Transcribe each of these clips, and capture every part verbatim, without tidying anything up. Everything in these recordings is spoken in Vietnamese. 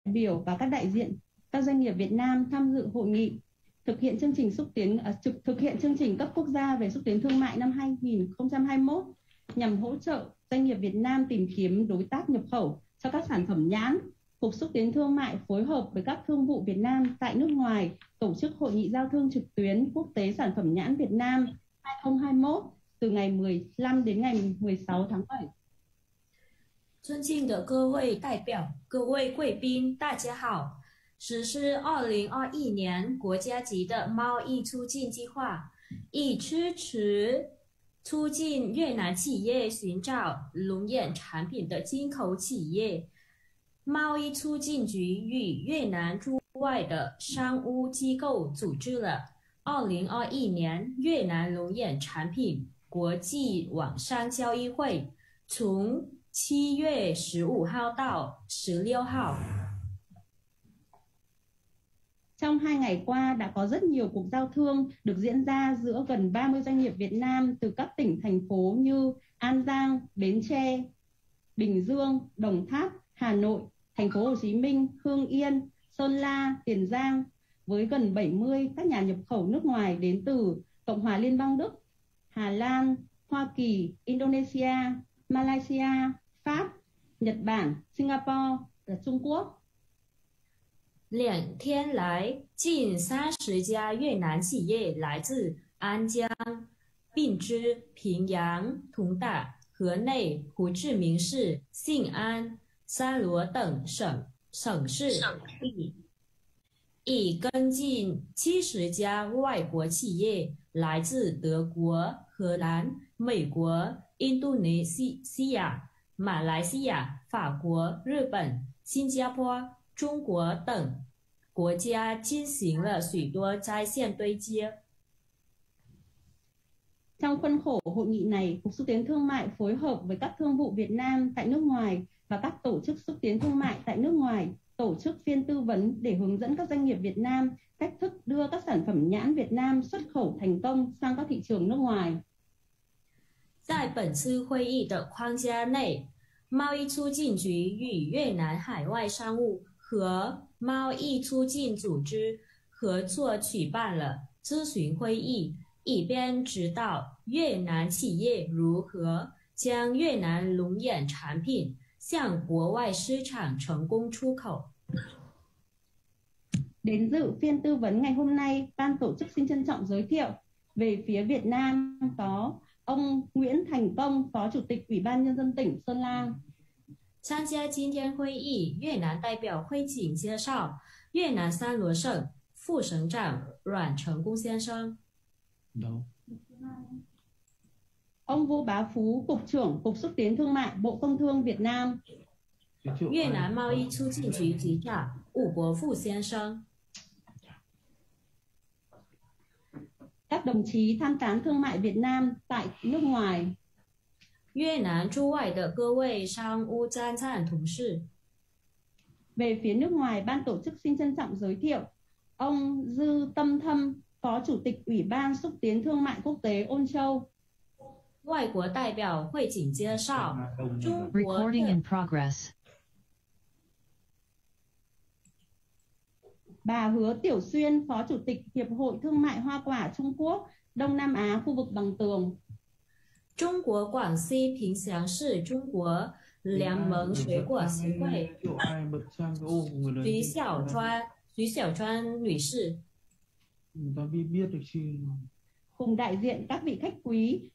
biểu và các đại diện các doanh nghiệp Việt Nam tham dự hội nghị thực hiện chương trình xúc tiến à, thực, thực hiện chương trình cấp quốc gia về xúc tiến thương mại năm hai nghìn không trăm hai mươi mốt nhằm hỗ trợ doanh nghiệp Việt Nam tìm kiếm đối tác nhập khẩu cho các sản phẩm nhãn. Cục Xúc tiến Thương mại phối hợp với các thương vụ Việt Nam tại nước ngoài tổ chức hội nghị giao thương trực tuyến quốc tế sản phẩm nhãn Việt Nam hai không hai mốt từ ngày mười lăm đến ngày mười sáu tháng bảy. 尊敬的各位代表、各位贵宾，大家好！实施二零二一年国家级的贸易促进计划，以支持促进越南企业寻找农业产品的进口企业。贸易促进局与越南驻外的商务机构组织了二零二一年越南农业产品国际网上交易会，从七月十五号到十六号。 Trong hai ngày qua đã có rất nhiều cuộc giao thương được diễn ra giữa gần ba mươi doanh nghiệp Việt Nam từ các tỉnh, thành phố như An Giang, Bến Tre, Bình Dương, Đồng Tháp, Hà Nội, thành phố Hồ Chí Minh, Hưng Yên, Sơn La, Tiền Giang với gần bảy mươi các nhà nhập khẩu nước ngoài đến từ Cộng hòa Liên bang Đức, Hà Lan, Hoa Kỳ, Indonesia, Malaysia, Pháp, Nhật Bản, Singapore và Trung Quốc. 两天来，近三十家越南企业来自安江、并支、平阳、同大、河内、胡志明市、信安、三罗等省省市，已跟进七十家外国企业来自德国、荷兰、美国、印度尼西亚、马来西亚、法国、日本、新加坡、中国等国家进行了许多在线对接。 Trong khuôn khổ hội nghị này, Cục Xúc tiến Thương mại phối hợp với các thương vụ Việt Nam tại nước ngoài và các tổ chức xúc tiến thương mại tại nước ngoài tổ chức phiên tư vấn để hướng dẫn các doanh nghiệp Việt Nam cách thức đưa các sản phẩm nhãn Việt Nam xuất khẩu thành công sang các thị trường nước ngoài. 在本次会议的框架内，贸易促进局与越南海外商务和贸易促进组织合作举办了咨询会议，以便指导越南企业如何将越南农业产品向国外市场成功出口。 Đến dự phiên tư vấn ngày hôm nay, ban tổ chức xin trân trọng giới thiệu về phía Việt Nam có ông Nguyễn Thành Công, Phó Chủ tịch Ủy ban Nhân dân tỉnh Sơn La. 参加今天会议，越南代表会请介绍越南三罗省副省长阮成功先生。 Ông Vũ Bá Phú, Cục trưởng Cục Xúc tiến Thương mại Bộ Công thương Việt Nam. 越南贸易促进局局长伍国富先生。 Các đồng chí tham tán thương mại Việt Nam tại nước ngoài. 越南驻外的各位商务参赞同事。 Về phía nước ngoài, ban tổ chức xin trân trọng giới thiệu ông Dư Tâm Thâm, Phó Chủ tịch Ủy ban Xúc tiến Thương mại Quốc tế Ôn Châu. 外国代表会请介绍中国 Recording in progress. Bà Hứa Tiểu Xuyên, Phó Chủ tịch Hiệp hội Thương mại Hoa quả Trung Quốc, Đông Nam Á, khu vực Bằng Tường. 中国广西凭祥市中国联盟水果协会徐小川徐小川女士。 Cùng đại diện các vị khách quý,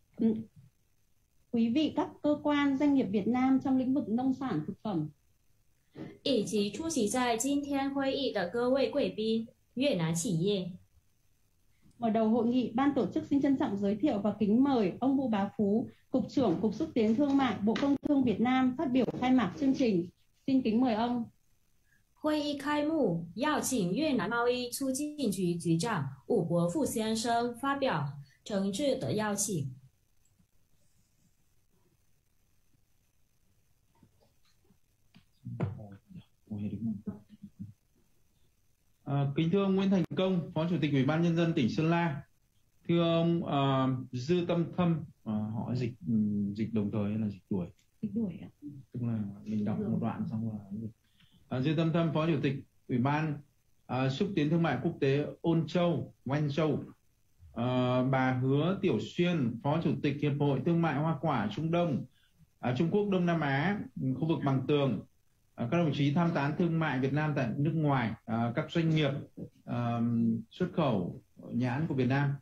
quý vị các cơ quan doanh nghiệp Việt Nam trong lĩnh vực nông sản thực phẩm. 以及出席在今天会议的各位贵宾，越南企业。 Mở đầu hội nghị, ban tổ chức xin trân trọng giới thiệu và kính mời ông Vũ Bá Phú, Cục trưởng Cục Xúc tiến Thương mại Bộ Công thương Việt Nam phát biểu khai mạc chương trình. Xin kính mời ông. 会议开幕，邀请越南贸易促进局局长伍国富先生发表诚挚的邀请。 À, kính thưa ông Nguyễn Thành Công, Phó Chủ tịch Ủy ban Nhân dân tỉnh Sơn La. Thưa ông uh, Dư Tâm Thâm, uh, họ dịch um, dịch đồng thời hay là dịch đuổi? Dịch đuổi ạ. Tức là mình đọc một đoạn xong là uh, Dư Tâm Thâm, Phó Chủ tịch Ủy ban uh, xúc tiến thương mại quốc tế Ôn Châu, Oanh Châu, uh, bà Hứa Tiểu Xuyên, Phó Chủ tịch Hiệp hội Thương mại Hoa quả Trung Đông, uh, Trung Quốc Đông Nam Á, khu vực Bằng Tường, uh, các đồng chí tham tán thương mại Việt Nam tại nước ngoài, uh, các doanh nghiệp uh, xuất khẩu nhãn của Việt Nam.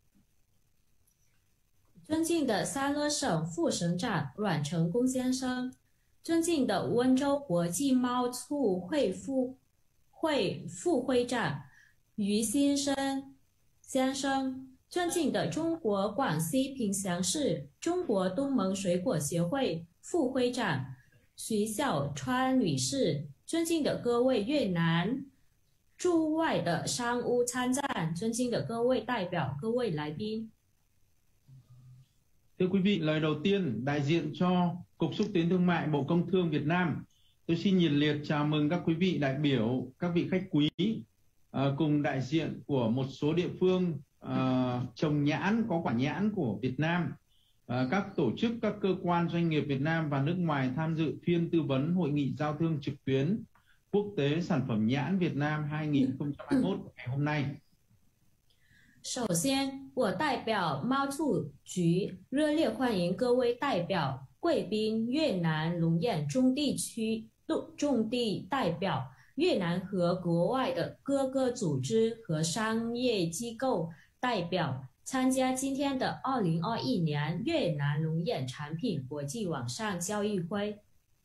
尊敬的三乐省副省长阮成功先生，尊敬的温州国际贸促会副会副会长于先生先生，尊敬的中国广西凭祥市中国东盟水果协会副会长徐小川女士，尊敬的各位越南驻外的商务参赞，尊敬的各位代表、各位来宾。 Thưa quý vị, lời đầu tiên, đại diện cho Cục Xúc tiến Thương mại Bộ Công Thương Việt Nam, tôi xin nhiệt liệt chào mừng các quý vị đại biểu, các vị khách quý, uh, cùng đại diện của một số địa phương uh, trồng nhãn, có quả nhãn của Việt Nam, uh, các tổ chức, các cơ quan doanh nghiệp Việt Nam và nước ngoài tham dự phiên tư vấn Hội nghị giao thương trực tuyến quốc tế sản phẩm nhãn Việt Nam hai không hai mốt ngày hôm nay. 首先，我代表贸促局热烈欢迎各位代表、贵宾、越南龙眼中地区种地代表、越南和国外的各个组织和商业机构代表参加今天的二零二一年越南龙眼产品国际网上交易会。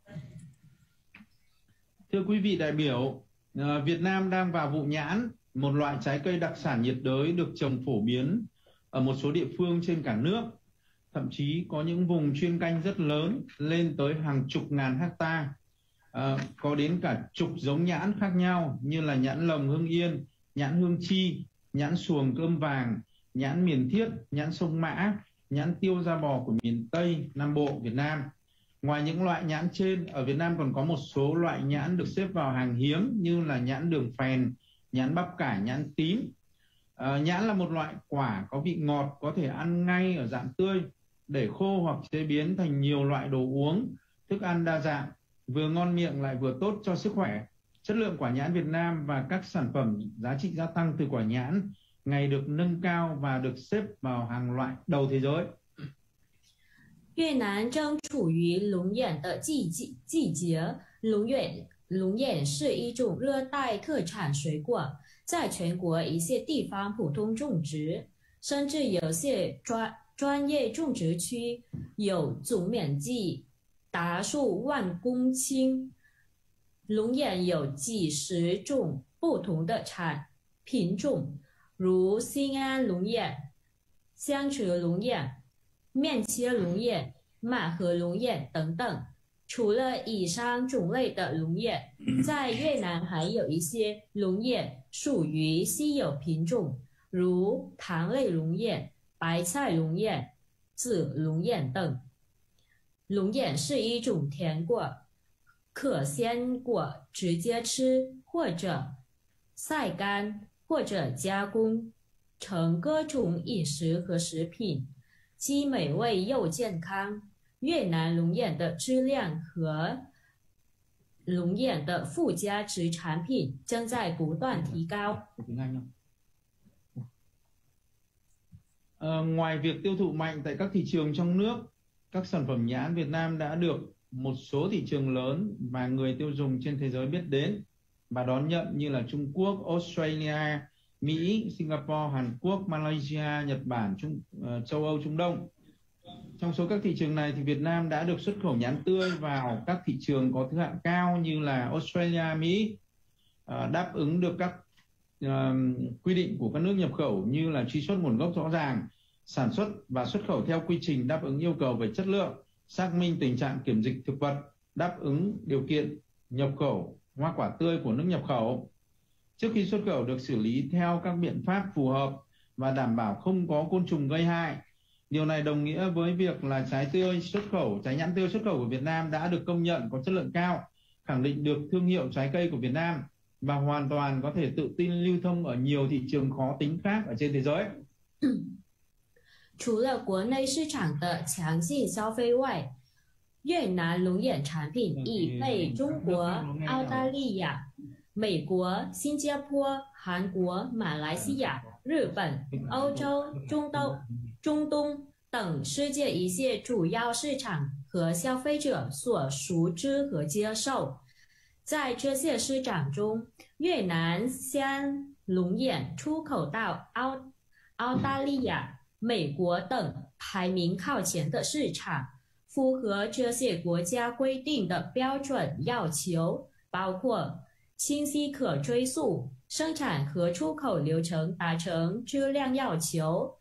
Thưa quý vị đại biểu, Việt Nam đang vào vụ nhãn, một loại trái cây đặc sản nhiệt đới được trồng phổ biến ở một số địa phương trên cả nước. Thậm chí có những vùng chuyên canh rất lớn, lên tới hàng chục ngàn hecta. À, có đến cả chục giống nhãn khác nhau như là nhãn lồng Hưng Yên, nhãn Hương Chi, nhãn xuồng Cơm Vàng, nhãn Miền Thiết, nhãn Sông Mã, nhãn Tiêu Da Bò của miền Tây, Nam Bộ, Việt Nam. Ngoài những loại nhãn trên, ở Việt Nam còn có một số loại nhãn được xếp vào hàng hiếm như là nhãn đường phèn, nhãn bắp cải, nhãn tím. À, nhãn là một loại quả có vị ngọt, có thể ăn ngay ở dạng tươi, để khô hoặc chế biến thành nhiều loại đồ uống, thức ăn đa dạng, vừa ngon miệng lại vừa tốt cho sức khỏe. Chất lượng quả nhãn Việt Nam và các sản phẩm giá trị gia tăng từ quả nhãn ngày được nâng cao và được xếp vào hàng loại đầu thế giới. 越南正处于龙眼的季季季节，龙眼龙眼是一种热带特产水果，在全国一些地方普通种植，甚至有些专专业种植区有总面积达数万公顷。龙眼有几十种不同的产品种，如新安龙眼、香池龙眼、面切龙眼、马河龙眼等等。除了以上种类的龙眼，在越南还有一些龙眼属于稀有品种，如糖类龙眼、白菜龙眼、紫龙眼等。龙眼是一种甜果，可鲜果直接吃，或者晒干，或者加工成各种饮食和食品，既美味又健康。越南龙眼的质量和龙眼的附加值产品正在不断提高。 À, ngoài việc tiêu thụ mạnh tại các thị trường trong nước, các sản phẩm nhãn Việt Nam đã được một số thị trường lớn và người tiêu dùng trên thế giới biết đến và đón nhận như là Trung Quốc, Australia, Mỹ, Singapore, Hàn Quốc, Malaysia, Nhật Bản, Trung, uh, châu Âu, Trung Đông. Trong số các thị trường này thì Việt Nam đã được xuất khẩu nhãn tươi vào các thị trường có thứ hạng cao như là Australia, Mỹ, uh, đáp ứng được các uh, quy định của các nước nhập khẩu như là truy xuất nguồn gốc rõ ràng, sản xuất và xuất khẩu theo quy trình đáp ứng yêu cầu về chất lượng, xác minh tình trạng kiểm dịch thực vật, đáp ứng điều kiện nhập khẩu hoa quả tươi của nước nhập khẩu. Trước khi xuất khẩu được xử lý theo các biện pháp phù hợp và đảm bảo không có côn trùng gây hại. Điều này đồng nghĩa với việc là trái tươi xuất khẩu, trái nhãn tươi xuất khẩu của Việt Nam đã được công nhận có chất lượng cao, khẳng định được thương hiệu trái cây của Việt Nam và hoàn toàn có thể tự tin lưu thông ở nhiều thị trường khó tính khác ở trên thế giới. 除了国内市场的强劲消费外， 越南龙眼产品已被中国、澳大利亚、美国、新加坡、韩国、马来西亚、日本、欧洲、中东、中东等世界一些主要市场和消费者所熟知和接受。在这些市场中，越南鲜龙眼出口到澳澳大利亚、美国等排名靠前的市场。符合这些国家规定的标准要求，包括清晰可追溯、生产和出口流程达成质量要求、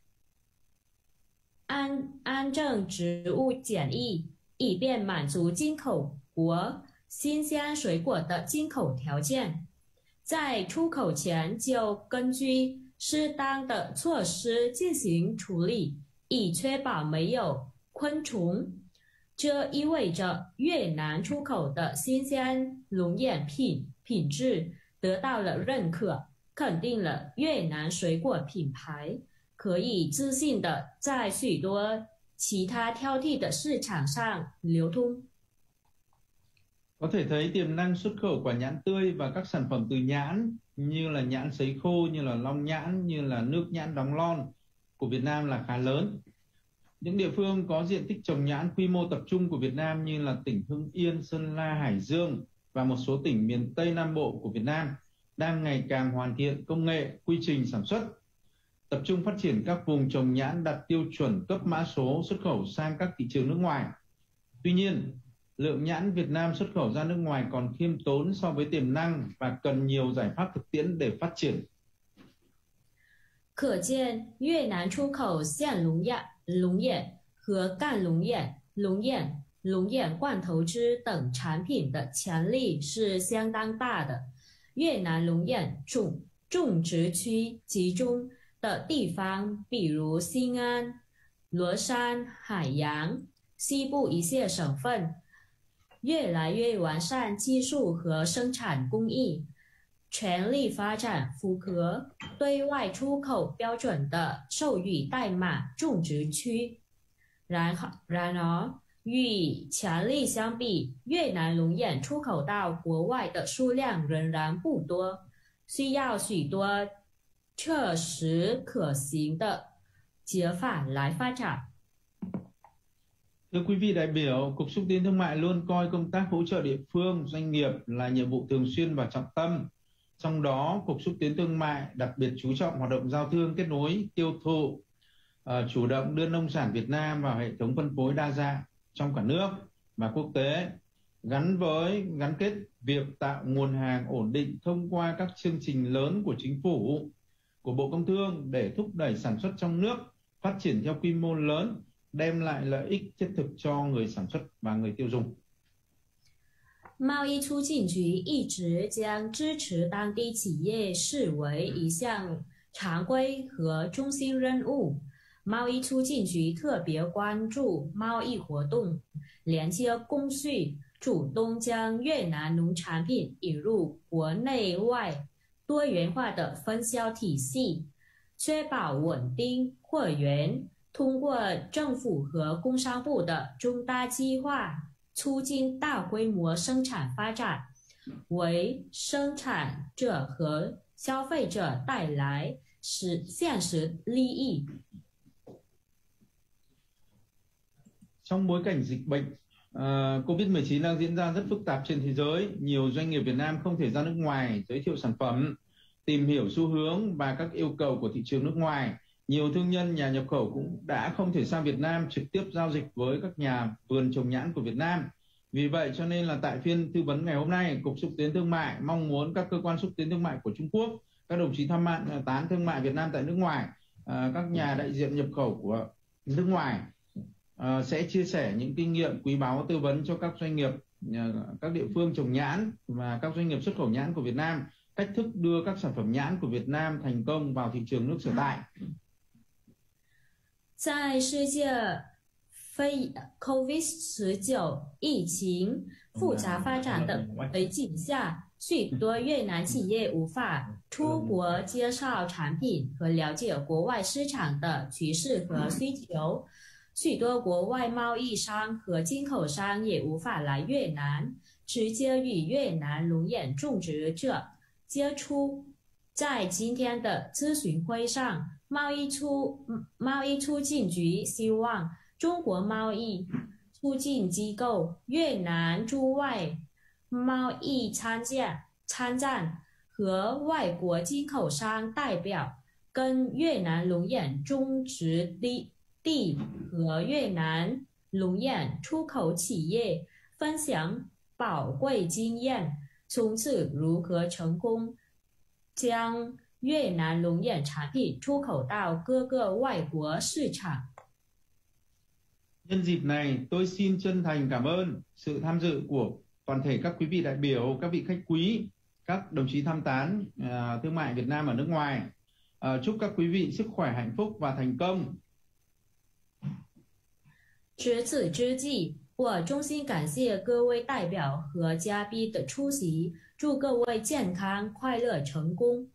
安安正植物检疫，以便满足进口国新鲜水果的进口条件。在出口前就根据适当的措施进行处理，以确保没有昆虫，这意味着越南出口的新鲜龙眼品品质得到了认可，肯定了越南水果品牌可以自信地在许多其他挑剔的市场上流通。 Có thể thấy tiềm năng xuất khẩu quả nhãn tươi và các sản phẩm từ nhãn như là nhãn sấy khô, như là long nhãn, như là nước nhãn đóng lon của Việt Nam là khá lớn. Những địa phương có diện tích trồng nhãn quy mô tập trung của Việt Nam như là tỉnh Hưng Yên, Sơn La, Hải Dương và một số tỉnh miền Tây Nam Bộ của Việt Nam đang ngày càng hoàn thiện công nghệ, quy trình sản xuất, tập trung phát triển các vùng trồng nhãn đạt tiêu chuẩn cấp mã số xuất khẩu sang các thị trường nước ngoài. Tuy nhiên, lượng nhãn Việt Nam xuất khẩu ra nước ngoài còn khiêm tốn so với tiềm năng và cần nhiều giải pháp thực tiễn để phát triển. 可见越南出口鲜龙眼、龙眼和干龙眼、龙眼、龙眼罐头汁等产品的潜力是相当大的。越南龙眼种种植区集中的地方，比如新安、罗山、海洋、西部一些省份，越来越完善技术和生产工艺，全力发展符合对外出口标准的授予代码种植区。然然而，与潜力相比，越南龙眼出口到国外的数量仍然不多，需要许多切实可行的解法来发展。 Thưa quý vị đại biểu, Cục Xúc tiến Thương mại luôn coi công tác hỗ trợ địa phương, doanh nghiệp là nhiệm vụ thường xuyên và trọng tâm. Trong đó, Cục Xúc tiến Thương mại đặc biệt chú trọng hoạt động giao thương, kết nối, tiêu thụ, uh, chủ động đưa nông sản Việt Nam vào hệ thống phân phối đa dạng trong cả nước và quốc tế, gắn với gắn kết việc tạo nguồn hàng ổn định thông qua các chương trình lớn của chính phủ, của Bộ Công Thương để thúc đẩy sản xuất trong nước, phát triển theo quy mô lớn, đem lại lợi ích thiết thực cho người sản xuất và người tiêu dùng. 贸易促进局一直将支持当地企业视为一项常规和中心任务。贸易促进局特别关注贸易活动，连接工序，主动将越南农产品引入国内外多元化的分销体系，确保稳定货源。 通过政府和工商部的重大计划，促进大规模生产发展，为生产者和消费者带来实现实利益。 Trong bối cảnh dịch bệnh uh, Covid mười chín đang diễn ra rất phức tạp trên thế giới, nhiều doanh nghiệp Việt Nam không thể ra nước ngoài giới thiệu sản phẩm, tìm hiểu xu hướng và các yêu cầu của thị trường nước ngoài. Nhiều thương nhân, nhà nhập khẩu cũng đã không thể sang Việt Nam trực tiếp giao dịch với các nhà vườn trồng nhãn của Việt Nam. Vì vậy cho nên là tại phiên tư vấn ngày hôm nay, Cục Xúc tiến Thương mại mong muốn các cơ quan xúc tiến thương mại của Trung Quốc, các đồng chí tham tán thương mại Việt Nam tại nước ngoài, các nhà đại diện nhập khẩu của nước ngoài sẽ chia sẻ những kinh nghiệm quý báu, tư vấn cho các doanh nghiệp, các địa phương trồng nhãn và các doanh nghiệp xuất khẩu nhãn của Việt Nam cách thức đưa các sản phẩm nhãn của Việt Nam thành công vào thị trường nước sở tại. 在世界非 COVID 十九 疫情复杂发展的背景下，许多越南企业无法出国介绍产品和了解国外市场的趋势和需求， 许多国外贸易商和进口商也无法来越南直接与越南龙眼种植者接触。在今天的咨询会上，贸易促贸易促进局希望中国贸易促进机构、越南驻外贸易参加参战和外国进口商代表跟越南龙眼种植地地和越南龙眼出口企业分享宝贵经验，从此如何成功将越南龙眼产品出口到各个外国市场。 Nhân dịp này, tôi xin chân thành cảm ơn sự tham dự của toàn thể các quý vị đại biểu, các vị khách quý, các đồng chí tham tán uh, thương mại Việt Nam ở nước ngoài. Uh, chúc các quý vị sức khỏe, hạnh phúc và thành công. 值此之际，我衷心感谢各位代表和嘉宾的出席，祝各位健康、快乐、成功。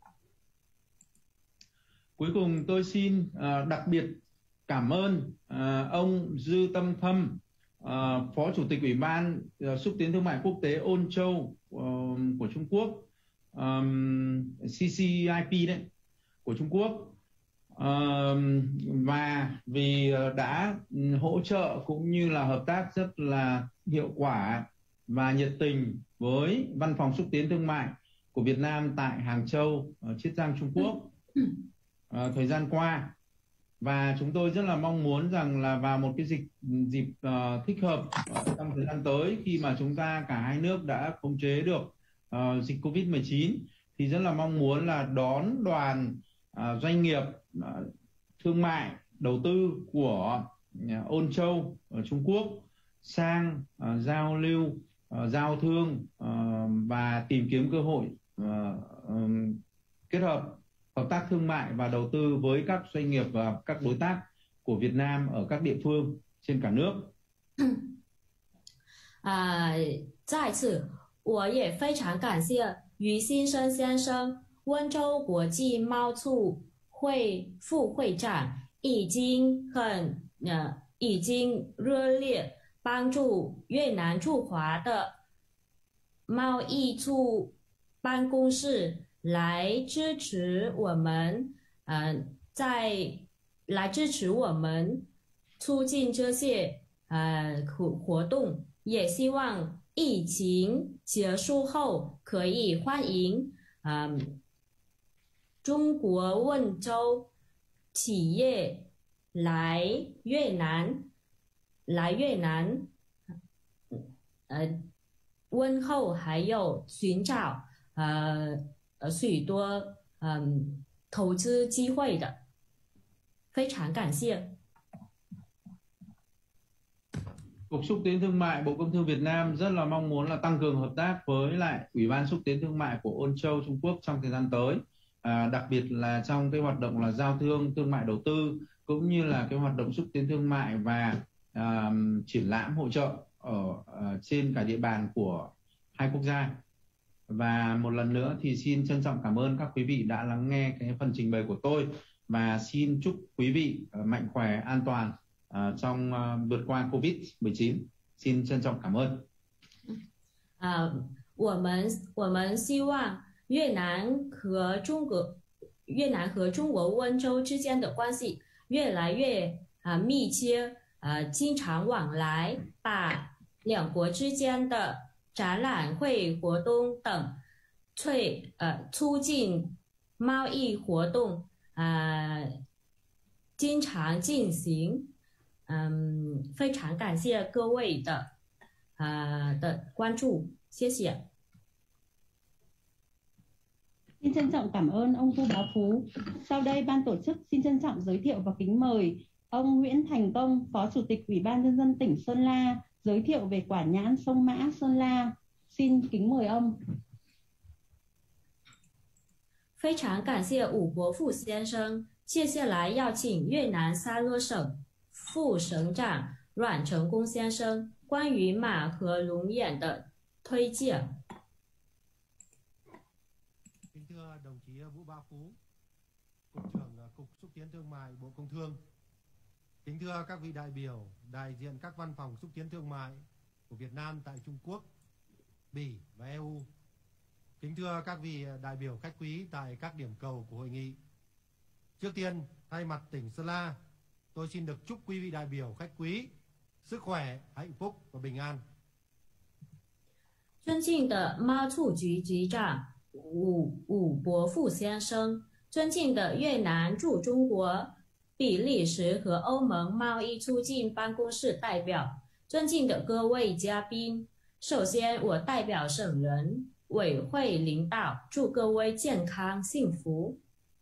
Cuối cùng tôi xin uh, đặc biệt cảm ơn uh, ông Dư Tâm Thâm, uh, Phó Chủ tịch Ủy ban uh, xúc tiến thương mại quốc tế Ôn Châu uh, của Trung Quốc, um, xê xê i pê đấy của Trung Quốc, uh, và vì uh, đã hỗ trợ cũng như là hợp tác rất là hiệu quả và nhiệt tình với Văn phòng xúc tiến thương mại của Việt Nam tại Hàng Châu, uh, Chiết Giang, Trung Quốc uh, thời gian qua. Và chúng tôi rất là mong muốn rằng là vào một cái dịch dịp uh, thích hợp uh, trong thời gian tới, khi mà chúng ta cả hai nước đã khống chế được uh, dịch Covid mười chín, thì rất là mong muốn là đón đoàn uh, doanh nghiệp uh, thương mại đầu tư của uh, Ôn Châu ở Trung Quốc sang uh, giao lưu, uh, giao thương uh, và tìm kiếm cơ hội uh, um, kết hợp hợp tác thương mại và đầu tư với các doanh nghiệp và các đối tác của Việt Nam ở các địa phương trên cả nước. 啊，在此我也非常感谢于新生先生，温州国际贸促会副会长，已经很呃已经热烈帮助越南驻华的贸易处办公室。 来支持我们，呃，在来支持我们促进这些呃活活动，也希望疫情结束后可以欢迎嗯、呃、中国温州企业来越南，来越南，呃问候还有寻找呃。 许多嗯投资机会的，非常感谢。 Cục xúc tiến thương mại Bộ Công Thương Việt Nam rất là mong muốn là tăng cường hợp tác với lại Ủy ban xúc tiến thương mại của Ôn Châu Trung Quốc trong thời gian tới, à, đặc biệt là trong cái hoạt động là giao thương, thương mại đầu tư, cũng như là cái hoạt động xúc tiến thương mại và à, triển lãm hỗ trợ ở à, trên cả địa bàn của hai quốc gia. Và một lần nữa thì xin trân trọng cảm ơn các quý vị đã lắng nghe cái phần trình bày của tôi, và xin chúc quý vị mạnh khỏe, an toàn uh, trong uh, vượt qua Covid mười chín. Xin trân trọng cảm ơn. 啊、uh, 我们我们希望越南和中国越南和中国温州之间的关系越来越啊、uh, 密切，呃、uh, 经常往来，把两国之间的 展览会活动等促呃促进贸易活动啊、呃、经常进行，嗯，非常感谢各位的啊、呃、的关注，谢谢。 Xin trân trọng cảm ơn ông Vu Bá Phú. Sau đây ban tổ chức xin trân trọng giới thiệu và kính mời ông Nguyễn Thành Công, Phó Chủ tịch Ủy ban Nhân dân tỉnh Sơn La, giới thiệu về quả nhãn sông Mã Sơn La. Xin kính mời ông. 非常感谢伍国富先生，接下来要请越南沙勒省副省长阮成功先生关于马和龙眼的推荐。 Kính thưa đồng chí Vũ Bá Phú, Cục trưởng Cục Xúc tiến Thương mại Bộ Công Thương. Kính thưa các vị đại biểu, đại diện các văn phòng xúc tiến thương mại của Việt Nam tại Trung Quốc, Bỉ và e u. Kính thưa các vị đại biểu khách quý tại các điểm cầu của hội nghị. Trước tiên, thay mặt tỉnh Sơn La, tôi xin được chúc quý vị đại biểu khách quý sức khỏe, hạnh phúc và bình an. 尊敬的贸促局局长武武伯富先生，尊敬的越南驻中国、比利时和欧盟贸易促进办公室代表，尊敬的各位嘉宾，首先我代表省人委会领导，祝各位健康幸福。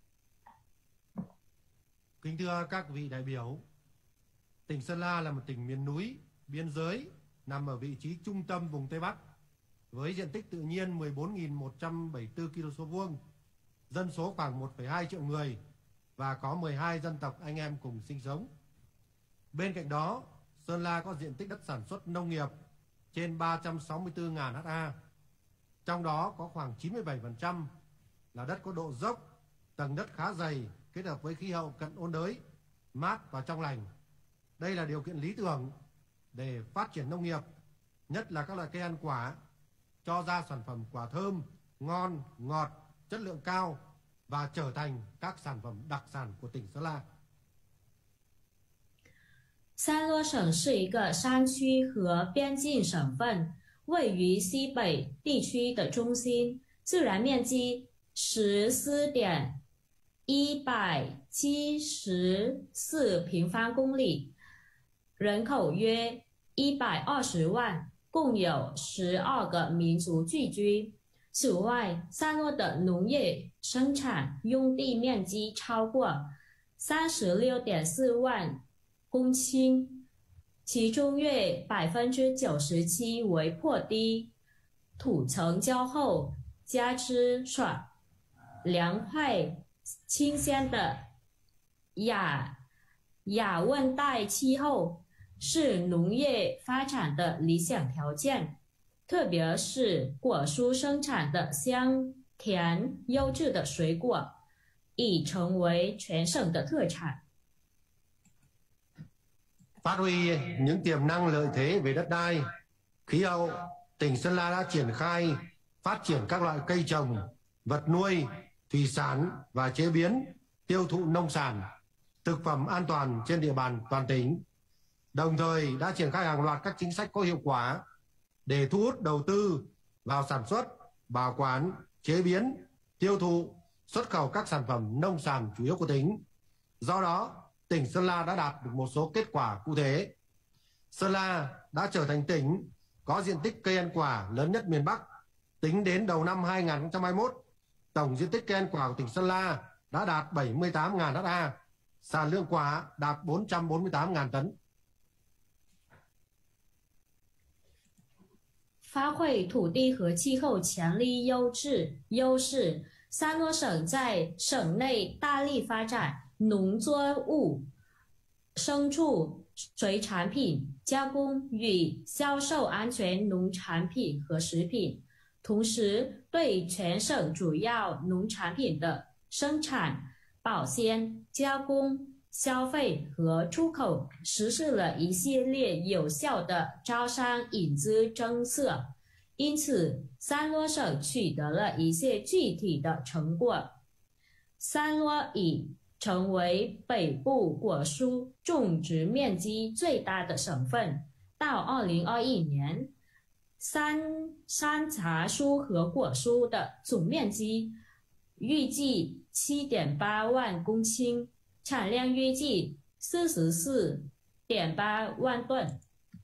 Kính thưa các vị đại biểu, tỉnh Sơn La là một tỉnh miền núi, biên giới, nằm ở vị trí trung tâm vùng Tây Bắc, với diện tích tự nhiên mười bốn nghìn một trăm bảy mươi tư ki lô mét vuông, dân số khoảng một phẩy hai triệu người và có mười hai dân tộc anh em cùng sinh sống. Bên cạnh đó, Sơn La có diện tích đất sản xuất nông nghiệp trên ba trăm sáu mươi tư nghìn ha, trong đó có khoảng chín mươi bảy phần trăm là đất có độ dốc, tầng đất khá dày, kết hợp với khí hậu cận ôn đới, mát và trong lành. Đây là điều kiện lý tưởng để phát triển nông nghiệp, nhất là các loại cây ăn quả, cho ra sản phẩm quả thơm, ngon, ngọt, chất lượng cao và trở thành các sản phẩm đặc sản của tỉnh Sơn La. 三洛省是一个山区和边境省份，位于西北地区的中心，自然面积十四点一百七十四平方公里，人口约一百二十万，共有十二个民族聚居。此外，三洛的农业生产用地面积超过三十六点四万 公顷，其中约百分之九十七为坡地，土层较厚，加之爽凉快清鲜的亚亚温带气候，是农业发展的理想条件，特别是果蔬生产的香甜优质的水果，已成为全省的特产。 Phát huy những tiềm năng lợi thế về đất đai, khí hậu, tỉnh Sơn La đã triển khai phát triển các loại cây trồng, vật nuôi, thủy sản và chế biến, tiêu thụ nông sản, thực phẩm an toàn trên địa bàn toàn tỉnh. Đồng thời đã triển khai hàng loạt các chính sách có hiệu quả để thu hút đầu tư vào sản xuất, bảo quản, chế biến, tiêu thụ, xuất khẩu các sản phẩm nông sản chủ yếu của tỉnh. Do đó, tỉnh Sơn La đã đạt được một số kết quả cụ thể. Sơn La đã trở thành tỉnh có diện tích cây ăn quả lớn nhất miền Bắc. Tính đến đầu năm hai nghìn không trăm hai mươi mốt, tổng diện tích cây ăn quả của tỉnh Sơn La đã đạt bảy mươi tám nghìn ha, sản lượng quả đạt bốn trăm bốn mươi tám nghìn tấn. 发挥土地和气候潜力优质优势，三洛省在省内大力发展农作物、牲畜、水产品加工与销售安全农产品和食品，同时对全省主要农产品的生产、保鲜、加工、消费和出口实施了一系列有效的招商引资政策，因此三洛省取得了一些具体的成果。三洛已成为北部果蔬种植面积最大的省份。到二零二一年，山山茶蔬和果蔬的总面积预计七点八万公顷，产量预计四十四点八万吨。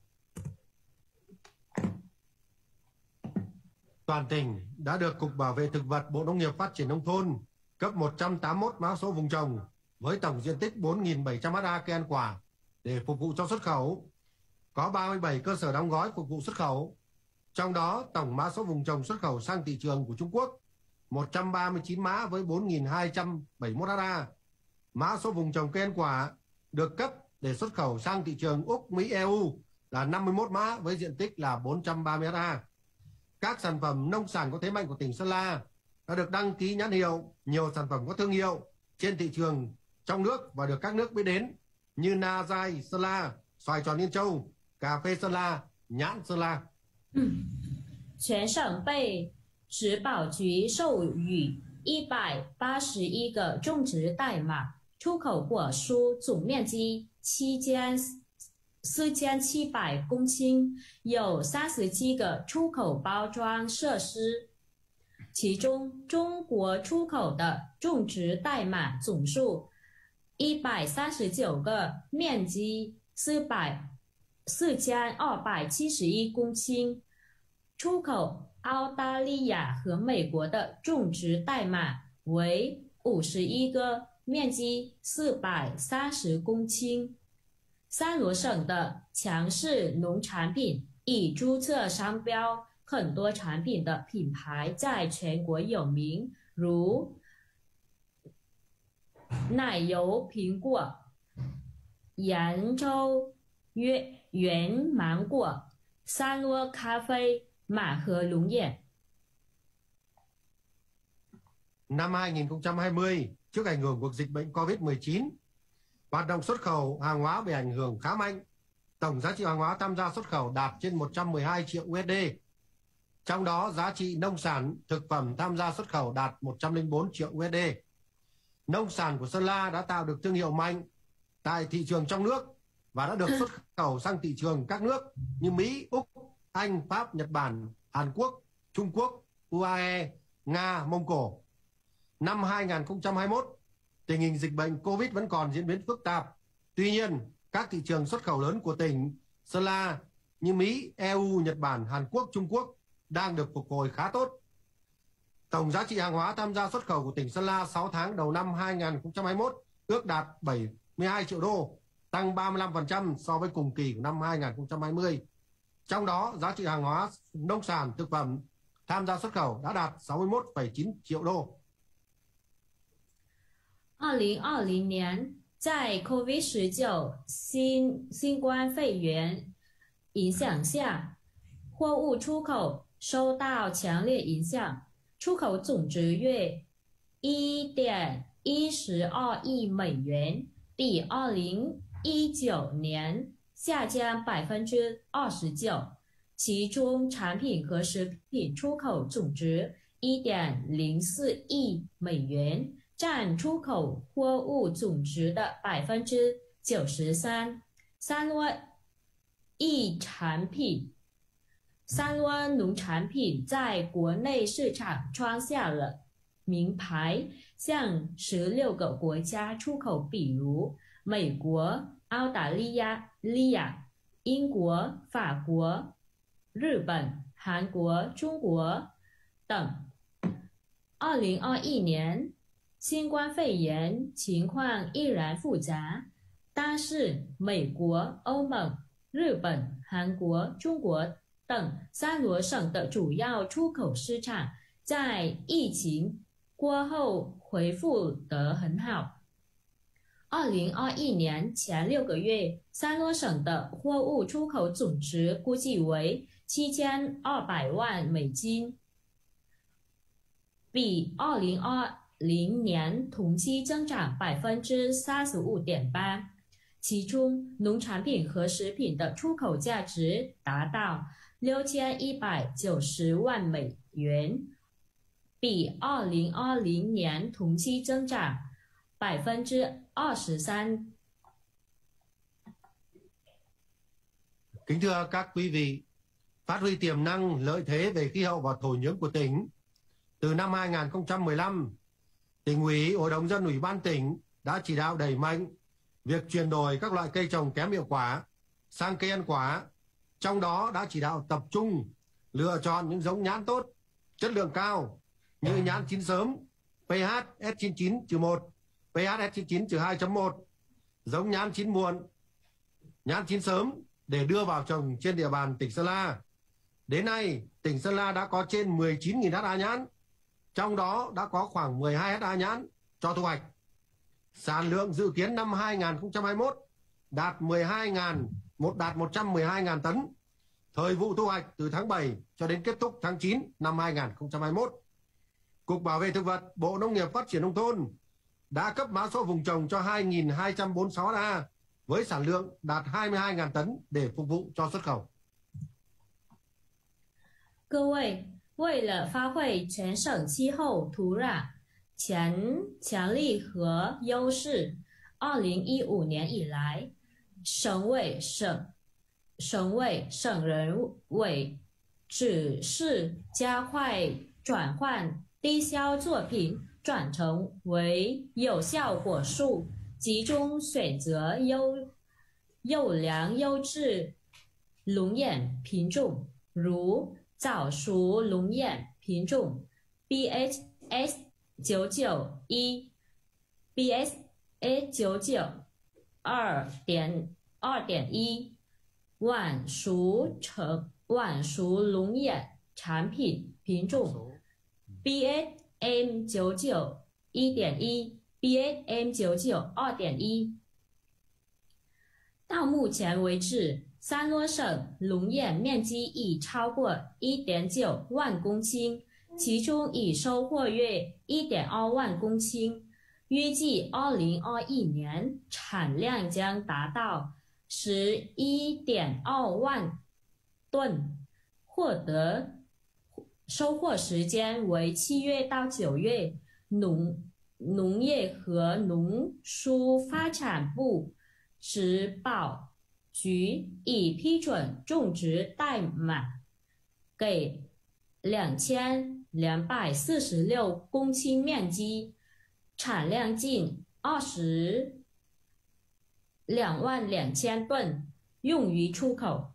Toàn tỉnh đã được Cục Bảo vệ Thực vật Bộ Nông nghiệp Phát triển Nông thôn cấp một trăm tám mươi mốt mã số vùng trồng với tổng diện tích bốn nghìn bảy trăm ha cây ăn quả để phục vụ cho xuất khẩu. Có ba mươi bảy cơ sở đóng gói phục vụ xuất khẩu. Trong đó, tổng mã số vùng trồng xuất khẩu sang thị trường của Trung Quốc một trăm ba mươi chín mã với bốn nghìn hai trăm bảy mươi mốt ha. Mã số vùng trồng cây ăn quả được cấp để xuất khẩu sang thị trường Úc, Mỹ, e u là năm mươi mốt mã với diện tích là bốn trăm ba mươi ha. Các sản phẩm nông sản có thế mạnh của tỉnh Sơn La đã được đăng ký nhãn hiệu, nhiều sản phẩm có thương hiệu trên thị trường trong nước và được các nước biết đến như na dai Sơn La, xoài tròn Yên Châu, cà phê Sơn La, nhãn Sơn La. 全省被植保局授予一百八十一个种植代码，出口果蔬总面积七千四千七百公顷，有三十七个出口包装设施，其中中国出口的种植代码总数一百三十九个，面积四百四千二百七十一公顷，出口澳大利亚和美国的种植代码为五十一个，面积四百三十公顷。三罗省的强势农产品已注册商标，很多产品的品牌在全国有名，如奶油苹果、扬州原芒果、三罗咖啡、马和龙眼。 Năm hai nghìn không trăm hai mươi, trước ảnh hưởng của dịch bệnh Covid mười chín, hoạt động xuất khẩu hàng hóa bị ảnh hưởng khá mạnh. Tổng giá trị hàng hóa tham gia xuất khẩu đạt trên một trăm mười hai triệu u ét đê. Trong đó, giá trị nông sản, thực phẩm tham gia xuất khẩu đạt một trăm lẻ bốn triệu u ét đê. Nông sản của Sơn La đã tạo được thương hiệu mạnh tại thị trường trong nước và đã được xuất khẩu sang thị trường các nước như Mỹ, Úc, Anh, Pháp, Nhật Bản, Hàn Quốc, Trung Quốc, u a e, Nga, Mông Cổ. Năm hai nghìn không trăm hai mươi mốt, tình hình dịch bệnh Covid vẫn còn diễn biến phức tạp. Tuy nhiên, các thị trường xuất khẩu lớn của tỉnh Sơn La như Mỹ, e u, Nhật Bản, Hàn Quốc, Trung Quốc đang được phục hồi khá tốt. Tổng giá trị hàng hóa tham gia xuất khẩu của tỉnh Sơn La sáu tháng đầu năm hai nghìn không trăm hai mươi mốt ước đạt bảy mươi hai triệu đô, tăng ba mươi lăm phần trăm so với cùng kỳ của năm hai nghìn không trăm hai mươi. Trong đó, giá trị hàng hóa nông sản, thực phẩm tham gia xuất khẩu đã đạt sáu mươi mốt phẩy chín triệu đô. 二零二零年，在 COVID 十九 新新冠肺炎影响下，货物出口受到强烈影响，出口总值约一点一十二亿美元，比二零一九年下降百分之二十九。其中，产品和食品出口总值一点零四亿美元。 占出口货物总值的百分之九十三。三罗一产品，三罗农产品在国内市场创下了名牌，向十六个国家出口，比如美国、澳大利亚、利亚、英国、法国、日本、韩国、中国等。二零二一年。 新冠肺炎情况依然复杂，但是美国、欧盟、日本、韩国、中国等三罗省的主要出口市场在疫情过后恢复得很好。二零二一年前六个月，三罗省的货物出口总值估计为七千二百万美金，比二零二 零年同期增长百分之三十五点八，其中农产品和食品的出口价值达到六千一百九十万美元，比二零二零年同期增长百分之二十三。 Kính thưa các quý vị, phát huy tiềm năng lợi thế về khí hậu và thổ nhưỡng của tỉnh, từ năm hai nghìn không trăm mười lăm. Tỉnh ủy, Hội đồng dân ủy ban tỉnh đã chỉ đạo đẩy mạnh việc chuyển đổi các loại cây trồng kém hiệu quả sang cây ăn quả. Trong đó đã chỉ đạo tập trung lựa chọn những giống nhãn tốt, chất lượng cao như nhãn chín sớm pH S chín chín trừ một, pH S chín chín trừ hai chấm một, giống nhãn chín muộn, nhãn chín sớm để đưa vào trồng trên địa bàn tỉnh Sơn La. Đến nay, tỉnh Sơn La đã có trên mười chín nghìn ha nhãn. Trong đó đã có khoảng mười hai ha nhãn cho thu hoạch. Sản lượng dự kiến năm hai nghìn không trăm hai mươi mốt đạt mười hai nghìn, một đạt một trăm mười hai nghìn tấn. Thời vụ thu hoạch từ tháng bảy cho đến kết thúc tháng chín năm hai nghìn không trăm hai mươi mốt. Cục Bảo vệ thực vật, Bộ Nông nghiệp Phát triển nông thôn đã cấp mã số vùng trồng cho hai nghìn hai trăm bốn mươi sáu ha với sản lượng đạt hai mươi hai nghìn tấn để phục vụ cho xuất khẩu. 各位，为了发挥全省气候、土壤潜潜力和优势，二零一五年以来，省委省省委省人委指示加快转换低销作品转成为有效果树，集中选择优优良优质龙眼品种，如早熟龙眼品种 B H S 九九一、B S A 九九二点二点一，晚熟成晚熟龙眼产品品种 B S M 九九一点一、B S M 九九二点一。到目前为止，三罗省龙眼面积已超过 一点九万公顷，其中已收获约 一点二万公顷，预计二零二一年产量将达到 十一点二万吨，获得收获时间为七月到九月。农农业和农蔬发展部植保局已批准种植代码给两千两百四十六公顷面积，产量近二十两万两千吨，用于出口。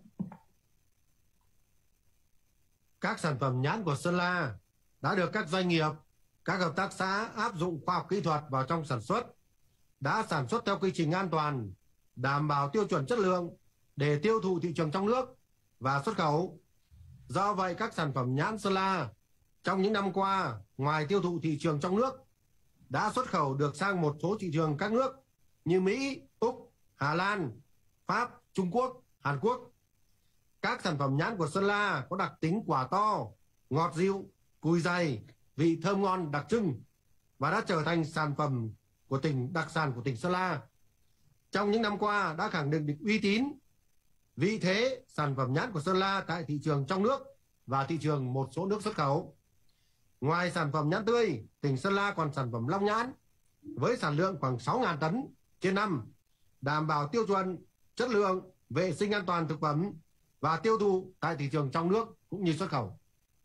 Các sản phẩm nhãn của Sơn La đã được các doanh nghiệp, các hợp tác xã áp dụng khoa học kỹ thuật vào trong sản xuất, đã sản xuất theo quy trình an toàn, đảm bảo tiêu chuẩn chất lượng để tiêu thụ thị trường trong nước và xuất khẩu. Do vậy, các sản phẩm nhãn Sơn La trong những năm qua, ngoài tiêu thụ thị trường trong nước, đã xuất khẩu được sang một số thị trường các nước như Mỹ, Úc, Hà Lan, Pháp, Trung Quốc, Hàn Quốc. Các sản phẩm nhãn của Sơn La có đặc tính quả to, ngọt dịu, cùi dày, vị thơm ngon đặc trưng và đã trở thành sản phẩm của tỉnh đặc sản của tỉnh Sơn La. Trong những năm qua đã khẳng định được uy tín, vị thế sản phẩm nhãn của Sơn La tại thị trường trong nước và thị trường một số nước xuất khẩu. Ngoài sản phẩm nhãn tươi, tỉnh Sơn La còn sản phẩm long nhãn với sản lượng khoảng sáu nghìn tấn trên năm, đảm bảo tiêu chuẩn, chất lượng, vệ sinh an toàn thực phẩm và tiêu thụ tại thị trường trong nước cũng như xuất khẩu.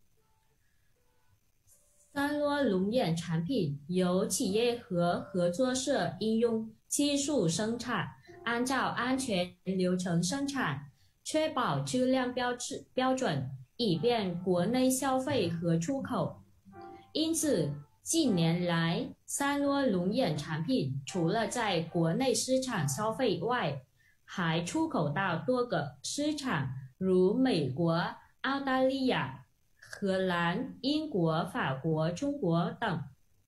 三罗龙眼产品由企业和合作社应用技术生产，按照安全流程生产，确保质量标志标准，以便国内消费和出口。因此，近年来，三罗龙眼产品除了在国内市场消费外，还出口到多个市场，如美国、澳大利亚、荷兰、英国、法国、中国等。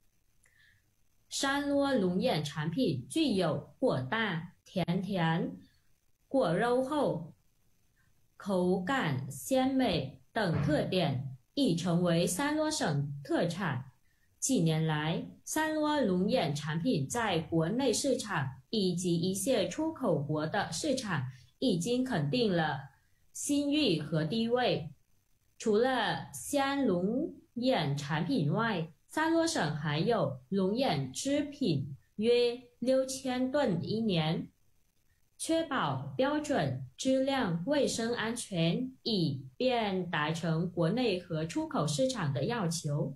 山罗龙眼产品具有果大、甜甜、果肉厚、口感鲜美等特点，已成为三罗省特产。近年来，三罗龙眼产品在国内市场以及一些出口国的市场已经肯定了信誉和地位。除了鲜龙眼产品外，三罗省还有龙眼制品约六千吨一年，确保标准、质量、卫生安全，以便达成国内和出口市场的要求。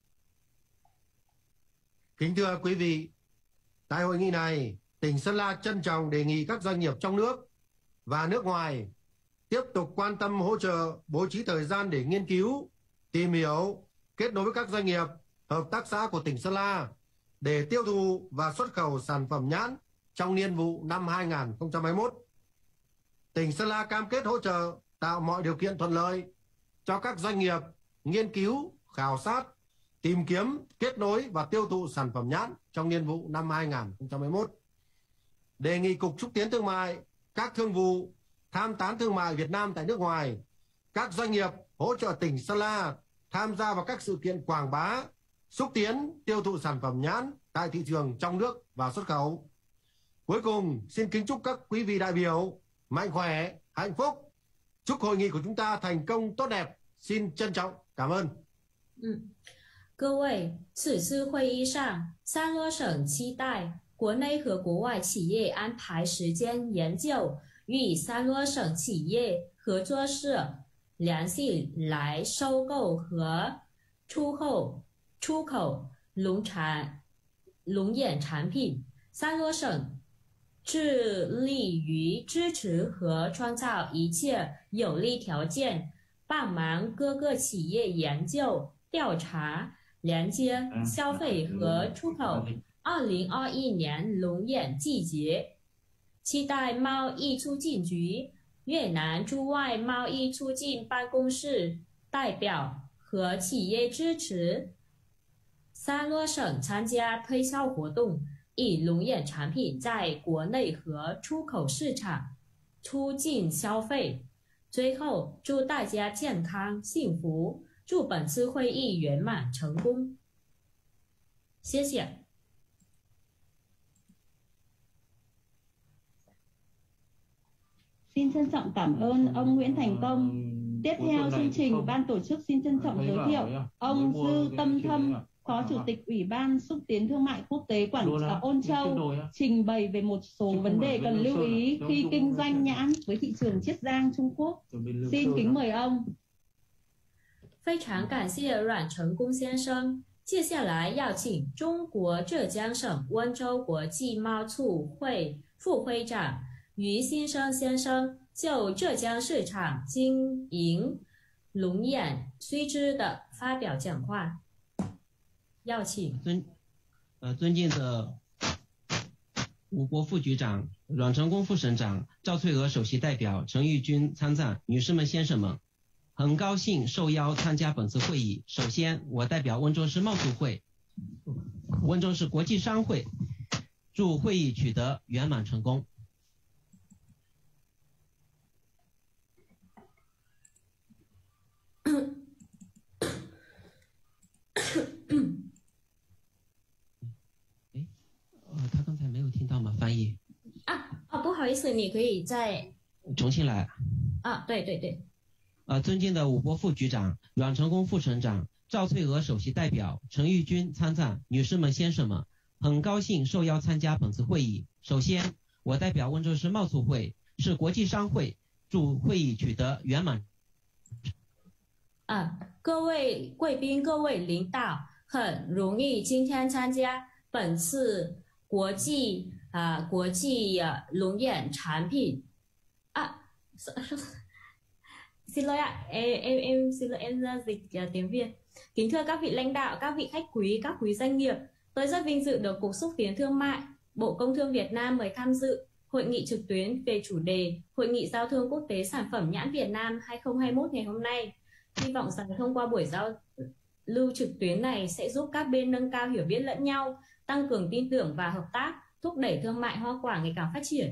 Kính thưa quý vị, tại hội nghị này, tỉnh Sơn La trân trọng đề nghị các doanh nghiệp trong nước và nước ngoài tiếp tục quan tâm hỗ trợ, bố trí thời gian để nghiên cứu, tìm hiểu, kết nối với các doanh nghiệp, hợp tác xã của tỉnh Sơn La để tiêu thụ và xuất khẩu sản phẩm nhãn trong niên vụ năm hai nghìn không trăm hai mươi mốt. Tỉnh Sơn La cam kết hỗ trợ tạo mọi điều kiện thuận lợi cho các doanh nghiệp nghiên cứu, khảo sát, tìm kiếm, kết nối và tiêu thụ sản phẩm nhãn trong niên vụ năm hai nghìn không trăm hai mươi mốt. Đề nghị Cục Xúc tiến Thương mại, các thương vụ, tham tán thương mại Việt Nam tại nước ngoài, các doanh nghiệp hỗ trợ tỉnh Sơn La tham gia vào các sự kiện quảng bá, xúc tiến tiêu thụ sản phẩm nhãn tại thị trường trong nước và xuất khẩu. Cuối cùng, xin kính chúc các quý vị đại biểu mạnh khỏe, hạnh phúc. Chúc hội nghị của chúng ta thành công tốt đẹp. Xin trân trọng cảm ơn. 嗯，各位，此次会议上，三洛省期待国内和国外企业安排时间研究，与三洛省企业合作社联系来收购和出口出口农产农业产品。三洛省致力于支持和创造一切有利条件，帮忙各个企业研究、调查、连接、消费和出口。二零二一年龙眼季节，期待贸易促进局、越南驻外贸易促进办公室代表和企业支持三洛省参加推销活动，以龙眼产品在国内和出口市场促进消费。最后，祝大家健康幸福，祝本次会议圆满成功。谢谢。 Xin trân trọng cảm ơn ông Nguyễn Thành Công. Tiếp theo chương trình, ban tổ chức xin trân trọng giới thiệu ông Dư Tâm Thâm, Phó Chủ tịch Ủy ban Xúc tiến Thương mại Quốc tế Quảng ở Ôn Châu, trình bày về một số vấn đề cần lưu ý khi kinh doanh nhãn với thị trường Chiết Giang, Trung Quốc. Xin kính mời ông. 非常感谢阮成功先生。接下来要请中国浙江省温州国际贸促会副会长于新生先生就浙江市场经营龙眼须知的发表讲话。邀请尊呃尊敬的吴国副局长、阮成功副省长、赵翠娥首席代表、陈玉军参赞、女士们、先生们，很高兴受邀参加本次会议。首先，我代表温州市贸促会、温州市国际商会，祝会议取得圆满成功。呃，他刚才没有听到吗？翻译啊，哦，不好意思，你可以再重新来。 啊，对对对。 呃，尊敬的吴国副局长、阮成功副省长、赵翠娥首席代表、陈玉军参赞、女士们、先生们，很高兴受邀参加本次会议。首先，我代表温州市贸促会、市国际商会，祝会议取得圆满。 啊，各位贵宾、各位领导，很荣幸今天参加本次国际啊国际啊龙眼产品啊。Xin lỗi ạ, em, em, em xin lỗi em ra dịch uh, tiếng Việt. Kính thưa các vị lãnh đạo, các vị khách quý, các quý doanh nghiệp, tôi rất vinh dự được Cục Xúc tiến Thương mại, Bộ Công thương Việt Nam mời tham dự hội nghị trực tuyến về chủ đề Hội nghị giao thương quốc tế sản phẩm nhãn Việt Nam hai không hai mốt ngày hôm nay. Hy vọng rằng thông qua buổi giao lưu trực tuyến này sẽ giúp các bên nâng cao hiểu biết lẫn nhau, tăng cường tin tưởng và hợp tác, thúc đẩy thương mại hoa quả ngày càng phát triển.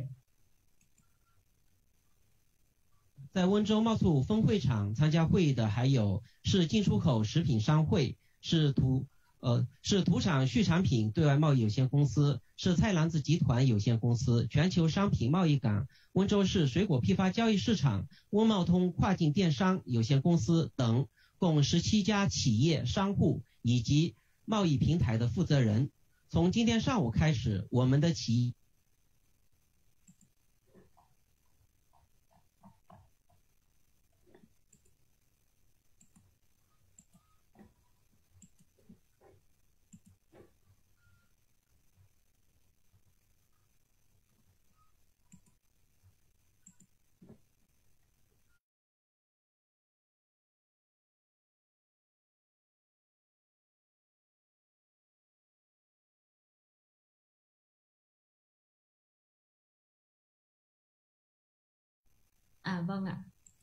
在温州贸促分会场参加会议的还有市进出口食品商会、市土呃市土产畜产品对外贸易有限公司、市菜篮子集团有限公司、全球商品贸易港、温州市水果批发交易市场、温贸通跨境电商有限公司等，共十七家企业商户以及贸易平台的负责人。从今天上午开始，我们的企业 À vâng ạ.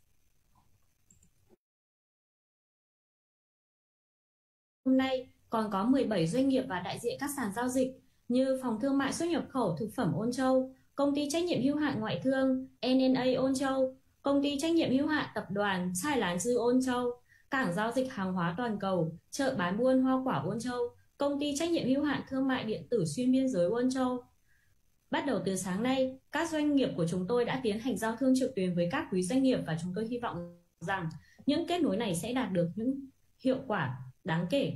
Hôm nay còn có mười bảy doanh nghiệp và đại diện các sàn giao dịch như Phòng Thương mại xuất nhập khẩu thực phẩm Ôn Châu, Công ty trách nhiệm hữu hạn ngoại thương en en a Ôn Châu, Công ty trách nhiệm hữu hạn tập đoàn Sai Lán Dư Ôn Châu, Cảng giao dịch hàng hóa toàn cầu, chợ bán buôn hoa quả Ôn Châu, Công ty trách nhiệm hữu hạn thương mại điện tử xuyên biên giới Ôn Châu, Bắt đầu từ sáng nay, các doanh nghiệp của chúng tôi đã tiến hành giao thương trực tuyến với các quý doanh nghiệp và chúng tôi hy vọng rằng những kết nối này sẽ đạt được những hiệu quả đáng kể.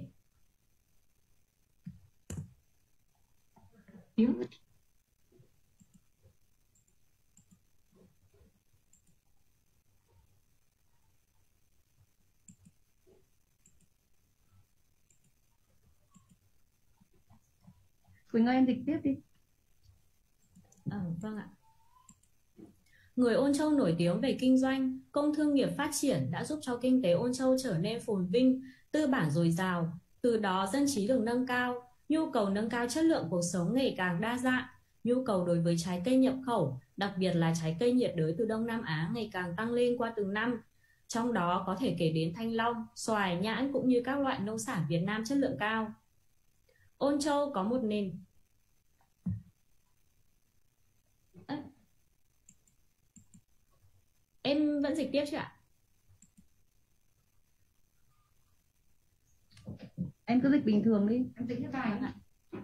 Quỳnh ơi, em dịch tiếp đi. À, vâng ạ. Người Ôn Châu nổi tiếng về kinh doanh, công thương nghiệp phát triển đã giúp cho kinh tế Ôn Châu trở nên phồn vinh, tư bản dồi dào. Từ đó dân trí được nâng cao, nhu cầu nâng cao chất lượng cuộc sống ngày càng đa dạng. Nhu cầu đối với trái cây nhập khẩu, đặc biệt là trái cây nhiệt đới từ Đông Nam Á ngày càng tăng lên qua từng năm. Trong đó có thể kể đến thanh long, xoài, nhãn cũng như các loại nông sản Việt Nam chất lượng cao. Ôn Châu có một nền à, em vẫn dịch tiếp chứ ạ? Em cứ dịch bình thường đi, em dịch hết bài ạ.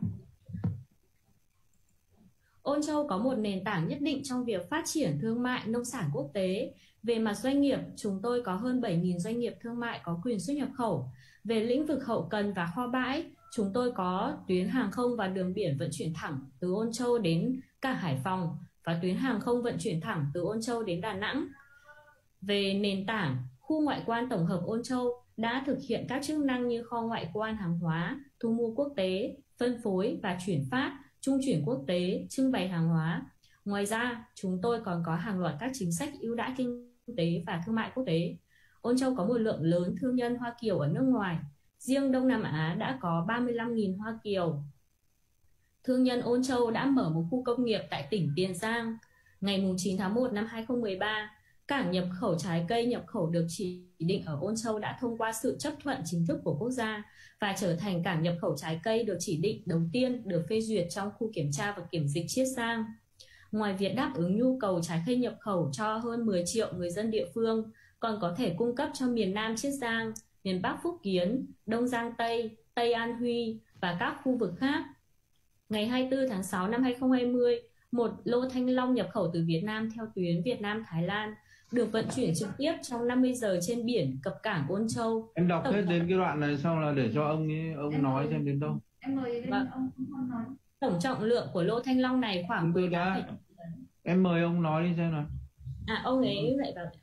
Ôn Châu có một nền tảng nhất định trong việc phát triển thương mại nông sản quốc tế. Về mặt doanh nghiệp, chúng tôi có hơn bảy nghìn doanh nghiệp thương mại có quyền xuất nhập khẩu. Về lĩnh vực hậu cần và kho bãi, chúng tôi có tuyến hàng không và đường biển vận chuyển thẳng từ Ôn Châu đến cảng Hải Phòng và tuyến hàng không vận chuyển thẳng từ Ôn Châu đến Đà Nẵng. Về nền tảng, khu ngoại quan tổng hợp Ôn Châu đã thực hiện các chức năng như kho ngoại quan hàng hóa, thu mua quốc tế, phân phối và chuyển phát, trung chuyển quốc tế, trưng bày hàng hóa. Ngoài ra, chúng tôi còn có hàng loạt các chính sách ưu đãi kinh tế và thương mại quốc tế. Ôn Châu có một lượng lớn thương nhân Hoa Kiều ở nước ngoài. Riêng Đông Nam Á đã có ba mươi lăm nghìn Hoa Kiều. Thương nhân Ôn Châu đã mở một khu công nghiệp tại tỉnh Tiền Giang. Ngày chín tháng một năm hai không một ba, cảng nhập khẩu trái cây nhập khẩu được chỉ định ở Ôn Châu đã thông qua sự chấp thuận chính thức của quốc gia và trở thành cảng nhập khẩu trái cây được chỉ định đầu tiên được phê duyệt trong khu kiểm tra và kiểm dịch Chiết Giang. Ngoài việc đáp ứng nhu cầu trái cây nhập khẩu cho hơn mười triệu người dân địa phương, còn có thể cung cấp cho miền Nam Chiết Giang, miền Bắc Phúc Kiến, Đông Giang Tây, Tây An Huy và các khu vực khác. Ngày hai mươi tư tháng sáu năm hai không hai không, một lô thanh long nhập khẩu từ Việt Nam theo tuyến Việt Nam-Thái Lan được vận chuyển trực tiếp trong năm mươi giờ trên biển cập cảng Ôn Châu. Em đọc Tổng hết đến cái đoạn này xong là để cho ông ấy, ông em nói mời, xem đến đâu. Em mời lên, vâng. ông không nói. Tổng trọng lượng của lô thanh long này khoảng mười tám. Em mời ông nói đi xem nào. À, ông ấy lại vào.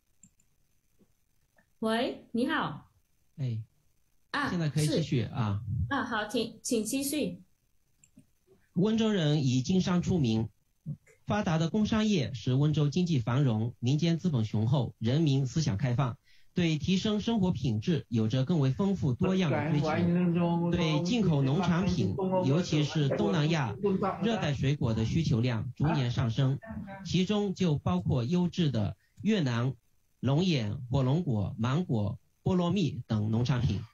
喂，你好。 哎， 啊， 现在可以继续啊。 啊，好，请请继续。 温州人以经商出名，发达的工商业使温州经济繁荣，民间资本雄厚，人民思想开放，对提升生活品质有着更为丰富多样的追求，对进口农产品，尤其是东南亚热带水果的需求量逐年上升，其中就包括优质的越南龙眼、火龙果、芒果、菠萝蜜等农产品。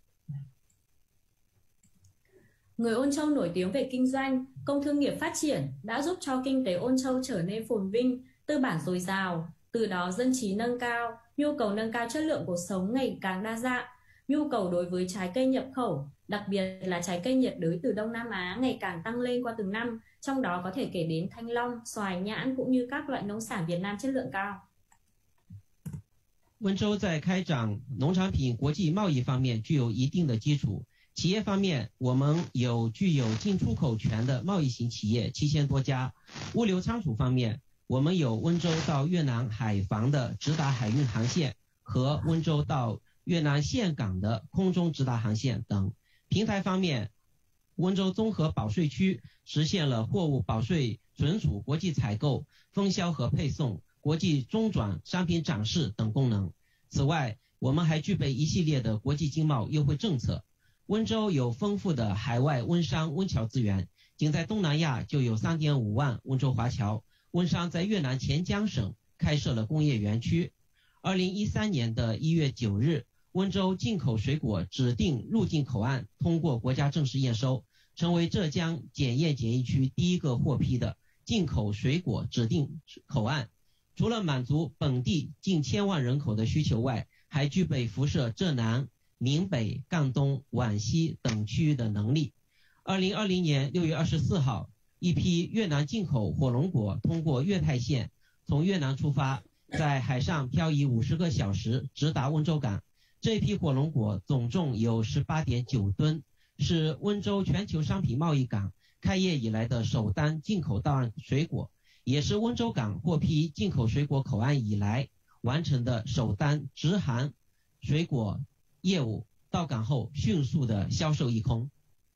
Người Ôn Châu nổi tiếng về kinh doanh, công thương nghiệp phát triển đã giúp cho kinh tế Ôn Châu trở nên phồn vinh, tư bản dồi dào, từ đó dân trí nâng cao, nhu cầu nâng cao chất lượng cuộc sống ngày càng đa dạng, nhu cầu đối với trái cây nhập khẩu, đặc biệt là trái cây nhiệt đới từ Đông Nam Á ngày càng tăng lên qua từng năm, trong đó có thể kể đến thanh long, xoài, nhãn cũng như các loại nông sản Việt Nam chất lượng cao. 温州在开展农产品国际贸易方面具有一定的基础。 企业方面，我们有具有进出口权的贸易型企业七千多家。物流仓储方面，我们有温州到越南海防的直达海运航线和温州到越南岘港的空中直达航线等。平台方面，温州综合保税区实现了货物保税存储、国际采购、分销和配送、国际中转、商品展示等功能。此外，我们还具备一系列的国际经贸优惠政策。 温州有丰富的海外温商温侨资源，仅在东南亚就有 三点五万温州华侨。温商在越南黔江省开设了工业园区。二零一三年的一月九日，温州进口水果指定入境口岸通过国家正式验收，成为浙江检验检疫区第一个获批的进口水果指定口岸。除了满足本地近千万人口的需求外，还具备辐射浙南、 闽北、赣东、皖西等区域的能力。二零二零年六月二十四号， 一批越南进口火龙果通过越泰县，从越南出发，在海上漂移五十个小时，直达温州港。这批火龙果总重有 十八点九吨，是温州全球商品贸易港开业以来的首单进口到岸水果，也是温州港获批进口水果口岸以来完成的首单直航水果业务，到港后迅速的销售一空。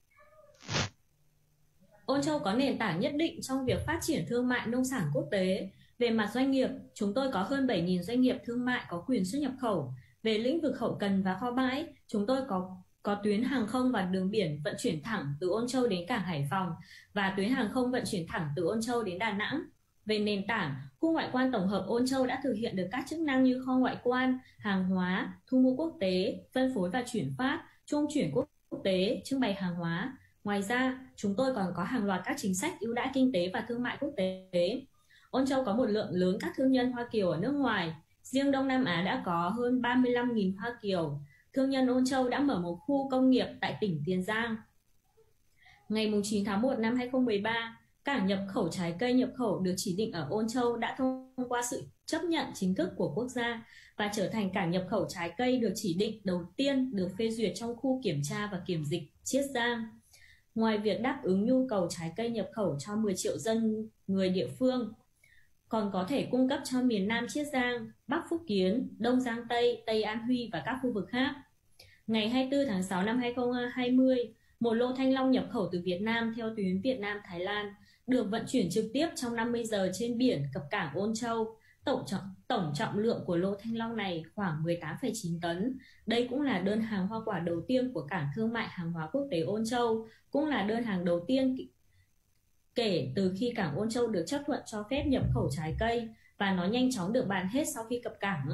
Ôn Châu có nền tảng nhất định trong việc phát triển thương mại nông sản quốc tế. Về mặt doanh nghiệp, chúng tôi có hơn bảy nghìn doanh nghiệp thương mại có quyền xuất nhập khẩu. Về lĩnh vực hậu cần và kho bãi, chúng tôi có có tuyến hàng không và đường biển vận chuyển thẳng từ Ôn Châu đến cảng Hải Phòng và tuyến hàng không vận chuyển thẳng từ Ôn Châu đến Đà Nẵng. Về nền tảng, khu ngoại quan tổng hợp Ôn Châu đã thực hiện được các chức năng như kho ngoại quan, hàng hóa, thu mua quốc tế, phân phối và chuyển phát, trung chuyển quốc tế, trưng bày hàng hóa. Ngoài ra, chúng tôi còn có hàng loạt các chính sách ưu đãi kinh tế và thương mại quốc tế. Ôn Châu có một lượng lớn các thương nhân Hoa Kiều ở nước ngoài. Riêng Đông Nam Á đã có hơn ba mươi lăm nghìn Hoa Kiều. Thương nhân Ôn Châu đã mở một khu công nghiệp tại tỉnh Tiền Giang. Ngày chín tháng một năm hai nghìn không trăm mười ba, cảng nhập khẩu trái cây nhập khẩu được chỉ định ở Ôn Châu đã thông qua sự chấp nhận chính thức của quốc gia và trở thành cảng nhập khẩu trái cây được chỉ định đầu tiên được phê duyệt trong khu kiểm tra và kiểm dịch Chiết Giang. Ngoài việc đáp ứng nhu cầu trái cây nhập khẩu cho mười triệu dân người địa phương, còn có thể cung cấp cho miền Nam Chiết Giang, Bắc Phúc Kiến, Đông Giang Tây, Tây An Huy và các khu vực khác. Ngày hai mươi tư tháng sáu năm hai nghìn không trăm hai mươi, một lô thanh long nhập khẩu từ Việt Nam theo tuyến Việt Nam-Thái Lan được vận chuyển trực tiếp trong năm mươi giờ trên biển cập cảng Ôn Châu. Tổng trọng, tổng trọng lượng của lô thanh long này khoảng mười tám phẩy chín tấn. Đây cũng là đơn hàng hoa quả đầu tiên của cảng thương mại hàng hóa quốc tế Ôn Châu, cũng là đơn hàng đầu tiên kể từ khi cảng Ôn Châu được chấp thuận cho phép nhập khẩu trái cây và nó nhanh chóng được bán hết sau khi cập cảng.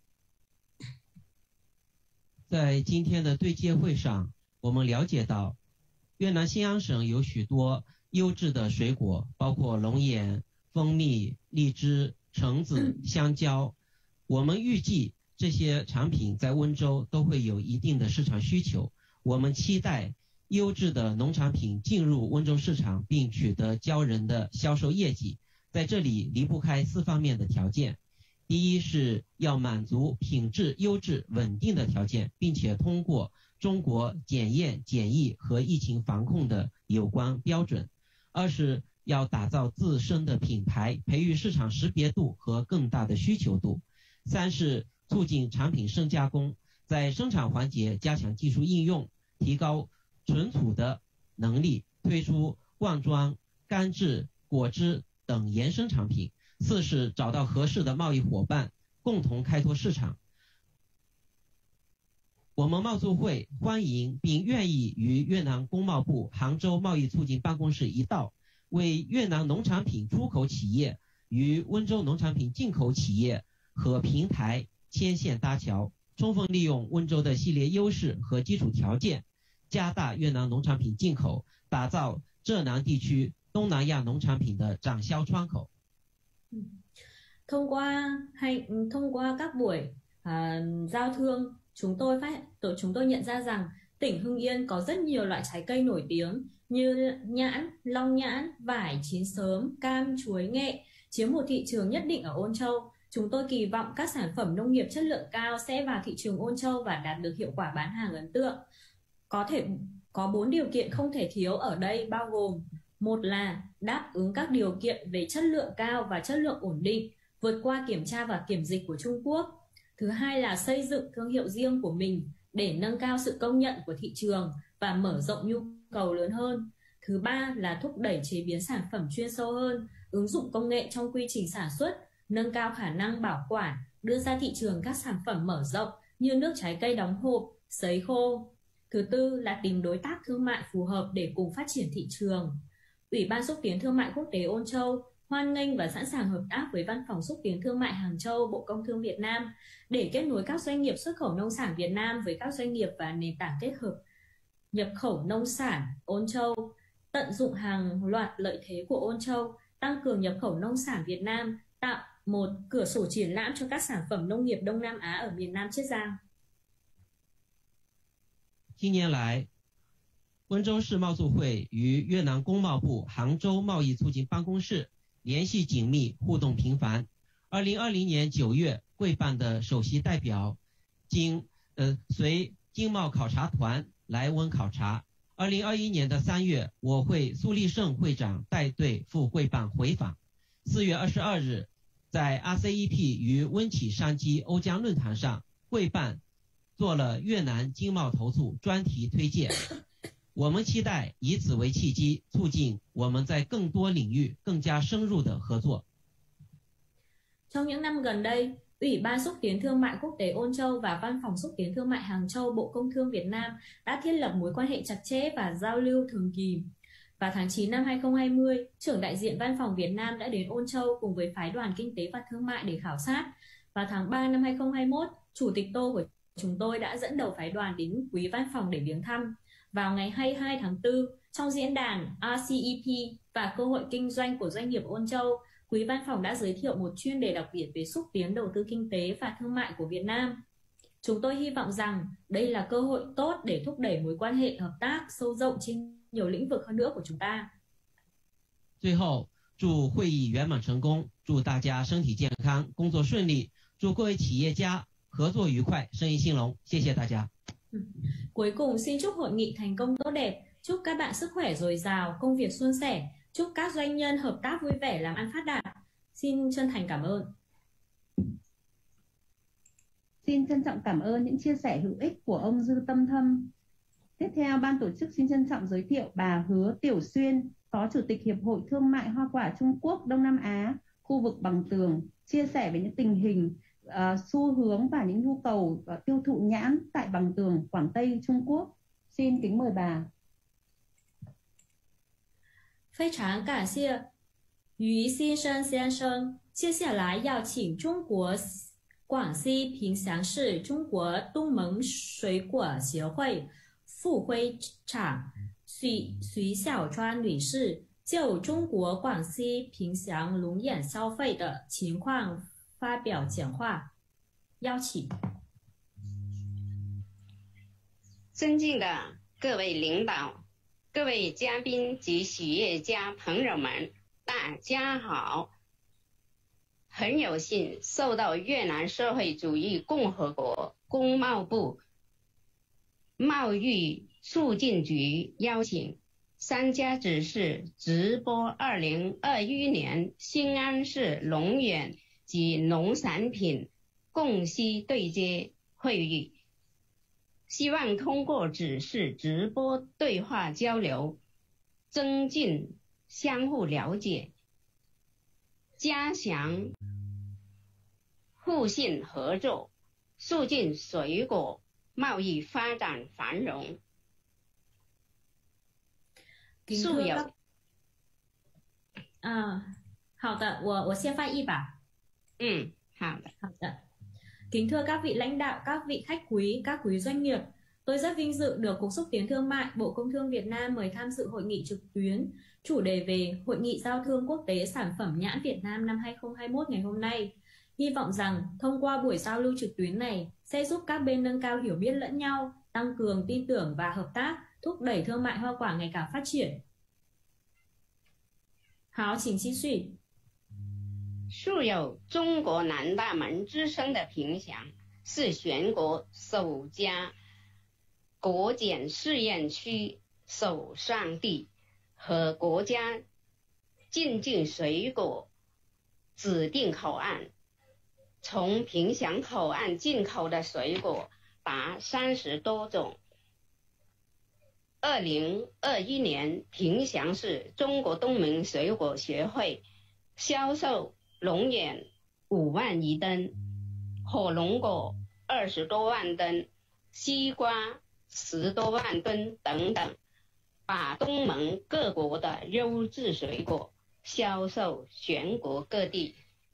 在今天的对接会上，我们了解到，越南新安省有许多优质的水果，包括龙眼、蜂蜜、荔枝、橙子、香蕉。我们预计这些产品在温州都会有一定的市场需求。我们期待优质的农产品进入温州市场，并取得骄人的销售业绩。在这里离不开四方面的条件。第一是要满足品质优质稳定的条件，并且通过中国检验检疫和疫情防控的有关标准。二是要打造自身的品牌，培育市场识别度和更大的需求度。三是促进产品深加工，在生产环节加强技术应用，提高存储的能力，推出罐装、干制、果汁等延伸产品。四是找到合适的贸易伙伴，共同开拓市场。我们贸促会欢迎并愿意与越南工贸部杭州贸易促进办公室一道，为越南农产品出口企业与温州农产品进口企业和平台牵线搭桥，充分利用温州的系列优势和基础条件，加大越南农产品进口，打造浙南地区东南亚农产品的展销窗口。 Thông qua hay thông qua các buổi à, giao thương, chúng tôi phát chúng tôi nhận ra rằng tỉnh Hưng Yên có rất nhiều loại trái cây nổi tiếng như nhãn, long nhãn, vải, chín sớm, cam, chuối, nghệ chiếm một thị trường nhất định ở Ôn Châu. Chúng tôi kỳ vọng các sản phẩm nông nghiệp chất lượng cao sẽ vào thị trường Ôn Châu và đạt được hiệu quả bán hàng ấn tượng. Có thể có bốn điều kiện không thể thiếu ở đây bao gồm: một là đáp ứng các điều kiện về chất lượng cao và chất lượng ổn định, vượt qua kiểm tra và kiểm dịch của Trung Quốc. Thứ hai là xây dựng thương hiệu riêng của mình để nâng cao sự công nhận của thị trường và mở rộng nhu cầu lớn hơn. Thứ ba là thúc đẩy chế biến sản phẩm chuyên sâu hơn, ứng dụng công nghệ trong quy trình sản xuất, nâng cao khả năng bảo quản, đưa ra thị trường các sản phẩm mở rộng như nước trái cây đóng hộp, sấy khô. Thứ tư là tìm đối tác thương mại phù hợp để cùng phát triển thị trường. Ủy ban xúc tiến thương mại quốc tế Ôn Châu hoan nghênh và sẵn sàng hợp tác với Văn phòng xúc tiến thương mại Hàng Châu, Bộ Công Thương Việt Nam để kết nối các doanh nghiệp xuất khẩu nông sản Việt Nam với các doanh nghiệp và nền tảng kết hợp nhập khẩu nông sản Ôn Châu, tận dụng hàng loạt lợi thế của Ôn Châu, tăng cường nhập khẩu nông sản Việt Nam, tạo một cửa sổ triển lãm cho các sản phẩm nông nghiệp Đông Nam Á ở miền Nam Chiết Giang. 近年来， 温州市贸促会与越南工贸部杭州贸易促进办公室联系紧密，互动频繁。二零二零年九月，贵办的首席代表经呃随经贸考察团来温考察。二零二一年的三月，我会苏立胜会长带队赴贵办回访。四月二十二日，在 R C E P 与温起商机欧江论坛上，贵办做了越南经贸投促专题推介。我们期待以此为契机，促进我们在更多领域更加深入的合作。 Trong những năm gần đây, Ủy ban xúc tiến thương mại quốc tế Ôn Châu và Văn phòng xúc tiến thương mại Hàng Châu Bộ Công Thương Việt Nam đã thiết lập mối quan hệ chặt chẽ và giao lưu thường kỳ. Vào tháng chín năm hai không hai không, trưởng đại diện Văn phòng Việt Nam đã đến Ôn Châu cùng với phái đoàn kinh tế và thương mại để khảo sát. Vào tháng ba năm hai không hai mốt, Chủ tịch Tô của chúng tôi đã dẫn đầu phái đoàn đến quý văn phòng để viếng thăm. Vào ngày hai mươi hai tháng tư, trong diễn đàn R C E P và cơ hội kinh doanh của doanh nghiệp Ôn Châu, quý văn phòng đã giới thiệu một chuyên đề đặc biệt về xúc tiến đầu tư kinh tế và thương mại của Việt Nam. Chúng tôi hy vọng rằng đây là cơ hội tốt để thúc đẩy mối quan hệ hợp tác sâu rộng trên nhiều lĩnh vực hơn nữa của chúng ta. 最后，祝会议圆满成功，祝大家身体健康，工作顺利，祝各位企业家合作愉快，生意兴隆。谢谢大家。 Cuối cùng xin chúc hội nghị thành công tốt đẹp, chúc các bạn sức khỏe dồi dào, công việc suôn sẻ, chúc các doanh nhân hợp tác vui vẻ, làm ăn phát đạt. Xin chân thành cảm ơn. Xin trân trọng cảm ơn những chia sẻ hữu ích của ông Dư Tâm Thâm. Tiếp theo, ban tổ chức xin trân trọng giới thiệu bà Hứa Tiểu Xuyên, Phó Chủ tịch Hiệp hội Thương mại Hoa quả Trung Quốc Đông Nam Á, khu vực Bằng Tường, chia sẻ về những tình hình, uh, xu hướng và những nhu cầu uh, tiêu thụ nhãn tại Bằng Tường, Quảng Tây, Trung Quốc. Xin kính mời bà. 非常感谢于先生先生，接下来要请中国广西凭祥市中国东盟水果协会副会长徐徐小川女士就中国广西凭祥龙眼消费的情况发表讲话，邀请。 尊敬的各位领导、各位嘉宾及企业家朋友们，大家好！很有幸受到越南社会主义共和国工贸部贸易促进局邀请，参加只是直播二零二一年新安市龙眼及农产品供需对接会议。希望通过指示直播对话交流，增进相互了解，加强互信合作，促进水果贸易发展繁荣。素有啊，好的，我我先翻译吧。 嗯，好的， 好的。Kính thưa các vị lãnh đạo, các vị khách quý, các quý doanh nghiệp, tôi rất vinh dự được Cục Xúc tiến Thương mại, Bộ Công Thương Việt Nam mời tham dự hội nghị trực tuyến chủ đề về Hội nghị Giao thương Quốc tế Sản phẩm nhãn Việt Nam năm hai không hai mốt ngày hôm nay. Hy vọng rằng thông qua buổi giao lưu trực tuyến này sẽ giúp các bên nâng cao hiểu biết lẫn nhau, tăng cường tin tưởng và hợp tác, thúc đẩy thương mại hoa quả ngày càng phát triển. 好，请继续。 素有中国南大门之称的凭祥，是全国首家国检试验区首上地和国家进境水果指定口岸。从凭祥口岸进口的水果达三十多种。二零二一年，凭祥市中国东盟水果协会销售龙眼五万余吨，火龙果二十多万吨，西瓜十多万吨等等，把东盟各国的优质水果销售全国各地。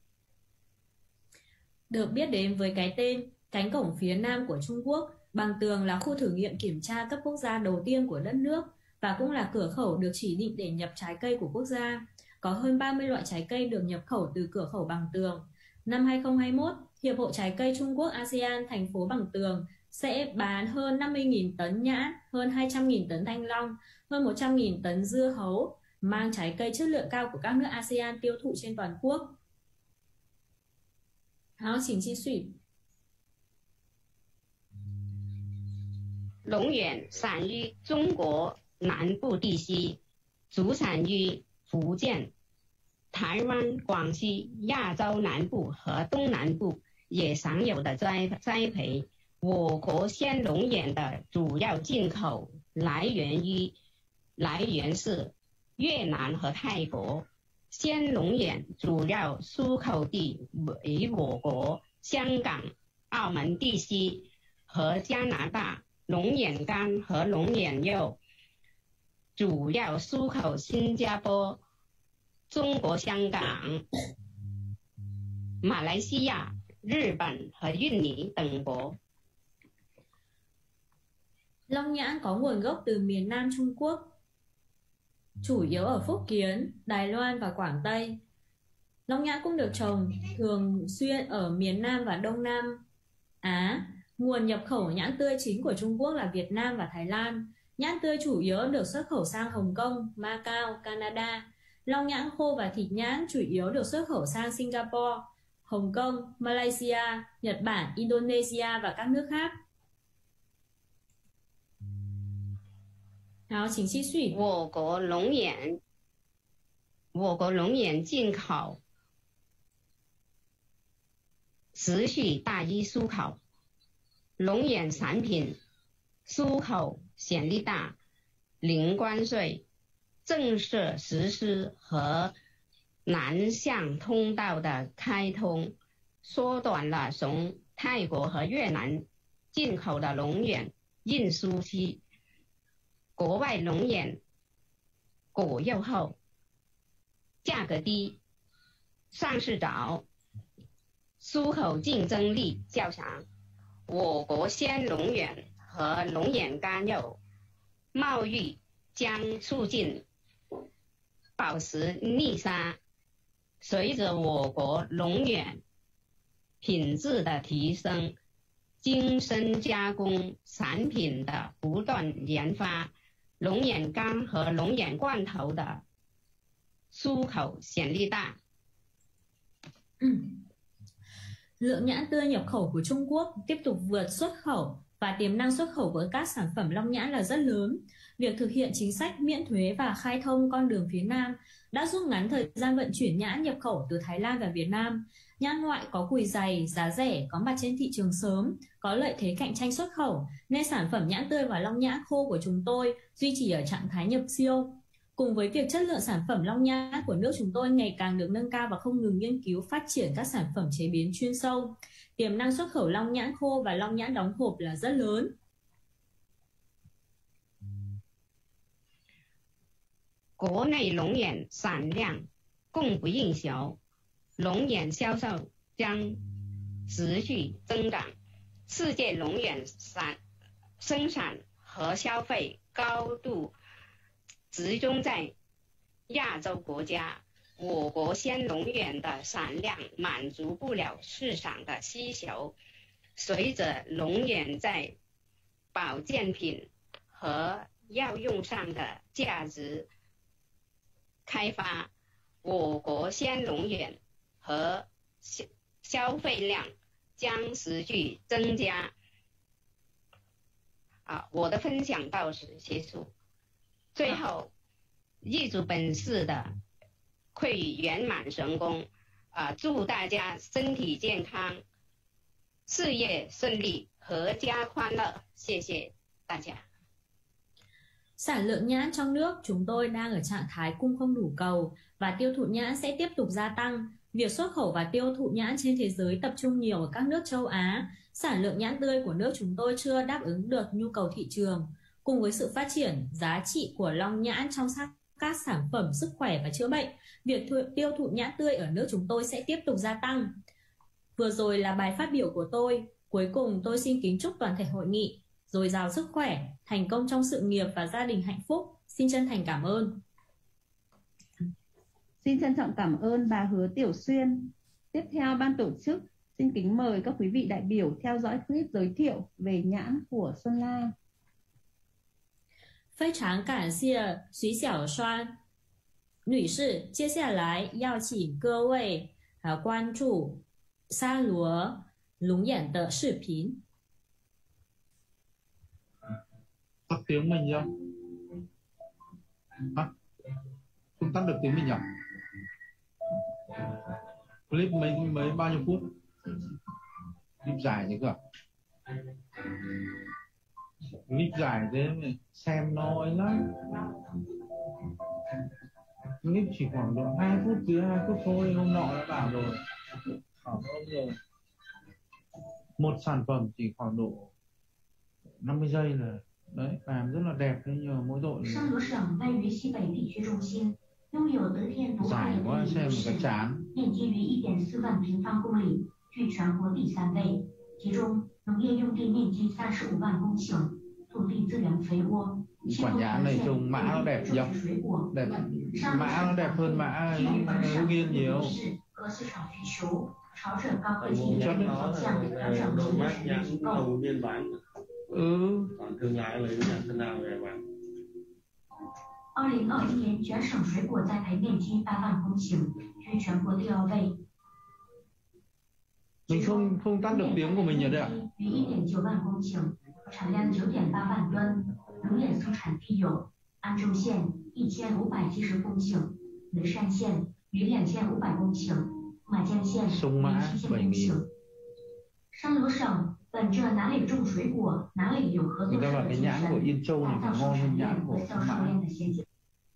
Được biết đến với cái tên cánh cổng phía nam của Trung Quốc, Bằng Tường là khu thử nghiệm kiểm tra cấp quốc gia đầu tiên của đất nước và cũng là cửa khẩu được chỉ định để nhập trái cây của quốc gia. Có hơn ba mươi loại trái cây được nhập khẩu từ cửa khẩu Bằng Tường. Năm hai không hai mốt, Hiệp hội Trái cây Trung Quốc a sê an thành phố Bằng Tường sẽ bán hơn năm mươi nghìn tấn nhãn, hơn hai trăm nghìn tấn thanh long, hơn một trăm nghìn tấn dưa hấu, mang trái cây chất lượng cao của các nước a sê an tiêu thụ trên toàn quốc. Hào, xin chi suy. 龙眼产于中国南部地区，主产于福建、台湾、广西、亚洲南部和东南部，也常有的栽栽培。我国鲜龙眼的主要进口来源于来源是越南和泰国。鲜龙眼主要出口地为我国香港、澳门地区和加拿大。龙眼干和龙眼肉主要出口新加坡、中国香港、马来西亚、日本和印尼等国。 Long nhãn có nguồn gốc từ miền Nam Trung Quốc, chủ yếu ở Phúc Kiến, Đài Loan và Quảng Tây. Long nhãn cũng được trồng thường xuyên ở miền Nam và Đông Nam Á. Nguồn nhập khẩu nhãn tươi chính của Trung Quốc là Việt Nam và Thái Lan. Nhãn tươi chủ yếu được xuất khẩu sang Hồng Kông, Macau, Canada. Long nhãn khô và thịt nhãn chủ yếu được xuất khẩu sang Singapore, Hồng Kông, Malaysia, Nhật Bản, Indonesia và các nước khác. 好，请继续。 我国龙眼，我国龙眼进口持续大于出口，龙眼产品出口潜力大，零关税政策实施和南向通道的开通，缩短了从泰国和越南进口的龙眼运输期。 国外龙眼果肉厚，价格低，上市早，出口竞争力较强。我国鲜龙眼和龙眼干肉贸易将促进保持逆差。随着我国龙眼品质的提升，精深加工产品的不断研发。 龙眼干和龙眼罐头的出口潜力大。 Lượng nhãn tươi nhập khẩu của Trung Quốc tiếp tục vượt xuất khẩu và tiềm năng xuất khẩu của các sản phẩm long nhãn là rất lớn. Việc thực hiện chính sách miễn thuế và khai thông con đường phía Nam đã rút ngắn thời gian vận chuyển nhãn nhập khẩu từ Thái Lan và Việt Nam. Nhãn ngoại có cùi dày, giá rẻ, có mặt trên thị trường sớm, có lợi thế cạnh tranh xuất khẩu, nên sản phẩm nhãn tươi và long nhãn khô của chúng tôi duy trì ở trạng thái nhập siêu. Cùng với việc chất lượng sản phẩm long nhãn của nước chúng tôi ngày càng được nâng cao và không ngừng nghiên cứu phát triển các sản phẩm chế biến chuyên sâu, tiềm năng xuất khẩu long nhãn khô và long nhãn đóng hộp là rất lớn. 国内龙眼产量供不应求，龙眼销售将持续增长。世界龙眼产生产和消费高度集中在亚洲国家，我国鲜龙眼的产量满足不了市场的需求。随着龙眼在保健品和药用上的价值 开发，我国鲜龙眼和消消费量将持续增加。啊，我的分享到此结束。最后，预祝本次的会圆满成功。啊，祝大家身体健康，事业顺利，阖家欢乐。谢谢大家。 Sản lượng nhãn trong nước chúng tôi đang ở trạng thái cung không đủ cầu và tiêu thụ nhãn sẽ tiếp tục gia tăng. Việc xuất khẩu và tiêu thụ nhãn trên thế giới tập trung nhiều ở các nước châu Á. Sản lượng nhãn tươi của nước chúng tôi chưa đáp ứng được nhu cầu thị trường. Cùng với sự phát triển giá trị của long nhãn trong các sản phẩm sức khỏe và chữa bệnh, việc tiêu thụ nhãn tươi ở nước chúng tôi sẽ tiếp tục gia tăng. Vừa rồi là bài phát biểu của tôi. Cuối cùng tôi xin kính chúc toàn thể hội nghị dồi dào sức khỏe, thành công trong sự nghiệp và gia đình hạnh phúc. Xin chân thành cảm ơn. Xin trân trọng cảm ơn bà Hứa Tiểu Xuyên. Tiếp theo ban tổ chức Xin kính mời các quý vị đại biểu theo dõi clip giới thiệu về nhãn của Xuân La. 非常感谢徐小川女士，接下来要请各位呃关注三罗龙眼的视频。 Tắt tiếng mình chưa? Hả? Không tắt được tiếng mình nhỉ? Clip mấy mấy bao nhiêu phút? Clip dài thế cơ? Clip dài thế mà xem nó ấy lắm. Clip chỉ khoảng độ hai phút dưới hai phút thôi, hôm nọ đã bảo rồi. Bảo rồi. Một sản phẩm chỉ khoảng độ năm mươi giây là đấy, làm rất là đẹp đấy, nhờ mỗi đội. 山罗省位于西北地区中心，拥有得天独厚的地理优势，面积约一点四万平方公里，居全国第三位。其中，农业用地面积三十五万公顷，土地资源肥沃。 Quả nhãn này trông mã nó đẹp không? Đẹp. Mã nó đẹp hơn mã Hưng Yên nhiều. Chất nó là mát nhãn đầu biên bán. Ừ. Còn thương lái lấy nhãn thân nào về bán. 二零二一年全省水果栽培面积八万公顷，居全国第二位。 Mình không không tắt được tiếng của mình nhỉ đây ạ? 约一点九万公顷，产量九点八万吨。龙眼素产地有安州县一千五百七十公顷，乐山县约两千五百公顷，马江县约七千公顷。山罗省本着哪里种水果哪里有合作社的精神，打造生产链和销售链的衔接。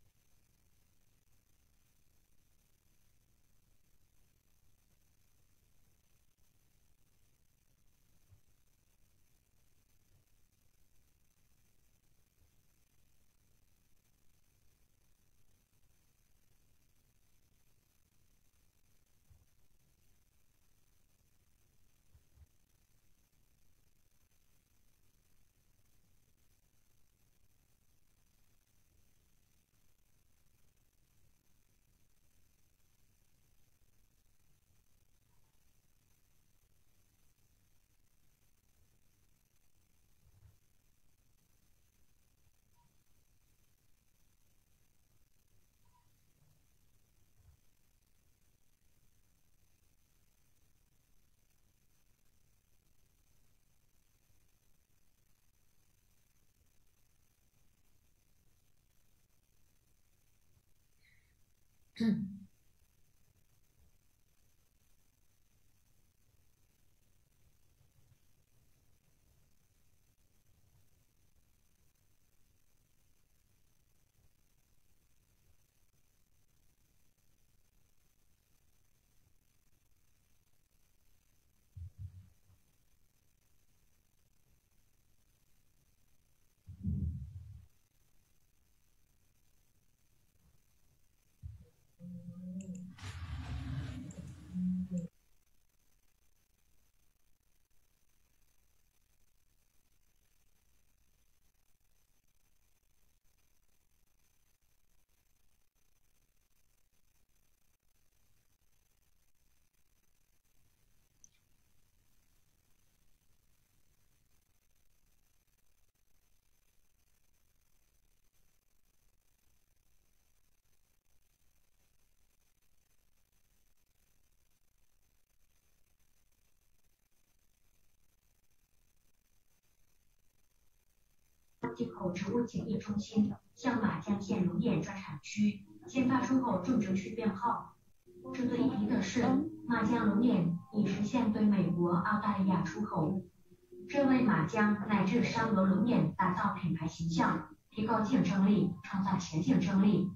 进口植物检疫中心向马江县龙眼专产区签发出口种植区编号。值得一提的是，马江龙眼已实现对美国、澳大利亚出口，这为马江乃至山罗龙眼打造品牌形象，提高竞争力，创造前竞争力。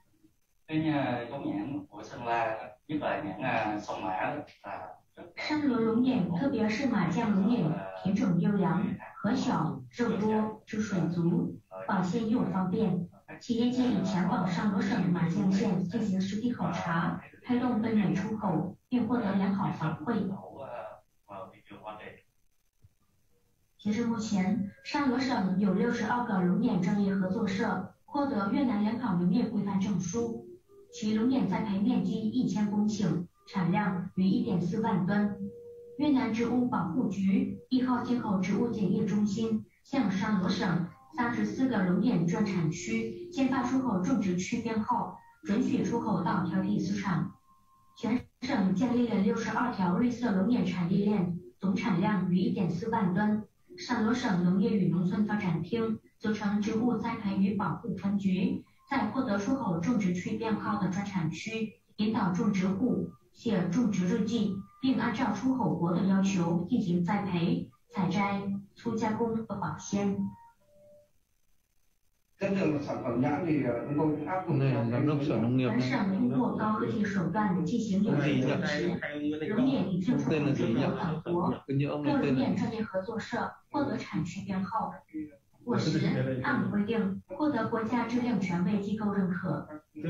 cái giống nhãn của Sơn La, nhất là nhãn sông Mã là 山罗龙眼，特别是马江龙眼，品种优良、核小、肉多、汁水足，保鲜又方便。企业界已前往山罗省马江县进行实地考察，推动对美出口，并获得良好反馈。截至目前，山罗省有六十二个龙眼专业合作社获得越南良好农业规范证书，其龙眼栽培面积一千公顷。产量约一点四万吨。 越南植物保护局一号进口植物检验中心向山罗省三十四个龙眼专产区签发出口种植区编号，准许出口到调体市场。全省建立了六十二条绿色龙眼产业链，总产量逾一点四万吨。山罗省农业与农村发展厅组成植物栽培与保护分局，在获得出口种植区编号的专产区，引导种植户写种植日记，并按照出口国的要求进行栽培、采摘、粗加工和保鲜。 chất lượng sản phẩm nhãn thì chúng tôi cũng áp dụng này giám đốc sở nông nghiệp 本省通过高科技手段进行有机种植，龙眼已经出口至本国，各龙眼专业合作社获得产区编号。果实按规定获得国家质量权威机构认可。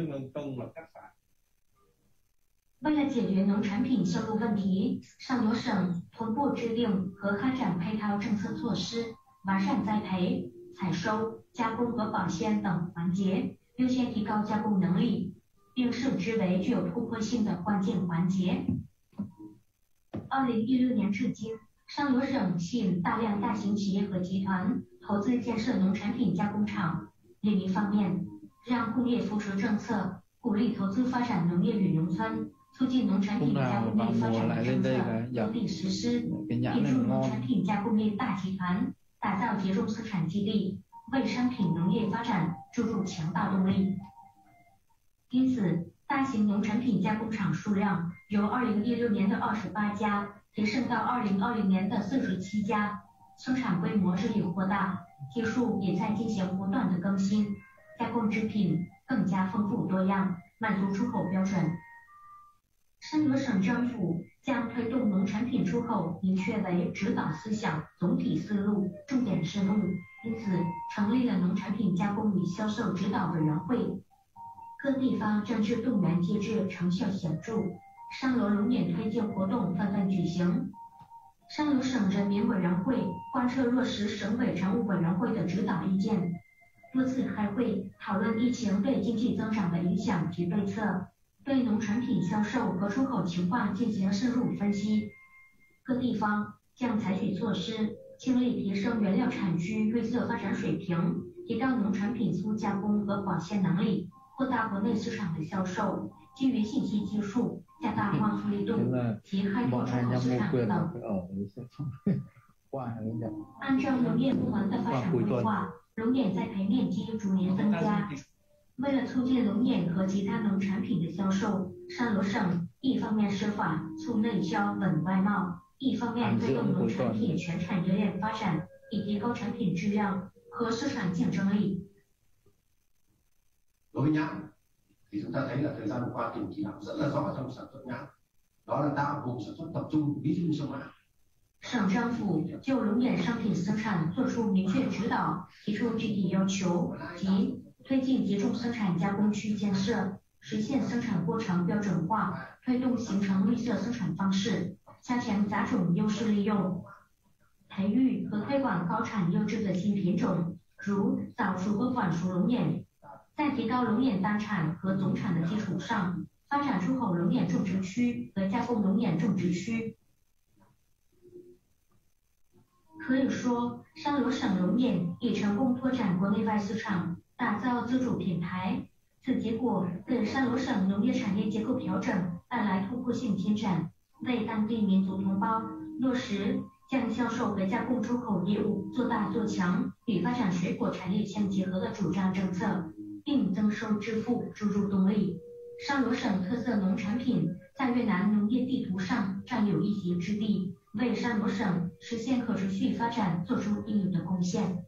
为了解决农产品销路问题，上罗省同步制定和开展配套政策措施，完善栽培、采收、加工和保鲜等环节，优先提高加工能力，并视之为具有突破性的关键环节。二零一六年至今，上罗省吸引大量大型企业和集团投资建设农产品加工厂。另一方面，让工业扶持政策鼓励投资发展农业与农村，促进农产品加工业发展的政策落地实施，引入农产品加工业大集团，打造集中生产基地，为商品农业发展注入强大动力。因此，大型农产品加工厂数量由二零一六年的二十八家提升到二零二零年的四十七家，生产规模日益扩大，技术也在进行不断的更新，加工制品更加丰富多样，满足出口标准。山罗省政府将推动农产品出口明确为指导思想、总体思路、重点事务，因此成立了农产品加工与销售指导委员会。各地方政治动员机制成效显著，山罗龙眼推进活动纷纷举行。山罗省人民委员会贯彻落实省委常务委员会的指导意见，多次开会讨论疫情对经济增长的影响及对策，对农产品销售和出口情况进行深入分析。各地方将采取措施，倾力提升原料产区绿色发展水平，提高农产品粗加工和保鲜能力，扩大国内市场的销售，基于信息技术加大换付力度及开拓出口市场等。按照农业部门的发展规划，龙眼栽培面积逐年增加。为了促进龙眼和其他农产品的销售，山罗省一方面施法促内销稳外贸，一方面推动农产品全产业链发展，以提高产品质量和市场竞争力。 Đối với nhãn thì chúng ta thấy là thời gian vừa qua tỉnh chỉ đạo rất là rõ trong sản xuất nhãn, đó là tạo vùng sản xuất tập trung, ví dụ như sông Mã。 省政府就龙眼商品生产作出明确指导，提出具体要求，即推进集中生产加工区建设，实现生产过程标准化，推动形成绿色生产方式，加强杂种优势利用，培育和推广高产优质的新品种，如早熟和晚熟龙眼。在提高龙眼单产和总产的基础上，发展出口龙眼种植区和加工龙眼种植区。可以说，山罗省龙眼已成功拓展国内外市场，打造自主品牌。此结果给山罗省农业产业结构调整带来突破性进展，为当地民族同胞落实将销售和加工出口业务做大做强，与发展水果产业相结合的主张政策，并增收致富注入动力。山罗省特色农产品在越南农业地图上占有一席之地，为山罗省实现可持续发展做出应有的贡献。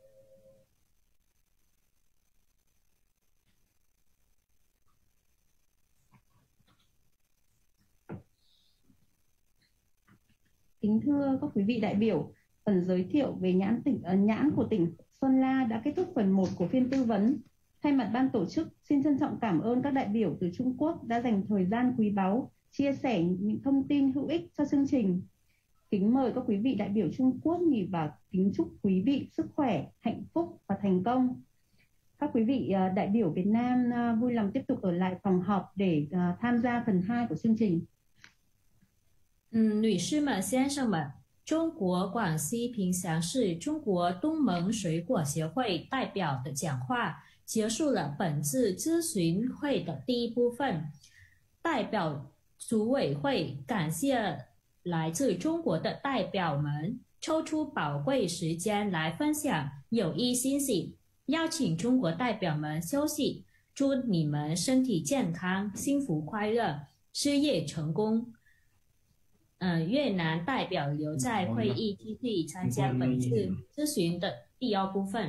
Kính thưa các quý vị đại biểu, phần giới thiệu về nhãn tỉnh uh, nhãn của tỉnh Sơn La đã kết thúc phần một của phiên tư vấn. Thay mặt ban tổ chức, xin trân trọng cảm ơn các đại biểu từ Trung Quốc đã dành thời gian quý báu chia sẻ những thông tin hữu ích cho chương trình. Kính mời các quý vị đại biểu Trung Quốc nghỉ và kính chúc quý vị sức khỏe, hạnh phúc và thành công. Các quý vị uh, đại biểu Việt Nam uh, vui lòng tiếp tục ở lại phòng họp để uh, tham gia phần hai của chương trình. 嗯，女士们、先生们，中国广西凭祥市中国东盟水果协会代表的讲话结束了本次咨询会的第一部分。代表组委会感谢来自中国的代表们抽出宝贵时间来分享有益信息，邀请中国代表们休息，祝你们身体健康、幸福快乐、事业成功。呃，越南代表留在会议继续参加本次咨询的第二部分。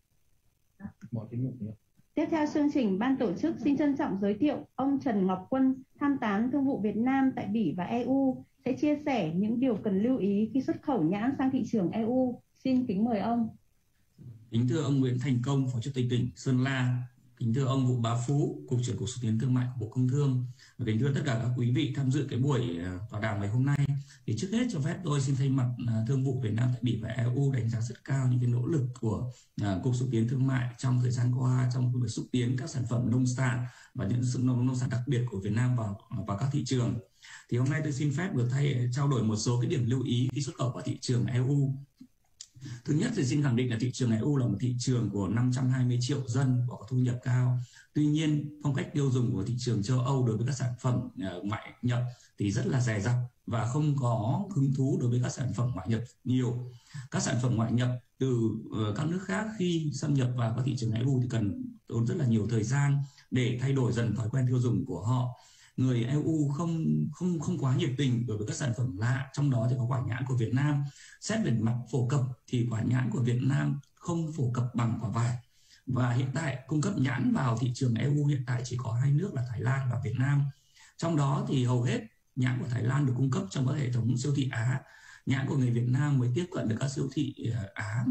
Tiếp theo chương trình, ban tổ chức xin trân trọng giới thiệu ông Trần Ngọc Quân, tham tán Thương vụ Việt Nam tại Bỉ và e u, sẽ chia sẻ những điều cần lưu ý khi xuất khẩu nhãn sang thị trường e u. Xin kính mời ông. Kính thưa ông Nguyễn Thành Công, Phó Chủ tịch tỉnh Sơn La. Kính thưa ông Vũ Bá Phú, Cục trưởng Cục xúc tiến thương mại của Bộ Công Thương. Và kính thưa tất cả các quý vị tham dự cái buổi tọa đàm ngày hôm nay. Thì trước hết cho phép tôi xin thay mặt Thương vụ Việt Nam tại Bỉ và e u đánh giá rất cao những cái nỗ lực của Cục xúc tiến thương mại trong thời gian qua trong việc xúc tiến các sản phẩm nông sản và những sản phẩm nông sản đặc biệt của Việt Nam vào vào các thị trường. Thì hôm nay tôi xin phép được thay trao đổi một số cái điểm lưu ý khi xuất khẩu vào thị trường e u. Thứ nhất thì xin khẳng định là thị trường e u là một thị trường của năm trăm hai mươi triệu dân và có thu nhập cao. Tuy nhiên, phong cách tiêu dùng của thị trường châu Âu đối với các sản phẩm ngoại nhập thì rất là dè dặt và không có hứng thú đối với các sản phẩm ngoại nhập nhiều. Các sản phẩm ngoại nhập từ các nước khác khi xâm nhập vào các thị trường e u thì cần tốn rất là nhiều thời gian để thay đổi dần thói quen tiêu dùng của họ. Người e u không không không quá nhiệt tình đối với các sản phẩm lạ, trong đó thì có quả nhãn của Việt Nam. Xét về mặt phổ cập thì quả nhãn của Việt Nam không phổ cập bằng quả vải. Và hiện tại cung cấp nhãn vào thị trường e u hiện tại chỉ có hai nước là Thái Lan và Việt Nam. Trong đó thì hầu hết nhãn của Thái Lan được cung cấp trong các hệ thống siêu thị Á. Nhãn của người Việt Nam mới tiếp cận được các siêu thị Á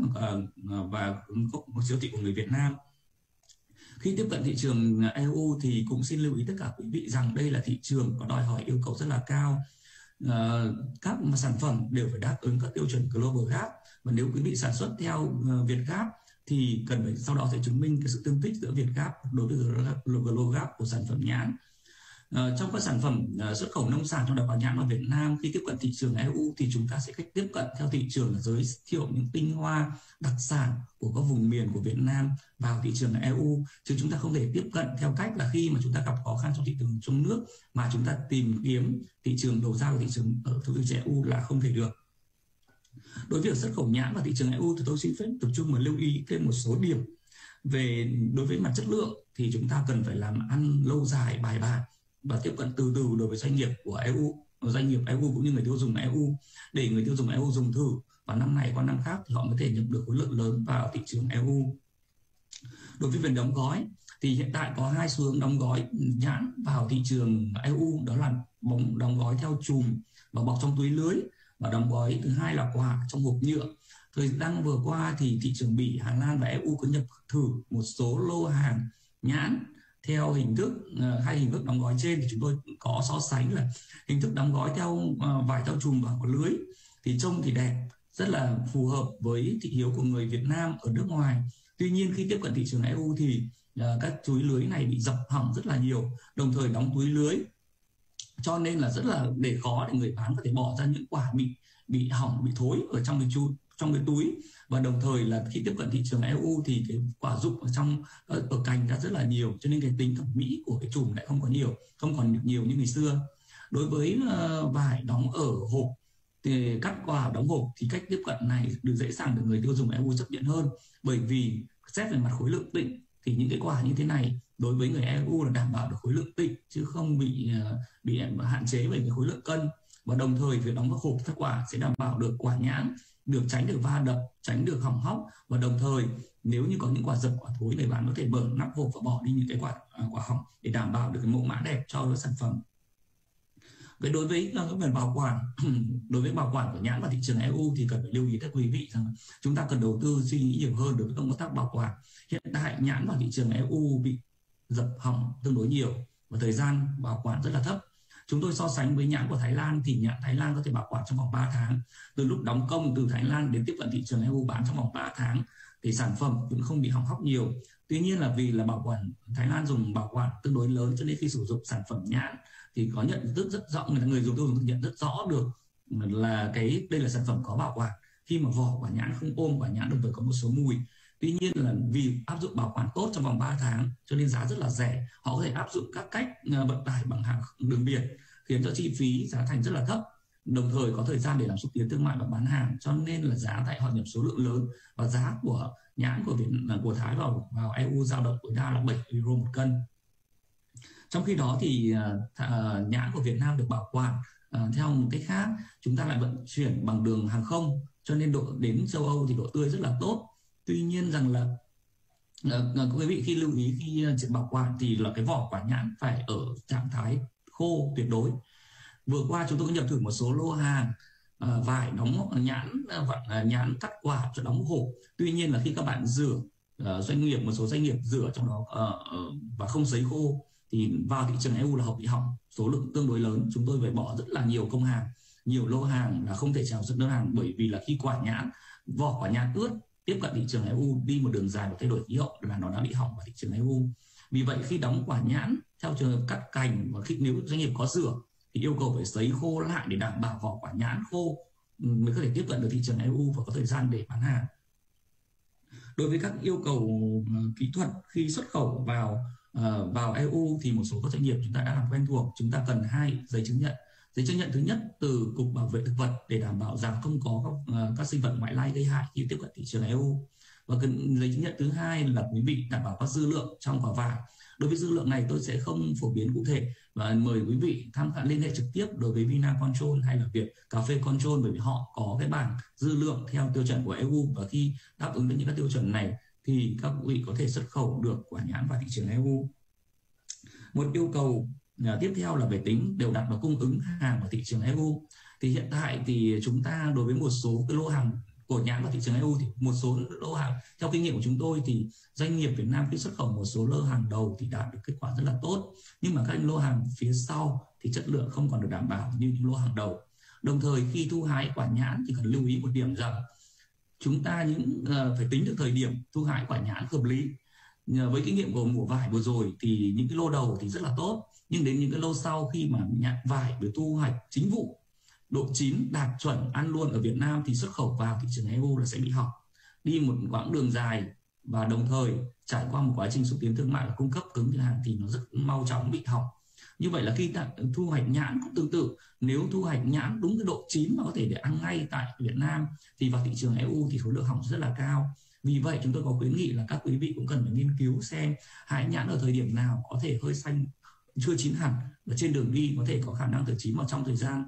và siêu thị của người Việt Nam. Khi tiếp cận thị trường e u thì cũng xin lưu ý tất cả quý vị rằng đây là thị trường có đòi hỏi yêu cầu rất là cao. Uh, các sản phẩm đều phải đáp ứng các tiêu chuẩn Global Gap, và nếu quý vị sản xuất theo uh, Việt Gap thì cần phải sau đó sẽ chứng minh cái sự tương thích giữa Việt Gap đối với Global Gap của sản phẩm nhãn. Uh, trong các sản phẩm uh, xuất khẩu nông sản trong đó có nhãn vào Việt Nam, khi tiếp cận thị trường e u thì chúng ta sẽ cách tiếp cận theo thị trường là giới thiệu những tinh hoa đặc sản của các vùng miền của Việt Nam vào thị trường e u, chứ chúng ta không thể tiếp cận theo cách là khi mà chúng ta gặp khó khăn trong thị trường trong nước mà chúng ta tìm kiếm thị trường đầu ra của thị trường ở thị trường e u là không thể được. Đối với việc xuất khẩu nhãn vào thị trường e u thì tôi xin phép tập trung và lưu ý thêm một số điểm về đối với mặt chất lượng thì chúng ta cần phải làm ăn lâu dài, bài bản và tiếp cận từ từ đối với doanh nghiệp của e u, doanh nghiệp e u cũng như người tiêu dùng e u, để người tiêu dùng e u dùng thử và năm này qua năm khác thì họ có thể nhập được khối lượng lớn vào thị trường e u. Đối với việc đóng gói thì hiện tại có hai xu hướng đóng gói nhãn vào thị trường e u, đó là đóng gói theo chùm và bọc trong túi lưới, và đóng gói thứ hai là quả trong hộp nhựa. Thời gian vừa qua thì thị trường Bỉ, Hà Lan và e u có nhập thử một số lô hàng nhãn theo hình thức uh, hai hình thức đóng gói trên, thì chúng tôi có so sánh là hình thức đóng gói theo uh, vải theo chùm và có lưới thì trông thì đẹp, rất là phù hợp với thị hiếu của người Việt Nam ở nước ngoài. Tuy nhiên khi tiếp cận thị trường e u thì uh, các túi lưới này bị dập hỏng rất là nhiều, đồng thời đóng túi lưới cho nên là rất là để khó để người bán có thể bỏ ra những quả bị bị hỏng, bị thối ở trong cái chu trong cái túi. Và đồng thời là khi tiếp cận thị trường e u thì cái quả dụng ở trong ở, ở cành ra rất là nhiều, cho nên cái tính thẩm mỹ của cái chùm lại không có nhiều, không còn nhiều như ngày xưa. Đối với uh, vải đóng ở hộp thì cắt quả đóng hộp thì cách tiếp cận này được dễ dàng được người tiêu dùng e u chấp nhận hơn, bởi vì xét về mặt khối lượng tịnh thì những cái quả như thế này đối với người e u là đảm bảo được khối lượng tịnh chứ không bị uh, bị hạn chế về cái khối lượng cân. Và đồng thời việc đóng vào hộp các quả sẽ đảm bảo được quả nhãn được tránh được va đập, tránh được hỏng hóc, và đồng thời nếu như có những quả dập, quả thối, người bán có thể mở nắp hộp và bỏ đi những cái quả quả hỏng để đảm bảo được cái mẫu mã đẹp cho sản phẩm. Vậy đối với phần bảo quản đối với bảo quản của nhãn vào thị trường e u thì cần phải lưu ý các quý vị rằng chúng ta cần đầu tư suy nghĩ nhiều hơn đối với công tác bảo quản. Hiện tại nhãn vào thị trường e u bị dập hỏng tương đối nhiều và thời gian bảo quản rất là thấp. Chúng tôi so sánh với nhãn của Thái Lan thì nhãn Thái Lan có thể bảo quản trong vòng ba tháng. Từ lúc đóng công từ Thái Lan đến tiếp cận thị trường e u bán trong vòng ba tháng thì sản phẩm cũng không bị hỏng hóc nhiều. Tuy nhiên là vì là bảo quản Thái Lan dùng bảo quản tương đối lớn cho nên khi sử dụng sản phẩm nhãn thì có nhận thức rất rõ, người người dùng tiêu dùng nhận rất rõ được là cái đây là sản phẩm có bảo quản, khi mà vỏ quả nhãn không ôm quả nhãn, đồng thời có một số mùi. Tuy nhiên là vì áp dụng bảo quản tốt trong vòng ba tháng cho nên giá rất là rẻ. Họ có thể áp dụng các cách vận tải bằng hàng đường biển, khiến cho chi phí giá thành rất là thấp, đồng thời có thời gian để làm xúc tiến thương mại và bán hàng, cho nên là giá tại họ nhập số lượng lớn, và giá của nhãn của Việt của Thái vào vào e u dao động tối đa là bảy euro một cân. Trong khi đó thì uh, nhãn của Việt Nam được bảo quản uh, theo một cách khác, chúng ta lại vận chuyển bằng đường hàng không, cho nên độ đến châu Âu thì độ tươi rất là tốt. Tuy nhiên rằng là uh, quý vị khi lưu ý khi uh, bảo quản thì là cái vỏ quả nhãn phải ở trạng thái khô tuyệt đối. Vừa qua chúng tôi có nhập thử một số lô hàng uh, vải đóng nhãn uh, nhãn cắt quả cho đóng hộp. Tuy nhiên là khi các bạn rửa, uh, doanh nghiệp một số doanh nghiệp rửa trong đó uh, uh, và không sấy khô thì vào thị trường e u là hộp bị hỏng, số lượng tương đối lớn. Chúng tôi phải bỏ rất là nhiều công hàng, nhiều lô hàng là không thể chào xuất đơn hàng, bởi vì là khi quả nhãn, vỏ quả nhãn ướt tiếp cận thị trường e u đi một đường dài và thay đổi khí hậu là nó đã bị hỏng vào thị trường e u. Vì vậy khi đóng quả nhãn theo trường hợp cắt cành, và khi nếu doanh nghiệp có rửa thì yêu cầu phải sấy khô lại để đảm bảo vỏ quả nhãn khô mới có thể tiếp cận được thị trường e u và có thời gian để bán hàng. Đối với các yêu cầu kỹ thuật khi xuất khẩu vào uh, vào e u thì một số các doanh nghiệp chúng ta đã làm quen thuộc. Chúng ta cần hai giấy chứng nhận. Giấy chứng nhận thứ nhất từ Cục Bảo vệ Thực vật để đảm bảo rằng không có các, uh, các sinh vật ngoại lai gây hại khi tiếp cận thị trường e u. Và cần giấy chứng nhận thứ hai là quý vị đảm bảo các dư lượng trong quả vải. Đối với dư lượng này tôi sẽ không phổ biến cụ thể và mời quý vị tham khảo liên hệ trực tiếp đối với Vinacontrol hay là việc Cà phê Control, bởi vì họ có cái bảng dư lượng theo tiêu chuẩn của e u, và khi đáp ứng được những các tiêu chuẩn này thì các quý vị có thể xuất khẩu được quả nhãn vào thị trường e u. Một yêu cầu uh, tiếp theo là về tính đều đặn và cung ứng hàng vào thị trường e u. Thì hiện tại thì chúng ta đối với một số cái lô hàng của nhãn vào thị trường e u thì một số lô hàng theo kinh nghiệm của chúng tôi thì doanh nghiệp Việt Nam khi xuất khẩu một số lô hàng đầu thì đạt được kết quả rất là tốt, nhưng mà các lô hàng phía sau thì chất lượng không còn được đảm bảo như những lô hàng đầu. Đồng thời khi thu hái quả nhãn thì cần lưu ý một điểm rằng chúng ta những uh, phải tính được thời điểm thu hái quả nhãn hợp lý. Nhờ với kinh nghiệm của mùa vải vừa rồi thì những cái lô đầu thì rất là tốt, nhưng đến những cái lô sau khi mà nhãn vải được thu hoạch chính vụ, độ chín đạt chuẩn ăn luôn ở Việt Nam thì xuất khẩu vào thị trường e u là sẽ bị hỏng, đi một quãng đường dài và đồng thời trải qua một quá trình xúc tiến thương mại và cung cấp cứng thì hàng thì nó rất mau chóng bị hỏng. Như vậy là khi ta thu hoạch nhãn cũng tương tự, nếu thu hoạch nhãn đúng cái độ chín mà có thể để ăn ngay tại Việt Nam thì vào thị trường e u thì số lượng hỏng rất là cao. Vì vậy chúng tôi có khuyến nghị là các quý vị cũng cần phải nghiên cứu xem hái nhãn ở thời điểm nào có thể hơi xanh, chưa chín hẳn, và trên đường đi có thể có khả năng từ chín vào trong thời gian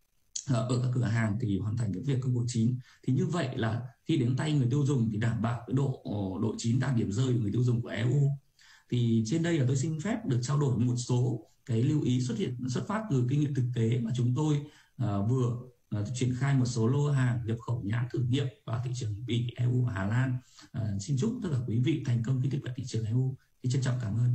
ở các cửa hàng thì hoàn thành cái việc công bố chín. Thì như vậy là khi đến tay người tiêu dùng thì đảm bảo cái độ độ chín đạt điểm rơi của người tiêu dùng của e u. Thì trên đây là tôi xin phép được trao đổi một số cái lưu ý xuất hiện xuất phát từ kinh nghiệm thực tế mà chúng tôi uh, vừa uh, triển khai một số lô hàng nhập khẩu nhãn thử nghiệm vào thị trường Bỉ, e u và Hà Lan. Uh, xin chúc tất cả quý vị thành công khi tiếp cận thị trường e u. Xin trân trọng cảm ơn.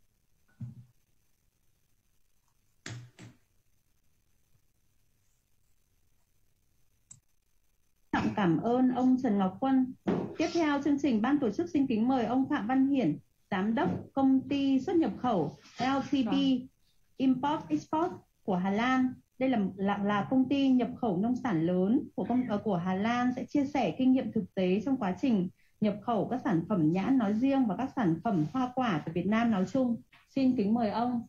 Trọng cảm ơn ông Trần Ngọc Quân. Tiếp theo chương trình ban tổ chức xin kính mời ông Phạm Văn Hiển, giám đốc công ty xuất nhập khẩu lờ tê bê Import Export của Hà Lan. Đây là, là là công ty nhập khẩu nông sản lớn của công của Hà Lan, sẽ chia sẻ kinh nghiệm thực tế trong quá trình nhập khẩu các sản phẩm nhãn nói riêng và các sản phẩm hoa quả của Việt Nam nói chung. Xin kính mời ông.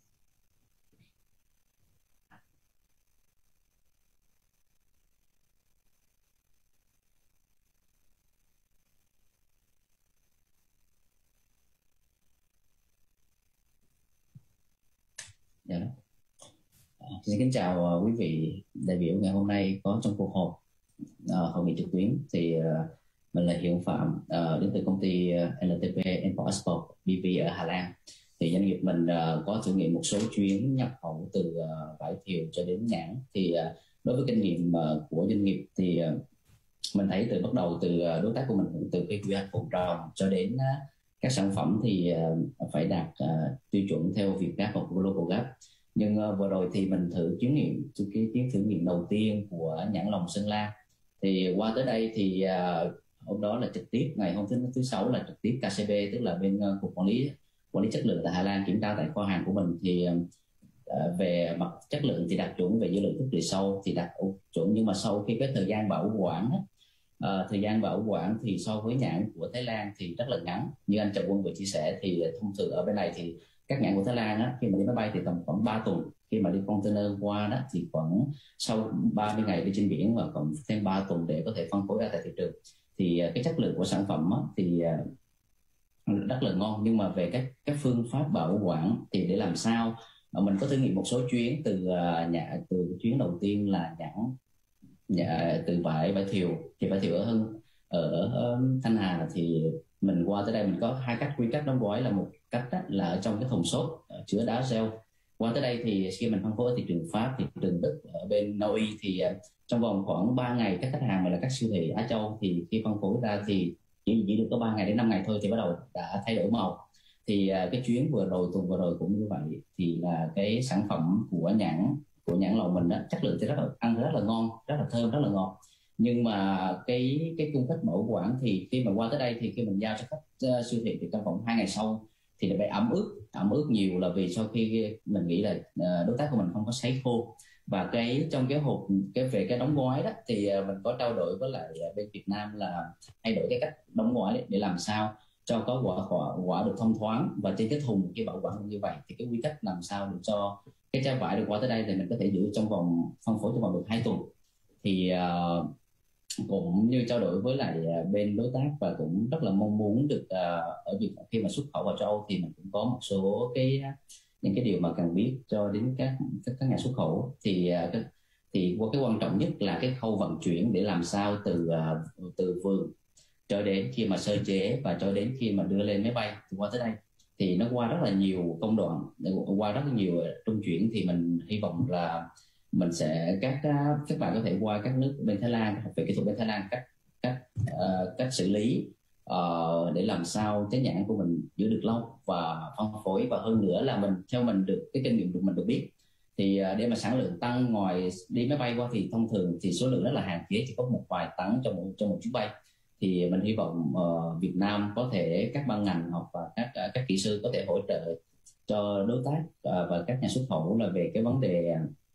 Dạ. À, xin kính chào uh, quý vị đại biểu ngày hôm nay có trong cuộc họp uh, hội nghị trực tuyến. Thì uh, mình là Hiển Phạm, uh, đến từ công ty uh, lờ tê bê Import Export bê vê ở Hà Lan. Thì doanh nghiệp mình uh, có thử nghiệm một số chuyến nhập khẩu từ uh, vải thiều cho đến nhãn. Thì uh, đối với kinh nghiệm uh, của doanh nghiệp thì uh, mình thấy từ bắt đầu từ uh, đối tác của mình từ cái quy hoạch vùng trồng cho đến uh, các sản phẩm thì uh, phải đạt uh, tiêu chuẩn theo Việt Gap và Global Gap. Nhưng uh, vừa rồi thì mình thử chuyến nghiệm cái chuyến thử nghiệm đầu tiên của nhãn lồng Sơn La. Thì qua tới đây thì uh, hôm đó là trực tiếp ngày hôm thứ thứ sáu là trực tiếp ca xê bê, tức là bên uh, cục quản lý quản lý chất lượng tại Hà Lan kiểm tra tại kho hàng của mình. Thì uh, uh, về mặt chất lượng thì đạt chuẩn, về dư lượng tích lũy sâu thì đạt chuẩn, nhưng mà sau khi cái thời gian bảo quản uh, thời gian bảo quản thì so với nhãn của Thái Lan thì rất là ngắn. Như anh Trần Quân vừa chia sẻ thì thông thường ở bên này thì các nhãn của Thái Lan á, khi mà đi máy bay thì tầm khoảng ba tuần, khi mà đi container qua đó thì khoảng sau ba mươi ngày đi trên biển và cộng thêm ba tuần để có thể phân phối ra tại thị trường. Thì cái chất lượng của sản phẩm á, thì rất là ngon, nhưng mà về các các phương pháp bảo quản thì để làm sao mình có thử nghiệm một số chuyến từ nhà từ chuyến đầu tiên là nhãn nhà, từ vải vải thiều thì vải thiều ở hơn ở, ở Thanh Hà thì mình qua tới đây mình có hai cách quy cách đóng gói, là một cách đó, là ở trong cái thùng xốp chứa đá gel. Qua tới đây thì khi mình phân phối ở thị trường Pháp, thị trường Đức, ở bên Na Uy thì trong vòng khoảng ba ngày các khách hàng mà là các siêu thị Á Châu thì khi phân phối ra thì chỉ, chỉ được có ba ngày đến năm ngày thôi thì bắt đầu đã thay đổi màu. Thì cái chuyến vừa rồi, tuần vừa rồi cũng như vậy, thì là cái sản phẩm của nhãn của nhãn lầu mình đó, chất lượng thì rất là ăn rất là ngon, rất là thơm, rất là ngọt. Nhưng mà cái cái cung cách bảo quản thì khi mà qua tới đây thì khi mình giao cho khách uh, siêu thị thì trong vòng hai ngày sau thì nó phải ẩm ướt ẩm ướt nhiều, là vì sau khi mình nghĩ là uh, đối tác của mình không có sấy khô. Và cái trong cái hộp cái về cái đóng gói đó thì uh, mình có trao đổi với lại uh, bên Việt Nam là thay đổi cái cách đóng gói đấy, để làm sao cho có quả quả, quả được thông thoáng, và trên cái thùng khi bảo quản như vậy thì cái quy cách làm sao để cho cái trái vải được qua tới đây thì mình có thể giữ trong vòng phân phối trong vòng được hai tuần. Thì uh, cũng như trao đổi với lại bên đối tác và cũng rất là mong muốn được uh, ở việc khi mà xuất khẩu vào châu Âu thì mình cũng có một số cái những cái điều mà cần biết cho đến các các, các nhà xuất khẩu. Thì uh, thì cái quan trọng nhất là cái khâu vận chuyển, để làm sao từ uh, từ vườn cho đến khi mà sơ chế và cho đến khi mà đưa lên máy bay thì qua tới đây thì nó qua rất là nhiều công đoạn, qua rất là nhiều trung chuyển. Thì mình hy vọng là mình sẽ các các bạn có thể qua các nước bên Thái Lan, học về kỹ thuật bên Thái Lan, cách cách uh, cách xử lý uh, để làm sao trái nhãn của mình giữ được lâu và phân phối. Và hơn nữa là mình theo mình được cái kinh nghiệm của mình được biết thì uh, để mà sản lượng tăng, ngoài đi máy bay qua thì thông thường thì số lượng rất là hạn chế, chỉ có một vài tấn trong một trong một chuyến bay. Thì mình hy vọng uh, Việt Nam có thể các ban ngành hoặc và các uh, các kỹ sư có thể hỗ trợ cho đối tác uh, và các nhà xuất khẩu là về cái vấn đề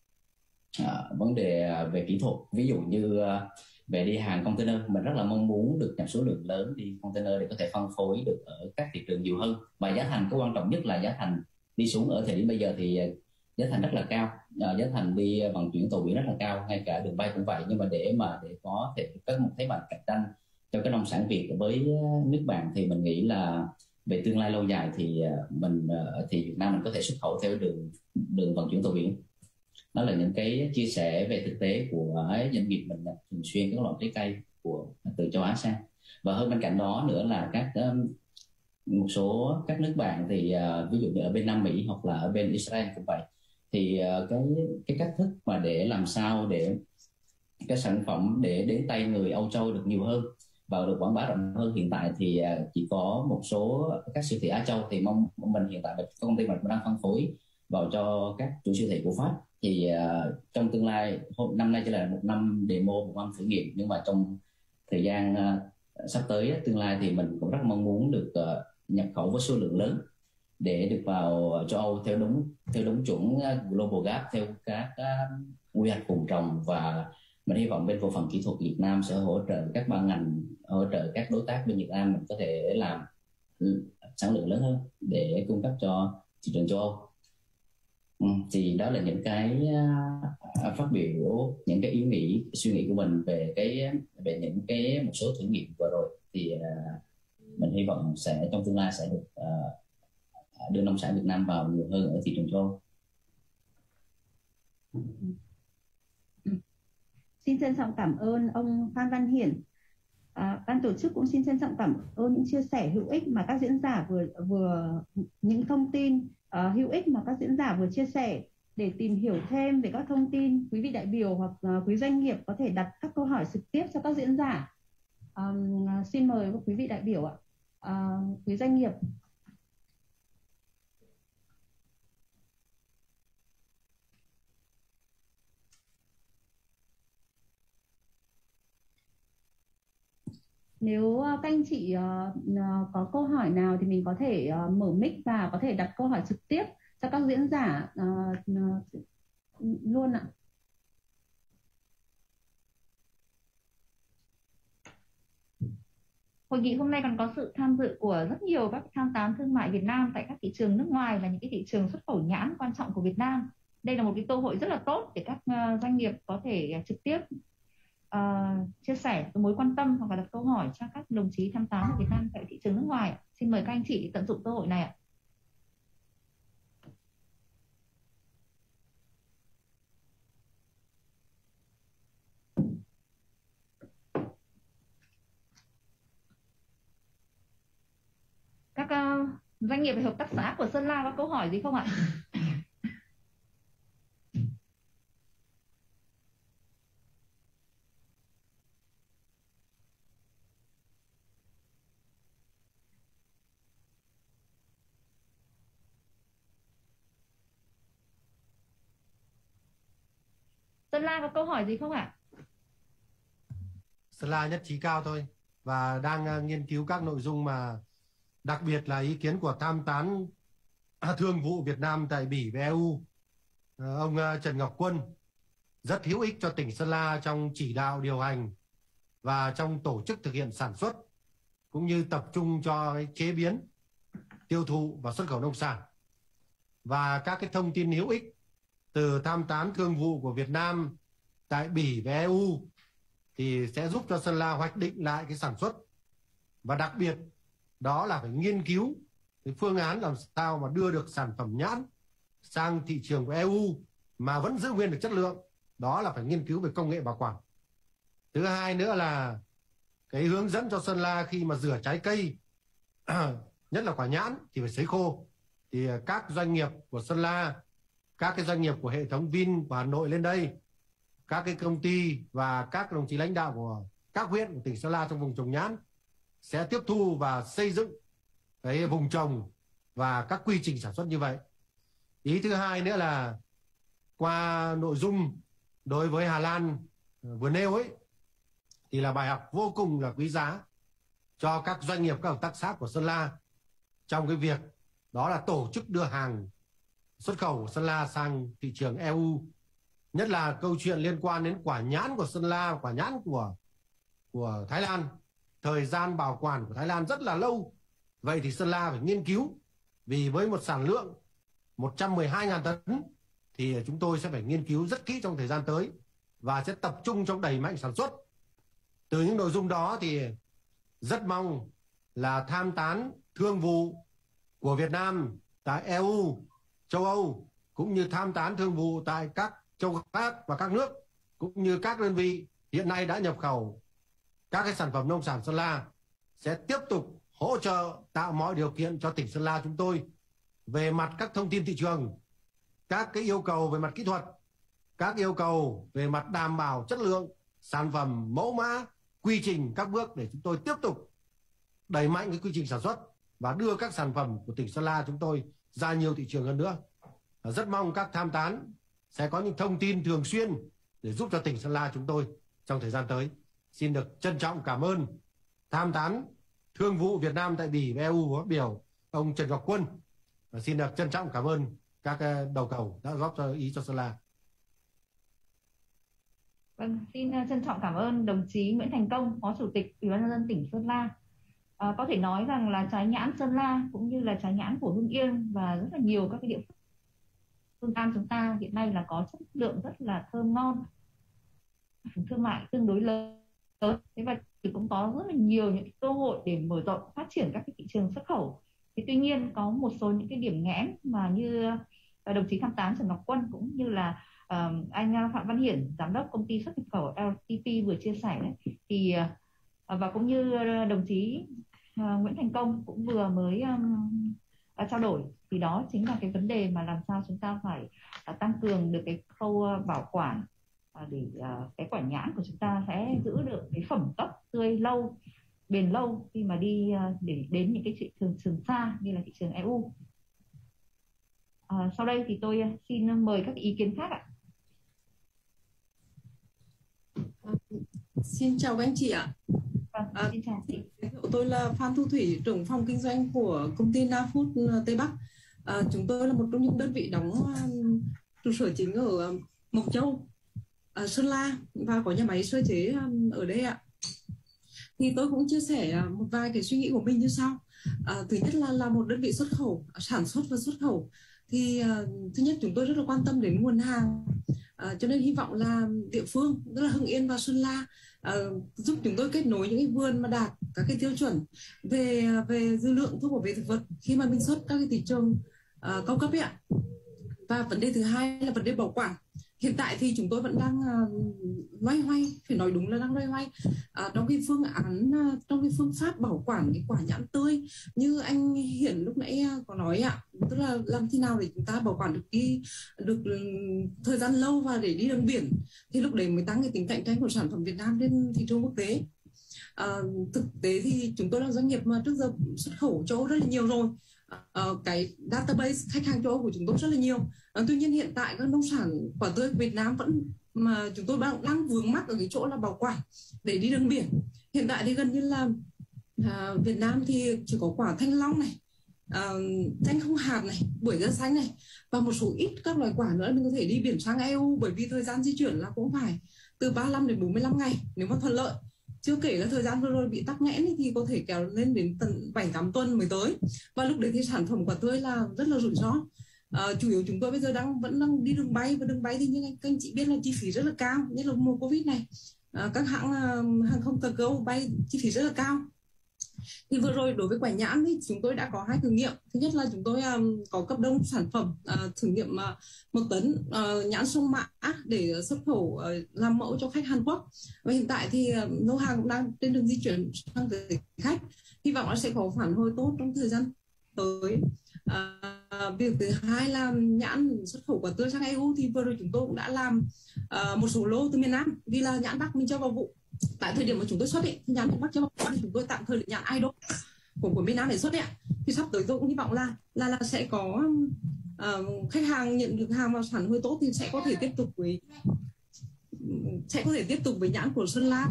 uh, vấn đề uh, về kỹ thuật. Ví dụ như uh, về đi hàng container, mình rất là mong muốn được nhập số lượng lớn đi container để có thể phân phối được ở các thị trường nhiều hơn. Và giá thành, cái quan trọng nhất là giá thành đi xuống. Ở thời điểm bây giờ thì giá thành rất là cao, uh, giá thành đi vận chuyển tàu biển rất là cao, ngay cả đường bay cũng vậy. Nhưng mà để mà để có thể có một thế mạnh cạnh tranh cho cái nông sản Việt với nước bạn thì mình nghĩ là về tương lai lâu dài thì mình thì Việt Nam mình có thể xuất khẩu theo đường đường vận chuyển tàu biển. Đó là những cái chia sẻ về thực tế của doanh nghiệp mình thường xuyên các loại trái cây của từ châu Á sang. Và hơn bên cạnh đó nữa là các một số các nước bạn thì ví dụ như ở bên Nam Mỹ hoặc là ở bên Israel cũng vậy, thì cái cái cách thức mà để làm sao để cái sản phẩm để đến tay người Âu Châu được nhiều hơn và được quảng bá rộng hơn. Hiện tại thì chỉ có một số các siêu thị Á Châu, thì mong mình hiện tại công ty mình đang phân phối vào cho các chủ siêu thị của Pháp. Thì uh, trong tương lai, hôm năm nay chỉ là một năm demo, một năm thử nghiệm, nhưng mà trong thời gian uh, sắp tới tương lai thì mình cũng rất mong muốn được uh, nhập khẩu với số lượng lớn để được vào châu Âu theo đúng theo đúng chuẩn Global Gap, theo các uh, quy hoạch vùng trồng. Và mình hy vọng bên bộ phận kỹ thuật Việt Nam sẽ hỗ trợ các ban ngành, hỗ trợ các đối tác bên Việt Nam mình có thể làm sản lượng lớn hơn để cung cấp cho thị trường châu Âu. Ừ, thì đó là những cái uh, phát biểu, những cái ý nghĩ, suy nghĩ của mình về cái về những cái một số thử nghiệm vừa rồi. Thì uh, mình hy vọng sẽ trong tương lai sẽ được uh, đưa nông sản Việt Nam vào nhiều hơn ở thị trường châu Âu. Xin trân trọng cảm ơn ông Phan Văn Hiển. À, ban tổ chức cũng xin trân trọng cảm ơn những chia sẻ hữu ích mà các diễn giả vừa vừa những thông tin uh, hữu ích mà các diễn giả vừa chia sẻ. Để tìm hiểu thêm về các thông tin, quý vị đại biểu hoặc uh, quý doanh nghiệp có thể đặt các câu hỏi trực tiếp cho các diễn giả. Um, xin mời quý vị đại biểu ạ. Uh, quý doanh nghiệp. Nếu các anh chị uh, có câu hỏi nào thì mình có thể uh, mở mic và có thể đặt câu hỏi trực tiếp cho các diễn giả uh, luôn ạ. Hội nghị hôm nay còn có sự tham dự của rất nhiều các tham tán thương mại Việt Nam tại các thị trường nước ngoài và những cái thị trường xuất khẩu nhãn quan trọng của Việt Nam. Đây là một cái cơ hội rất là tốt để các uh, doanh nghiệp có thể trực tiếp uh, chia sẻ mối quan tâm hoặc là đặt câu hỏi cho các đồng chí tham tán ở Việt Nam tại thị trường nước ngoài. Xin mời các anh chị tận dụng cơ hội này ạ. Các uh, doanh nghiệp và hợp tác xã của Sơn La có câu hỏi gì không ạ? Sơn La có câu hỏi gì không ạ? Sơn La nhất trí cao thôi và đang uh, nghiên cứu các nội dung mà đặc biệt là ý kiến của tham tán thương vụ Việt Nam tại Bỉ và e u, ông Trần Ngọc Quân, rất hữu ích cho tỉnh Sơn La trong chỉ đạo điều hành và trong tổ chức thực hiện sản xuất, cũng như tập trung cho chế biến, tiêu thụ và xuất khẩu nông sản. Và các cái thông tin hữu ích từ tham tán thương vụ của Việt Nam tại Bỉ và e u thì sẽ giúp cho Sơn La hoạch định lại cái sản xuất, và đặc biệt đó là phải nghiên cứu cái phương án làm sao mà đưa được sản phẩm nhãn sang thị trường của e u mà vẫn giữ nguyên được chất lượng. Đó là phải nghiên cứu về công nghệ bảo quản. Thứ hai nữa là cái hướng dẫn cho Sơn La khi mà rửa trái cây nhất là quả nhãn thì phải sấy khô. Thì các doanh nghiệp của Sơn La, các cái doanh nghiệp của hệ thống Vin của Hà Nội lên đây, các cái công ty và các đồng chí lãnh đạo của các huyện của tỉnh Sơn La trong vùng trồng nhãn sẽ tiếp thu và xây dựng cái vùng trồng và các quy trình sản xuất như vậy. Ý thứ hai nữa là qua nội dung đối với Hà Lan vừa nêu ấy thì là bài học vô cùng là quý giá cho các doanh nghiệp, các hợp tác xã của Sơn La trong cái việc đó là tổ chức đưa hàng xuất khẩu của Sơn La sang thị trường e u, nhất là câu chuyện liên quan đến quả nhãn của Sơn La, quả nhãn của của Thái Lan. Thời gian bảo quản của Thái Lan rất là lâu. Vậy thì Sơn La phải nghiên cứu, vì với một sản lượng một trăm mười hai nghìn tấn thì chúng tôi sẽ phải nghiên cứu rất kỹ trong thời gian tới và sẽ tập trung trong đẩy mạnh sản xuất. Từ những nội dung đó thì rất mong là tham tán thương vụ của Việt Nam tại e u, châu Âu, cũng như tham tán thương vụ tại các châu khác và các nước, cũng như các đơn vị hiện nay đã nhập khẩu các cái sản phẩm nông sản Sơn La sẽ tiếp tục hỗ trợ tạo mọi điều kiện cho tỉnh Sơn La chúng tôi về mặt các thông tin thị trường, các cái yêu cầu về mặt kỹ thuật, các yêu cầu về mặt đảm bảo chất lượng sản phẩm, mẫu mã, quy trình các bước để chúng tôi tiếp tục đẩy mạnh cái quy trình sản xuất và đưa các sản phẩm của tỉnh Sơn La chúng tôi ra nhiều thị trường hơn nữa. Và rất mong các tham tán sẽ có những thông tin thường xuyên để giúp cho tỉnh Sơn La chúng tôi trong thời gian tới. Xin được trân trọng cảm ơn tham tán thương vụ Việt Nam tại Bỉ và e u phát biểu ông Trần Ngọc Quân, và xin được trân trọng cảm ơn các đầu cầu đã góp cho ý cho Sơn La. Vâng, xin trân trọng cảm ơn đồng chí Nguyễn Thành Công, Phó Chủ tịch Ủy ban nhân dân tỉnh Sơn La. À, có thể nói rằng là trái nhãn Sơn La cũng như là trái nhãn của Hưng Yên và rất là nhiều các cái địa phương Nam chúng ta hiện nay là có chất lượng rất là thơm ngon, thương mại tương đối lớn. Thế và thì cũng có rất là nhiều những cơ hội để mở rộng phát triển các cái thị trường xuất khẩu. Thì tuy nhiên có một số những cái điểm nghẽn mà như đồng chí tham tán Trần Ngọc Quân cũng như là uh, anh Phạm Văn Hiển, giám đốc công ty xuất nhập khẩu lờ tê pê vừa chia sẻ đấy, thì uh, và cũng như đồng chí uh, Nguyễn Thành Công cũng vừa mới um, uh, trao đổi, thì đó chính là cái vấn đề mà làm sao chúng ta phải uh, tăng cường được cái khâu uh, bảo quản uh, để uh, cái quả nhãn của chúng ta sẽ giữ được cái phẩm cấp tươi lâu, bền lâu khi mà đi uh, để đến những cái thị trường trường xa như là thị trường e u. Uh, sau đây thì tôi xin mời các ý kiến khác ạ. Xin chào các anh chị ạ. Vâng, à, xin chào chị. Tôi là Phan Thu Thủy, trưởng phòng kinh doanh của công ty Na Food Tây Bắc. À, chúng tôi là một trong những đơn vị đóng uh, trụ sở chính ở uh, Mộc Châu, uh, Sơn La và có nhà máy sơ chế um, ở đây ạ. Thì tôi cũng chia sẻ uh, một vài cái suy nghĩ của mình như sau. Uh, thứ nhất là là một đơn vị xuất khẩu, sản xuất và xuất khẩu. Thì uh, thứ nhất chúng tôi rất là quan tâm đến nguồn hàng. Uh, cho nên hy vọng là địa phương, tức là Hưng Yên và Sơn La, uh, giúp chúng tôi kết nối những cái vườn mà đạt các cái tiêu chuẩn về về dư lượng thuốc bảo vệ thực vật khi mà mình xuất các cái thị trường uh, cao cấp ấy ạ. Và vấn đề thứ hai là vấn đề bảo quản. Hiện tại thì chúng tôi vẫn đang uh, loay hoay, phải nói đúng là đang loay hoay uh, trong cái phương án, uh, trong cái phương pháp bảo quản cái quả nhãn tươi như anh Hiển lúc nãy uh, có nói ạ, tức là làm thế nào để chúng ta bảo quản được đi được um, thời gian lâu và để đi đường biển, thì lúc đấy mới tăng cái tính cạnh tranh của sản phẩm Việt Nam trên thị trường quốc tế. Uh, thực tế thì chúng tôi là doanh nghiệp mà trước giờ xuất khẩu châu Âu rất là nhiều rồi. Uh, cái database khách hàng châu Âu của chúng tôi rất là nhiều. Uh, tuy nhiên hiện tại các nông sản quả tươi Việt Nam vẫn mà chúng tôi đang, đang vướng mắc ở cái chỗ là bảo quản để đi đường biển. Hiện tại thì gần như là uh, Việt Nam thì chỉ có quả thanh long này, uh, thanh không hạt này, bưởi da xanh này và một số ít các loài quả nữa mình có thể đi biển sang e u, bởi vì thời gian di chuyển là cũng phải từ ba mươi lăm đến bốn mươi lăm ngày nếu mà thuận lợi. Chưa kể là thời gian vừa rồi bị tắc nghẽn thì có thể kéo lên đến tận bảy tám tuần mới tới. Và lúc đấy thì sản phẩm quả tươi là rất là rủi ro. À, chủ yếu chúng tôi bây giờ đang vẫn đang đi đường bay, và đường bay thì như các anh chị biết là chi phí rất là cao, nhất là mùa Covid này. À, các hãng uh, hàng không cargo bay chi phí rất là cao. Thì vừa rồi đối với quả nhãn thì chúng tôi đã có hai thử nghiệm. Thứ nhất là chúng tôi um, có cấp đông sản phẩm uh, thử nghiệm uh, một tấn uh, nhãn sông Mã để xuất khẩu uh, làm mẫu cho khách Hàn Quốc. Và hiện tại thì uh, lô hàng cũng đang trên đường di chuyển sang tới khách. Hy vọng nó sẽ có phản hồi tốt trong thời gian tới. Uh, việc thứ hai là nhãn xuất khẩu quả tươi sang e u thì vừa rồi chúng tôi cũng đã làm uh, một số lô từ miền Nam, vì là nhãn Bắc mình cho vào vụ. Tại thời điểm mà chúng tôi xuất ấy, thì nhãn miền Bắc cho vào thì chúng tôi tạm thời nhãn idol của của miền Nam để xuất ấy. Thì sắp tới tôi cũng hy vọng là là là sẽ có uh, khách hàng nhận được hàng vào phản hồi tốt thì sẽ có thể tiếp tục với sẽ có thể tiếp tục với nhãn của Sơn La.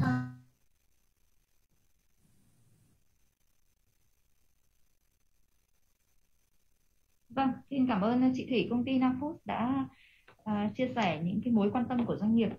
Vâng, xin cảm ơn chị Thủy, công ty Nafoods đã uh, chia sẻ những cái mối quan tâm của doanh nghiệp.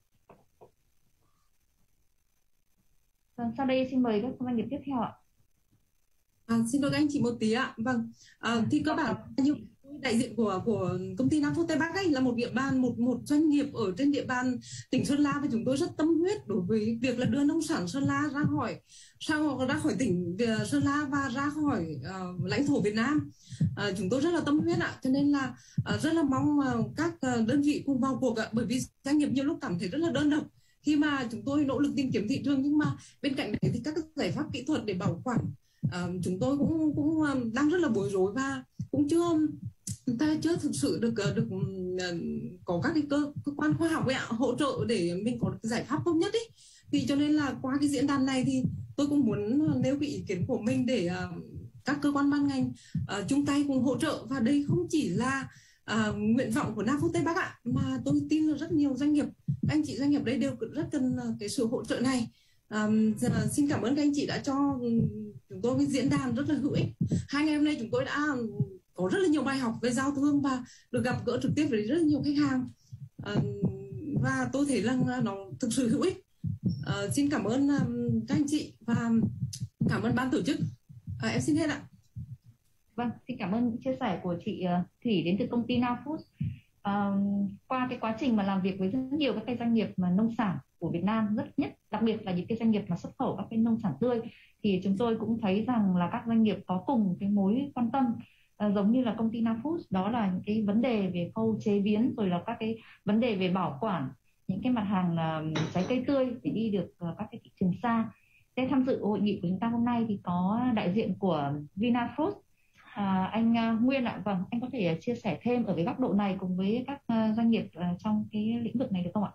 Vâng, sau đây xin mời các doanh nghiệp tiếp theo ạ. À, xin lỗi anh chị một tí ạ. Vâng, à, thì cơ bản như đại diện của của công ty Nafoods Tây Bắc ấy là một địa bàn một một doanh nghiệp ở trên địa bàn tỉnh Sơn La, và chúng tôi rất tâm huyết đối với việc là đưa nông sản Sơn La ra khỏi sao ra khỏi tỉnh Sơn La và ra khỏi uh, lãnh thổ Việt Nam. Uh, chúng tôi rất là tâm huyết ạ, cho nên là uh, rất là mong uh, các uh, đơn vị cùng vào cuộc ạ, bởi vì doanh nghiệp nhiều lúc cảm thấy rất là đơn độc khi mà chúng tôi nỗ lực tìm kiếm thị trường, nhưng mà bên cạnh đấy thì các giải pháp kỹ thuật để bảo quản uh, chúng tôi cũng cũng uh, đang rất là bối rối và cũng chưa chúng ta chưa thực sự được được uh, có các cái cơ, cơ quan khoa học ấy ạ, hỗ trợ để mình có được cái giải pháp tốt nhất ấy. Thì cho nên là qua cái diễn đàn này thì tôi cũng muốn nêu cái ý kiến của mình để uh, các cơ quan ban ngành uh, chung tay cùng hỗ trợ. Và đây không chỉ là uh, nguyện vọng của Nafoods Tây Bắc ạ, mà tôi tin là rất nhiều doanh nghiệp, anh chị doanh nghiệp đấy đều rất cần uh, cái sự hỗ trợ này. Um, xin cảm ơn các anh chị đã cho chúng tôi cái diễn đàn rất là hữu ích. Hai ngày hôm nay chúng tôi đã có rất là nhiều bài học về giao thương và được gặp gỡ trực tiếp với rất là nhiều khách hàng, uh, và tôi thấy là nó thực sự hữu ích. Uh, xin cảm ơn um, các anh chị và cảm ơn ban tổ chức. Uh, em xin hết ạ. Vâng, xin cảm ơn chia sẻ của chị uh, Thủy đến từ công ty Nafoods. Uh, qua cái quá trình mà làm việc với rất nhiều các cái doanh nghiệp mà nông sản của Việt Nam, rất nhất đặc biệt là những cái doanh nghiệp mà xuất khẩu các cái nông sản tươi, thì chúng tôi cũng thấy rằng là các doanh nghiệp có cùng cái mối quan tâm uh, giống như là công ty Nafoods, đó là những cái vấn đề về khâu chế biến, rồi là các cái vấn đề về bảo quản những cái mặt hàng uh, trái cây tươi để đi được uh, các cái thị trường xa. Để tham dự hội nghị của chúng ta hôm nay thì có đại diện của Vinafood, à, anh uh, Nguyên ạ. Vâng, anh có thể chia sẻ thêm ở cái góc độ này cùng với các uh, doanh nghiệp uh, trong cái lĩnh vực này được không ạ?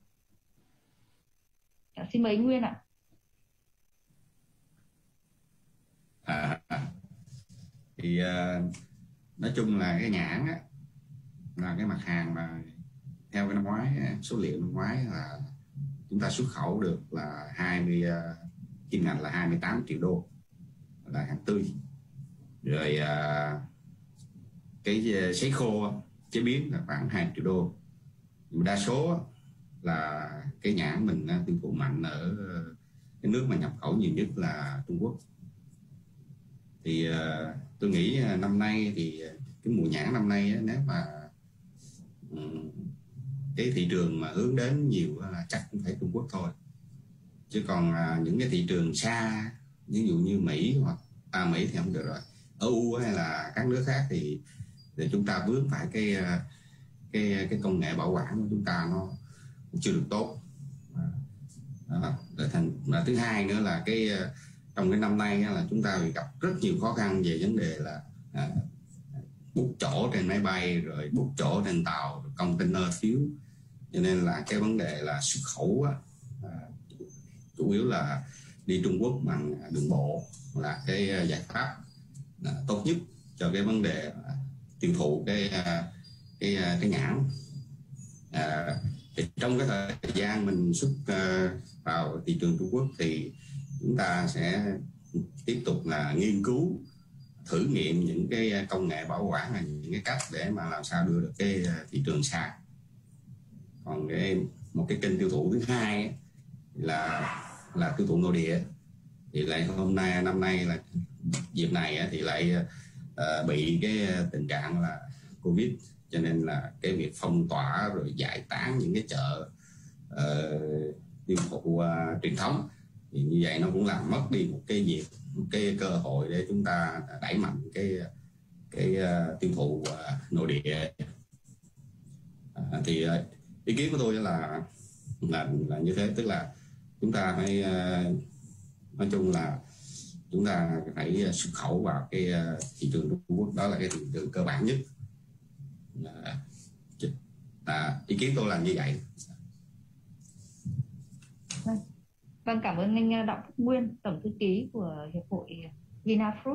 À, xin mời anh Nguyên ạ. À, thì uh, nói chung là cái nhãn á, là cái mặt hàng mà theo cái năm ngoái, số liệu năm ngoái là chúng ta xuất khẩu được là hai mươi kim ngạch là hai mươi tám triệu đô là hàng tươi. Rồi uh, cái sấy khô chế biến là khoảng hai triệu đô. Đa số là cái nhãn mình tiêu thụ mạnh ở cái nước mà nhập khẩu nhiều nhất là Trung Quốc. Thì tôi nghĩ năm nay thì cái mùa nhãn năm nay nếu mà cái thị trường mà hướng đến nhiều là chắc cũng phải Trung Quốc thôi. Chứ còn những cái thị trường xa, ví dụ như Mỹ hoặc à, Mỹ thì không được rồi, ở e u hay là các nước khác thì, thì chúng ta vướng phải cái cái cái công nghệ bảo quản của chúng ta nó chưa được tốt. Đó, thành và thứ hai nữa là cái trong cái năm nay là chúng ta gặp rất nhiều khó khăn về vấn đề là à, book chỗ trên máy bay, rồi book chỗ trên tàu, container thiếu, cho nên là cái vấn đề là xuất khẩu á, à, chủ yếu là đi Trung Quốc bằng đường bộ là cái giải pháp à, tốt nhất cho cái vấn đề à, tiêu thụ cái cái cái nhãn. À, thì trong cái thời gian mình xuất uh, vào thị trường Trung Quốc thì chúng ta sẽ tiếp tục là nghiên cứu, thử nghiệm những cái công nghệ bảo quản, là những cái cách để mà làm sao đưa được cái thị trường xa. Còn cái một cái kênh tiêu thụ thứ hai ấy, là là tiêu thụ nội địa, thì lại hôm nay năm nay là dịp này ấy, thì lại uh, bị cái tình trạng là Covid, cho nên là cái việc phong tỏa rồi giải tán những cái chợ uh, tiêu thụ uh, truyền thống, thì như vậy nó cũng làm mất đi một cái việc, một cái cơ hội để chúng ta đẩy mạnh cái cái uh, tiêu thụ uh, nội địa. Uh, thì uh, ý kiến của tôi là là là như thế, tức là chúng ta phải uh, nói chung là chúng ta phải xuất khẩu vào cái uh, thị trường Trung Quốc, đó là cái thị trường cơ bản nhất. À, à, ý kiến tôi là như vậy. Vâng, vâng cảm ơn anh Đặng Phúc Nguyên, tổng thư ký của hiệp hội Vinafruit.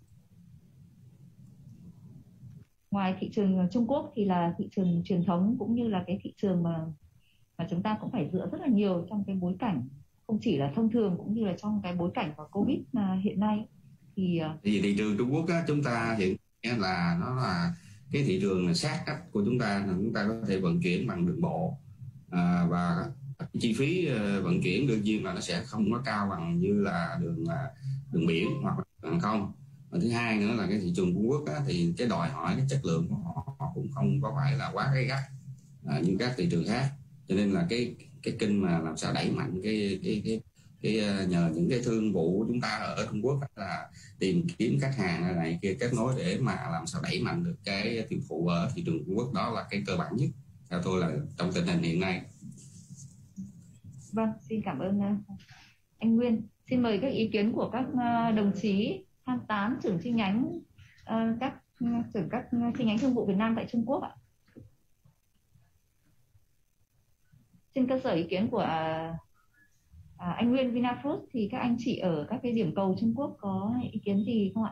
Ngoài thị trường Trung Quốc thì là thị trường truyền thống, cũng như là cái thị trường mà mà chúng ta cũng phải dựa rất là nhiều trong cái bối cảnh không chỉ là thông thường, cũng như là trong cái bối cảnh của Covid mà hiện nay. Thì thì thị trường Trung Quốc á, chúng ta hiện là nó là cái thị trường sát cách của chúng ta, chúng ta có thể vận chuyển bằng đường bộ, à, và chi phí vận chuyển đương nhiên là nó sẽ không có cao bằng như là đường đường biển hoặc là hàng không. Và thứ hai nữa là cái thị trường Trung Quốc á, thì cái đòi hỏi cái chất lượng của họ, họ cũng không có phải là quá gay gắt à, như các thị trường khác, cho nên là cái cái kênh mà làm sao đẩy mạnh cái cái cái cái nhờ những cái thương vụ của chúng ta ở Trung Quốc là tìm kiếm khách hàng này kia kết nối để mà làm sao đẩy mạnh được cái tiêu thụ ở thị trường Trung Quốc, đó là cái cơ bản nhất theo tôi là trong tình hình hiện nay. Vâng, xin cảm ơn anh Nguyên. Xin mời các ý kiến của các đồng chí tham tán, trưởng chi nhánh các trưởng các chi nhánh thương vụ Việt Nam tại Trung Quốc ạ. Trên cơ sở ý kiến của À, anh Nguyên Vinafruit thì các anh chị ở các cái điểm cầu Trung Quốc có ý kiến gì không ạ?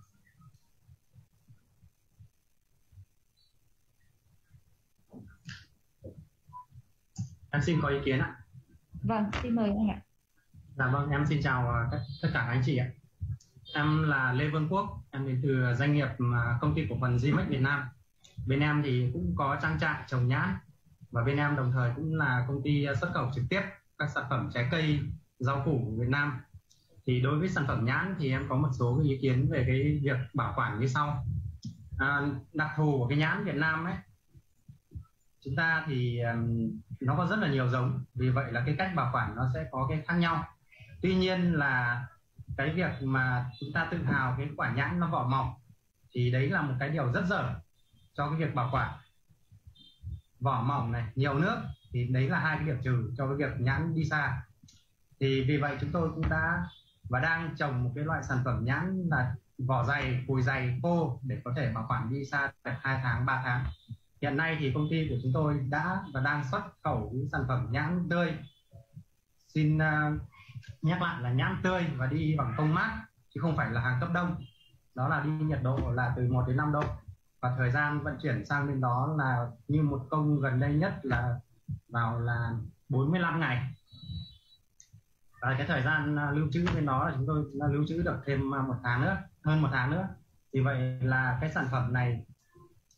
Em xin có ý kiến ạ. Vâng, xin mời anh ạ. Dạ vâng, em xin chào tất, tất cả anh chị ạ. Em là Lê Vương Quốc, em đến từ doanh nghiệp công ty cổ phần Zimex Việt Nam. Bên em thì cũng có trang trại trồng nhãn, và bên em đồng thời cũng là công ty xuất khẩu trực tiếp các sản phẩm trái cây, rau củ của Việt Nam. Thì đối với sản phẩm nhãn thì em có một số ý kiến về cái việc bảo quản như sau. À, đặc thù của cái nhãn Việt Nam ấy, chúng ta thì um, nó có rất là nhiều giống, vì vậy là cái cách bảo quản nó sẽ có cái khác nhau. Tuy nhiên là cái việc mà chúng ta tự hào cái quả nhãn nó vỏ mỏng thì đấy là một cái điều rất dở cho cái việc bảo quản. Vỏ mỏng này, nhiều nước thì đấy là hai cái điểm trừ cho cái việc nhãn đi xa. Thì vì vậy chúng tôi cũng đã và đang trồng một cái loại sản phẩm nhãn là vỏ dày, cùi dày, khô để có thể bảo quản đi xa hai tháng, ba tháng. Hiện nay thì công ty của chúng tôi đã và đang xuất khẩu những sản phẩm nhãn tươi. Xin uh, nhắc lại là nhãn tươi và đi bằng công mát chứ không phải là hàng cấp đông. Đó là đi nhiệt độ là từ một đến năm độ. Và thời gian vận chuyển sang bên đó là như một công gần đây nhất là vào là bốn mươi lăm ngày. Và cái thời gian lưu trữ bên đó là chúng tôi lưu trữ được thêm một tháng nữa, hơn một tháng nữa. Vì vậy là cái sản phẩm này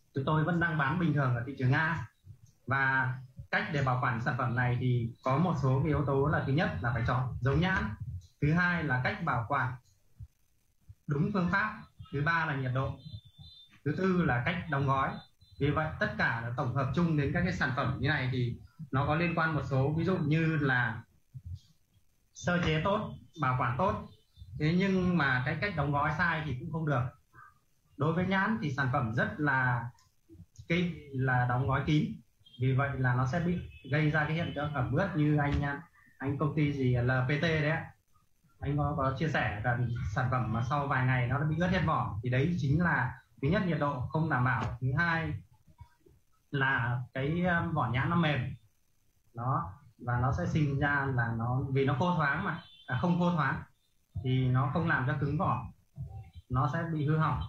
chúng tôi vẫn đang bán bình thường ở thị trường Nga. Và cách để bảo quản sản phẩm này thì có một số cái yếu tố là thứ nhất là phải chọn giống nhãn, thứ hai là cách bảo quản đúng phương pháp, thứ ba là nhiệt độ, thứ tư là cách đóng gói. Vì vậy tất cả là tổng hợp chung đến các cái sản phẩm như này thì nó có liên quan một số, ví dụ như là sơ chế tốt, bảo quản tốt, thế nhưng mà cái cách đóng gói sai thì cũng không được. Đối với nhãn thì sản phẩm rất là kín, là đóng gói kín, vì vậy là nó sẽ bị gây ra cái hiện tượng ẩm ướt như anh anh công ty gì lờ pê tê đấy, anh có, có chia sẻ là sản phẩm mà sau vài ngày nó đã bị ướt hết vỏ, thì đấy chính là thứ nhất nhiệt độ không đảm bảo, thứ hai là cái vỏ nhãn nó mềm đó, và nó sẽ sinh ra là nó vì nó khô thoáng mà à, không khô thoáng thì nó không làm cho cứng vỏ, nó sẽ bị hư hỏng.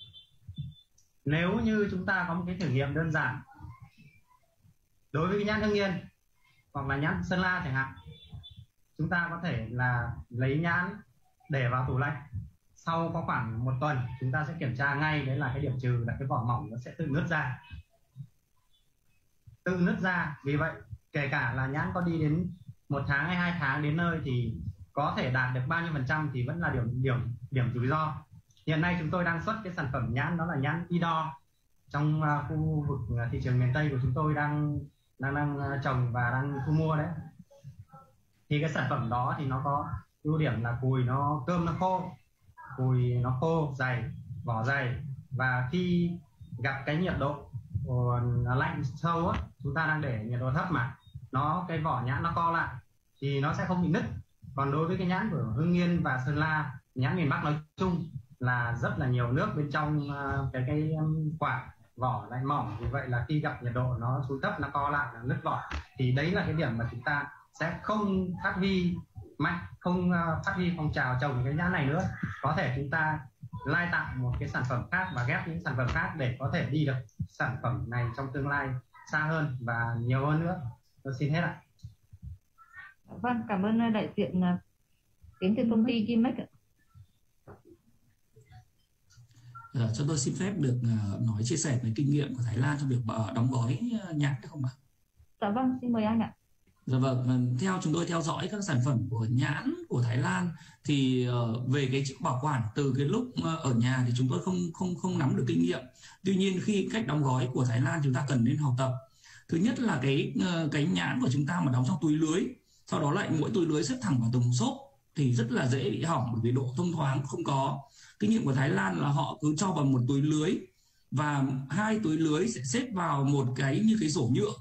Nếu như chúng ta có một cái thử nghiệm đơn giản đối với nhãn Hưng Yên hoặc là nhãn Sơn La chẳng hạn, chúng ta có thể là lấy nhãn để vào tủ lạnh, sau có khoảng một tuần chúng ta sẽ kiểm tra ngay, đấy là cái điểm trừ là cái vỏ mỏng nó sẽ tự nứt ra tự nứt ra Vì vậy kể cả là nhãn có đi đến một tháng hay hai tháng đến nơi thì có thể đạt được bao nhiêu phần trăm thì vẫn là điểm điểm điểm rủi ro. Hiện nay chúng tôi đang xuất cái sản phẩm nhãn đó là nhãn Idor trong uh, khu vực uh, thị trường miền Tây của chúng tôi đang đang đang uh, trồng và đang thu mua đấy. Thì cái sản phẩm đó thì nó có ưu điểm là cùi nó cơm nó khô, cùi nó khô dày, vỏ dày, và khi gặp cái nhiệt độ uh, lạnh sâu á, chúng ta đang để nhiệt độ thấp mà nó cái vỏ nhãn nó co lại thì nó sẽ không bị nứt. Còn đối với cái nhãn của Hưng Yên và Sơn La, nhãn miền Bắc nói chung là rất là nhiều nước bên trong uh, cái cái um, quả vỏ lại mỏng, vì vậy là khi gặp nhiệt độ nó xuống thấp nó co lại là nứt vỏ. Thì đấy là cái điểm mà chúng ta sẽ không phát huy mạnh, không uh, phát huy phong trào trồng cái nhãn này nữa. Có thể chúng ta lai tạo một cái sản phẩm khác và ghép những sản phẩm khác để có thể đi được sản phẩm này trong tương lai xa hơn và nhiều hơn nữa. Tôi xin hết ạ. Vâng, cảm ơn đại diện đến từ công ty Kimex ạ. À, cho tôi xin phép được uh, nói chia sẻ về kinh nghiệm của Thái Lan trong việc uh, đóng gói uh, nhãn được không ạ? Dạ vâng, xin mời anh ạ. Dạ vâng, theo chúng tôi theo dõi các sản phẩm của nhãn của Thái Lan thì uh, về cái bảo quản từ cái lúc uh, ở nhà thì chúng tôi không không không nắm được kinh nghiệm. Tuy nhiên khi cách đóng gói của Thái Lan chúng ta cần nên học tập. Thứ nhất là cái uh, cái nhãn của chúng ta mà đóng trong túi lưới, sau đó lại mỗi túi lưới xếp thẳng vào thùng xốp thì rất là dễ bị hỏng bởi vì độ thông thoáng không có. Kinh nghiệm của Thái Lan là họ cứ cho vào một túi lưới và hai túi lưới sẽ xếp vào một cái như cái rổ nhựa,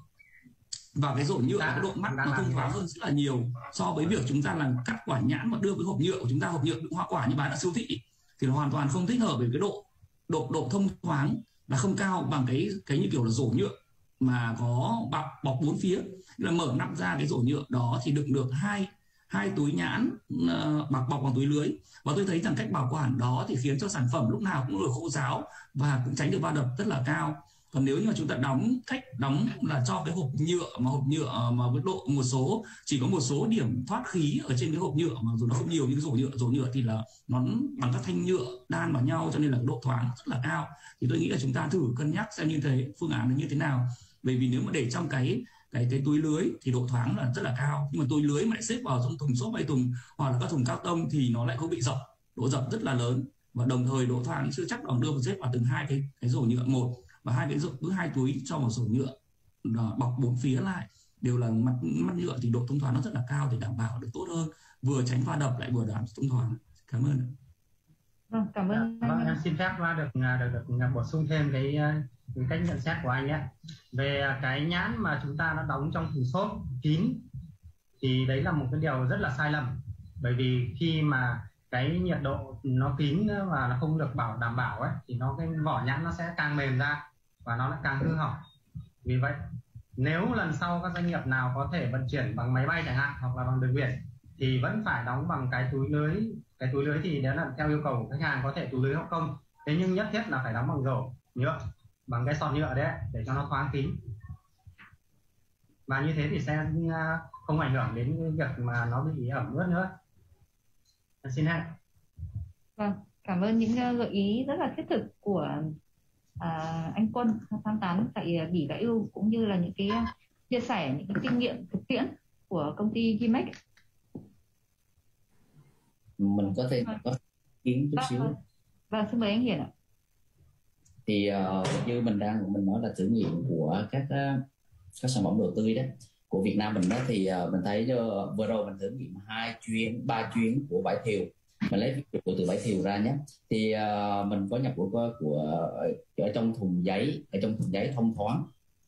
và cái rổ nhựa có độ mắt nó thông thoáng hơn rất là nhiều so với việc chúng ta làm cắt quả nhãn và đưa với hộp nhựa của chúng ta, hộp nhựa đựng hoa quả như bán ở siêu thị thì nó hoàn toàn không thích hợp, với cái độ độ độ thông thoáng là không cao bằng cái cái như kiểu là rổ nhựa mà có bọc bọc bốn phía. Là mở nắp ra cái rổ nhựa đó thì đựng được hai hai túi nhãn uh, bọc bọc bằng túi lưới, và tôi thấy rằng cách bảo quản đó thì khiến cho sản phẩm lúc nào cũng được khô ráo và cũng tránh được va đập rất là cao. Còn nếu như mà chúng ta đóng cách đóng là cho cái hộp nhựa mà hộp nhựa mà với độ một số chỉ có một số điểm thoát khí ở trên cái hộp nhựa mà dù nó không nhiều như cái rổ nhựa, rổ nhựa thì là nó bằng các thanh nhựa đan vào nhau cho nên là cái độ thoáng rất là cao. Thì tôi nghĩ là chúng ta thử cân nhắc xem như thế phương án là như thế nào, bởi vì nếu mà để trong cái cái cái túi lưới thì độ thoáng là rất là cao, nhưng mà túi lưới mà lại xếp vào trong thùng xốp hay thùng hoặc là các thùng cao tông thì nó lại không bị dập, độ dập rất là lớn, và đồng thời độ thoáng chưa chắc bằng đưa vào xếp vào từng hai cái cái rổ nhựa một, và hai cái rổ cứ hai túi cho một rổ nhựa bọc bốn phía lại đều là mặt mắt nhựa thì độ thông thoáng nó rất là cao để đảm bảo được tốt hơn, vừa tránh va đập lại vừa đảm thông thoáng. Cảm ơn. Vâng, cảm ơn. Vâng, em xin phép được được, được, được bổ sung thêm cái, cái cách nhận xét của anh ấy về cái nhãn mà chúng ta đã đóng trong thùng xốp kín, thì đấy là một cái điều rất là sai lầm, bởi vì khi mà cái nhiệt độ nó kín và nó không được bảo đảm bảo ấy thì nó cái vỏ nhãn nó sẽ càng mềm ra và nó lại càng hư hỏng. Vì vậy nếu lần sau các doanh nghiệp nào có thể vận chuyển bằng máy bay chẳng hạn hoặc là bằng đường biển thì vẫn phải đóng bằng cái túi lưới. Cái túi lưới thì đó là theo yêu cầu của khách hàng, có thể túi lưới hoặc không, thế nhưng nhất thiết là phải đóng bằng rổ nhựa, bằng cái sọt nhựa đấy để cho nó thoáng kín, và như thế thì sẽ không ảnh hưởng đến việc mà nó bị ẩm ướt nữa. Em xin hết. Vâng, cảm ơn những gợi ý rất là thiết thực của à, anh Quân tham tán tại Bỉ và e u cũng như là những cái chia sẻ những cái kinh nghiệm thực tiễn của công ty Gimex. Mình có thể có kiến chút xíu. Vâng, vâng, xin mời anh Hiển ạ. Thì uh, như mình đang mình nói là thử nghiệm của các uh, các sản phẩm đồ tươi đó của Việt Nam mình đó, thì uh, mình thấy uh, vừa rồi mình thử nghiệm hai chuyến ba chuyến của vải thiều. Mình lấy ví dụ từ vải thiều ra nhé, thì uh, mình có nhập của của ở trong thùng giấy, ở trong thùng giấy thông thoáng,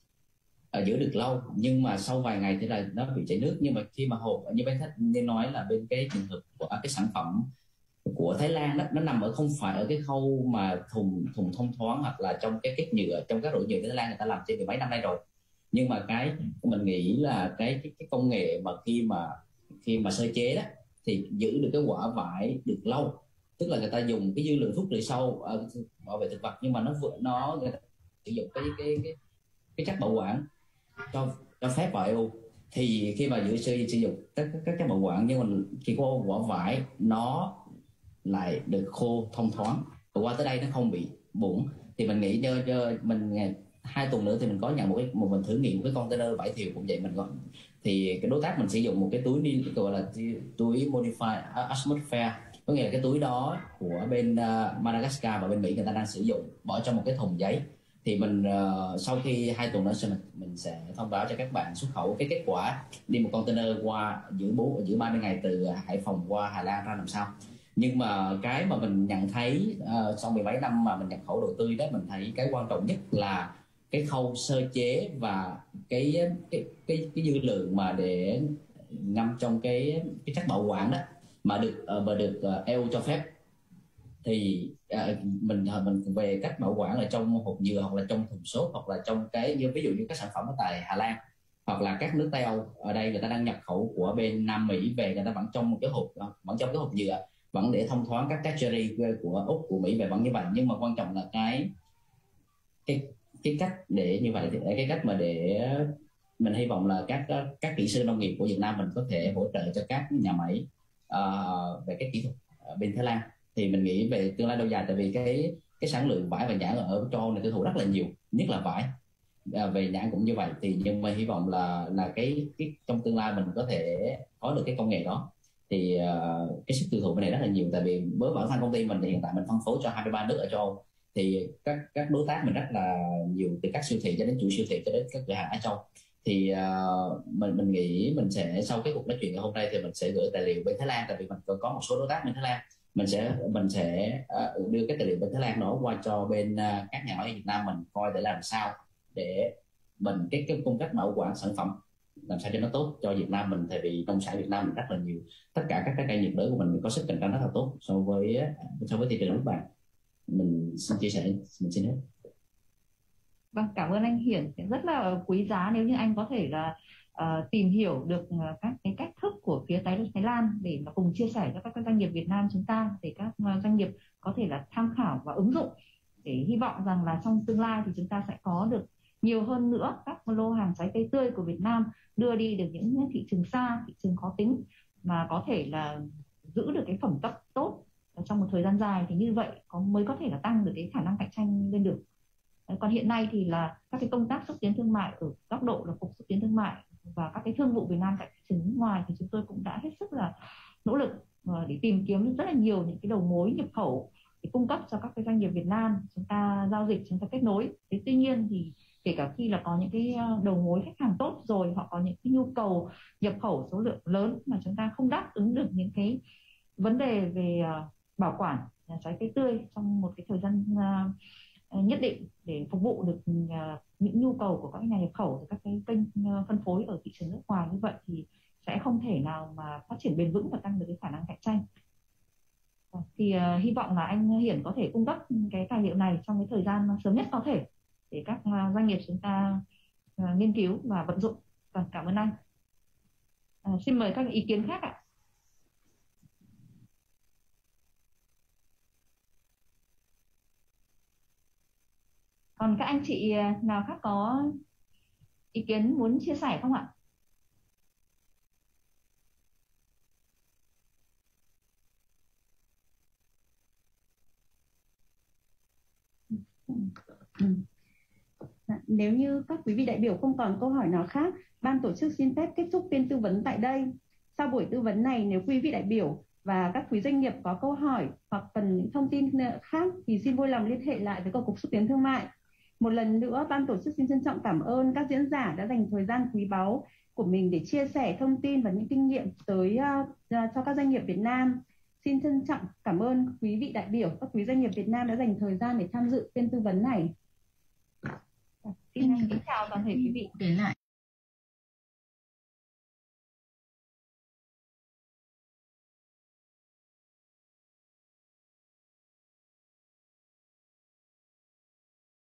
ở giữ được lâu, nhưng mà sau vài ngày thì là nó bị chảy nước. Nhưng mà khi mà hộp như bên khách như nói là bên cái trường hợp của cái sản phẩm của Thái Lan đó, nó nằm ở không phải ở cái khâu mà thùng thùng thông thoáng hoặc là trong cái kết nhựa, trong các rổ nhựa Thái Lan người ta làm trên mười mấy năm nay rồi. Nhưng mà cái mình nghĩ là cái cái, cái công nghệ mà khi mà khi mà sơ chế đó thì giữ được cái quả vải được lâu, tức là người ta dùng cái dư lượng thuốc trừ sâu uh, bảo vệ thực vật, nhưng mà nó nó người ta sử dụng cái cái cái cái chất bảo quản cho cho phép vào e u. Thì khi mà giữ sử, sử dụng các các chất bảo quản, nhưng mà khi có quả vải nó lại được khô thông thoáng và qua tới đây nó không bị bụng, thì mình nghĩ cho, cho mình hai tuần nữa thì mình có nhận một cái một mình thử nghiệm một cái container vải thiều cũng vậy. Mình có thì cái đối tác mình sử dụng một cái túi đi gọi là túi Modify Atmosphere, có nghĩa là cái túi đó của bên uh, Madagascar và bên Mỹ người ta đang sử dụng, bỏ trong một cái thùng giấy. Thì mình uh, sau khi hai tuần nữa mình mình sẽ thông báo cho các bạn xuất khẩu cái kết quả đi một container qua giữ bốn giữ ba mươi ngày từ Hải Phòng qua Hà Lan ra làm sao. Nhưng mà cái mà mình nhận thấy uh, sau mười mấy năm mà mình nhập khẩu đồ tươi đó, mình thấy cái quan trọng nhất là cái khâu sơ chế và cái cái cái, cái dư lượng mà để ngâm trong cái cái chất bảo quản đó mà được uh, mà được uh, e u cho phép. Thì uh, mình mình về cách bảo quản là trong hộp nhựa hoặc là trong thùng xốp hoặc là trong cái như ví dụ như các sản phẩm ở tại Hà Lan hoặc là các nước teo ở đây người ta đang nhập khẩu của bên Nam Mỹ về, người ta vẫn trong một cái hộp vẫn trong cái hộp nhựa, vẫn để thông thoáng các category của Úc của Mỹ về vẫn như vậy. Nhưng mà quan trọng là cái cái cái cách để như vậy, thì cái cách mà để mình hy vọng là các các kỹ sư nông nghiệp của Việt Nam mình có thể hỗ trợ cho các nhà máy uh, về cái kỹ thuật ở bên Thái Lan. Thì mình nghĩ về tương lai lâu dài, tại vì cái cái sản lượng vải và nhãn ở châu Âu này tiêu thụ rất là nhiều, nhất là vải, à, về nhãn cũng như vậy. Thì nhưng mà hy vọng là là cái cái trong tương lai mình có thể có được cái công nghệ đó, thì uh, cái sức tiêu thụ bên này rất là nhiều. Tại vì với bản thân công ty mình thì hiện tại mình phân phối cho hai mươi ba nước ở châu Âu, thì các các đối tác mình rất là nhiều, từ các siêu thị cho đến chủ siêu thị cho đến các cửa hàng Á Châu. Thì uh, mình mình nghĩ mình sẽ sau cái cuộc nói chuyện ngày hôm nay thì mình sẽ gửi tài liệu bên Thái Lan, tại vì mình còn có một số đối tác bên Thái Lan. Mình sẽ mình sẽ uh, đưa cái tài liệu bên Thái Lan đó qua cho bên uh, các nhà máy Việt Nam mình coi để làm sao để mình cái cái cung cách bảo quản sản phẩm làm sao cho nó tốt cho Việt Nam mình. Tại vì nông sản Việt Nam mình rất là nhiều, tất cả các cái cây nhiệt đới của mình có sức cạnh tranh rất là tốt so với so với thị trường nước bạn. Mình xin chia sẻ, mình xin hết. Vâng, cảm ơn anh Hiển, rất là quý giá nếu như anh có thể là uh, tìm hiểu được các cái cách thức của phía Thái, Thái Lan để mà cùng chia sẻ cho các doanh nghiệp Việt Nam chúng ta, để các uh, doanh nghiệp có thể là tham khảo và ứng dụng, để hy vọng rằng là trong tương lai thì chúng ta sẽ có được nhiều hơn nữa các lô hàng trái cây tươi của Việt Nam đưa đi được những thị trường xa, thị trường khó tính, mà có thể là giữ được cái phẩm cấp tốt trong một thời gian dài. Thì như vậy có mới có thể là tăng được cái khả năng cạnh tranh lên được. Còn hiện nay thì là các cái công tác xúc tiến thương mại ở góc độ là cục xúc tiến thương mại và các cái thương vụ Việt Nam tại thị trường nước ngoài thì chúng tôi cũng đã hết sức là nỗ lực để tìm kiếm rất là nhiều những cái đầu mối nhập khẩu để cung cấp cho các cái doanh nghiệp Việt Nam chúng ta giao dịch, chúng ta kết nối. Thế tuy nhiên thì kể cả khi là có những cái đầu mối khách hàng tốt rồi, họ có những cái nhu cầu nhập khẩu số lượng lớn mà chúng ta không đáp ứng được những cái vấn đề về bảo quản trái cây tươi trong một cái thời gian nhất định để phục vụ được những nhu cầu của các nhà nhập khẩu và các cái kênh phân phối ở thị trường nước ngoài, như vậy thì sẽ không thể nào mà phát triển bền vững và tăng được cái khả năng cạnh tranh. Thì uh, hy vọng là anh Hiển có thể cung cấp cái tài liệu này trong cái thời gian sớm nhất có thể để các uh, doanh nghiệp chúng ta uh, nghiên cứu và vận dụng. Vâng, cảm ơn anh. Uh, xin mời các ý kiến khác ạ. Còn các anh chị nào khác có ý kiến muốn chia sẻ không ạ? Nếu như các quý vị đại biểu không còn câu hỏi nào khác, ban tổ chức xin phép kết thúc phiên tư vấn tại đây. Sau buổi tư vấn này, nếu quý vị đại biểu và các quý doanh nghiệp có câu hỏi hoặc cần những thông tin khác thì xin vui lòng liên hệ lại với Cục Xúc tiến Thương mại. Một lần nữa, ban tổ chức xin trân trọng cảm ơn các diễn giả đã dành thời gian quý báu của mình để chia sẻ thông tin và những kinh nghiệm tới uh, uh, cho các doanh nghiệp Việt Nam. Xin trân trọng cảm ơn quý vị đại biểu, các quý doanh nghiệp Việt Nam đã dành thời gian để tham dự phiên tư vấn này. Xin kính chào toàn thể quý vị. Để lại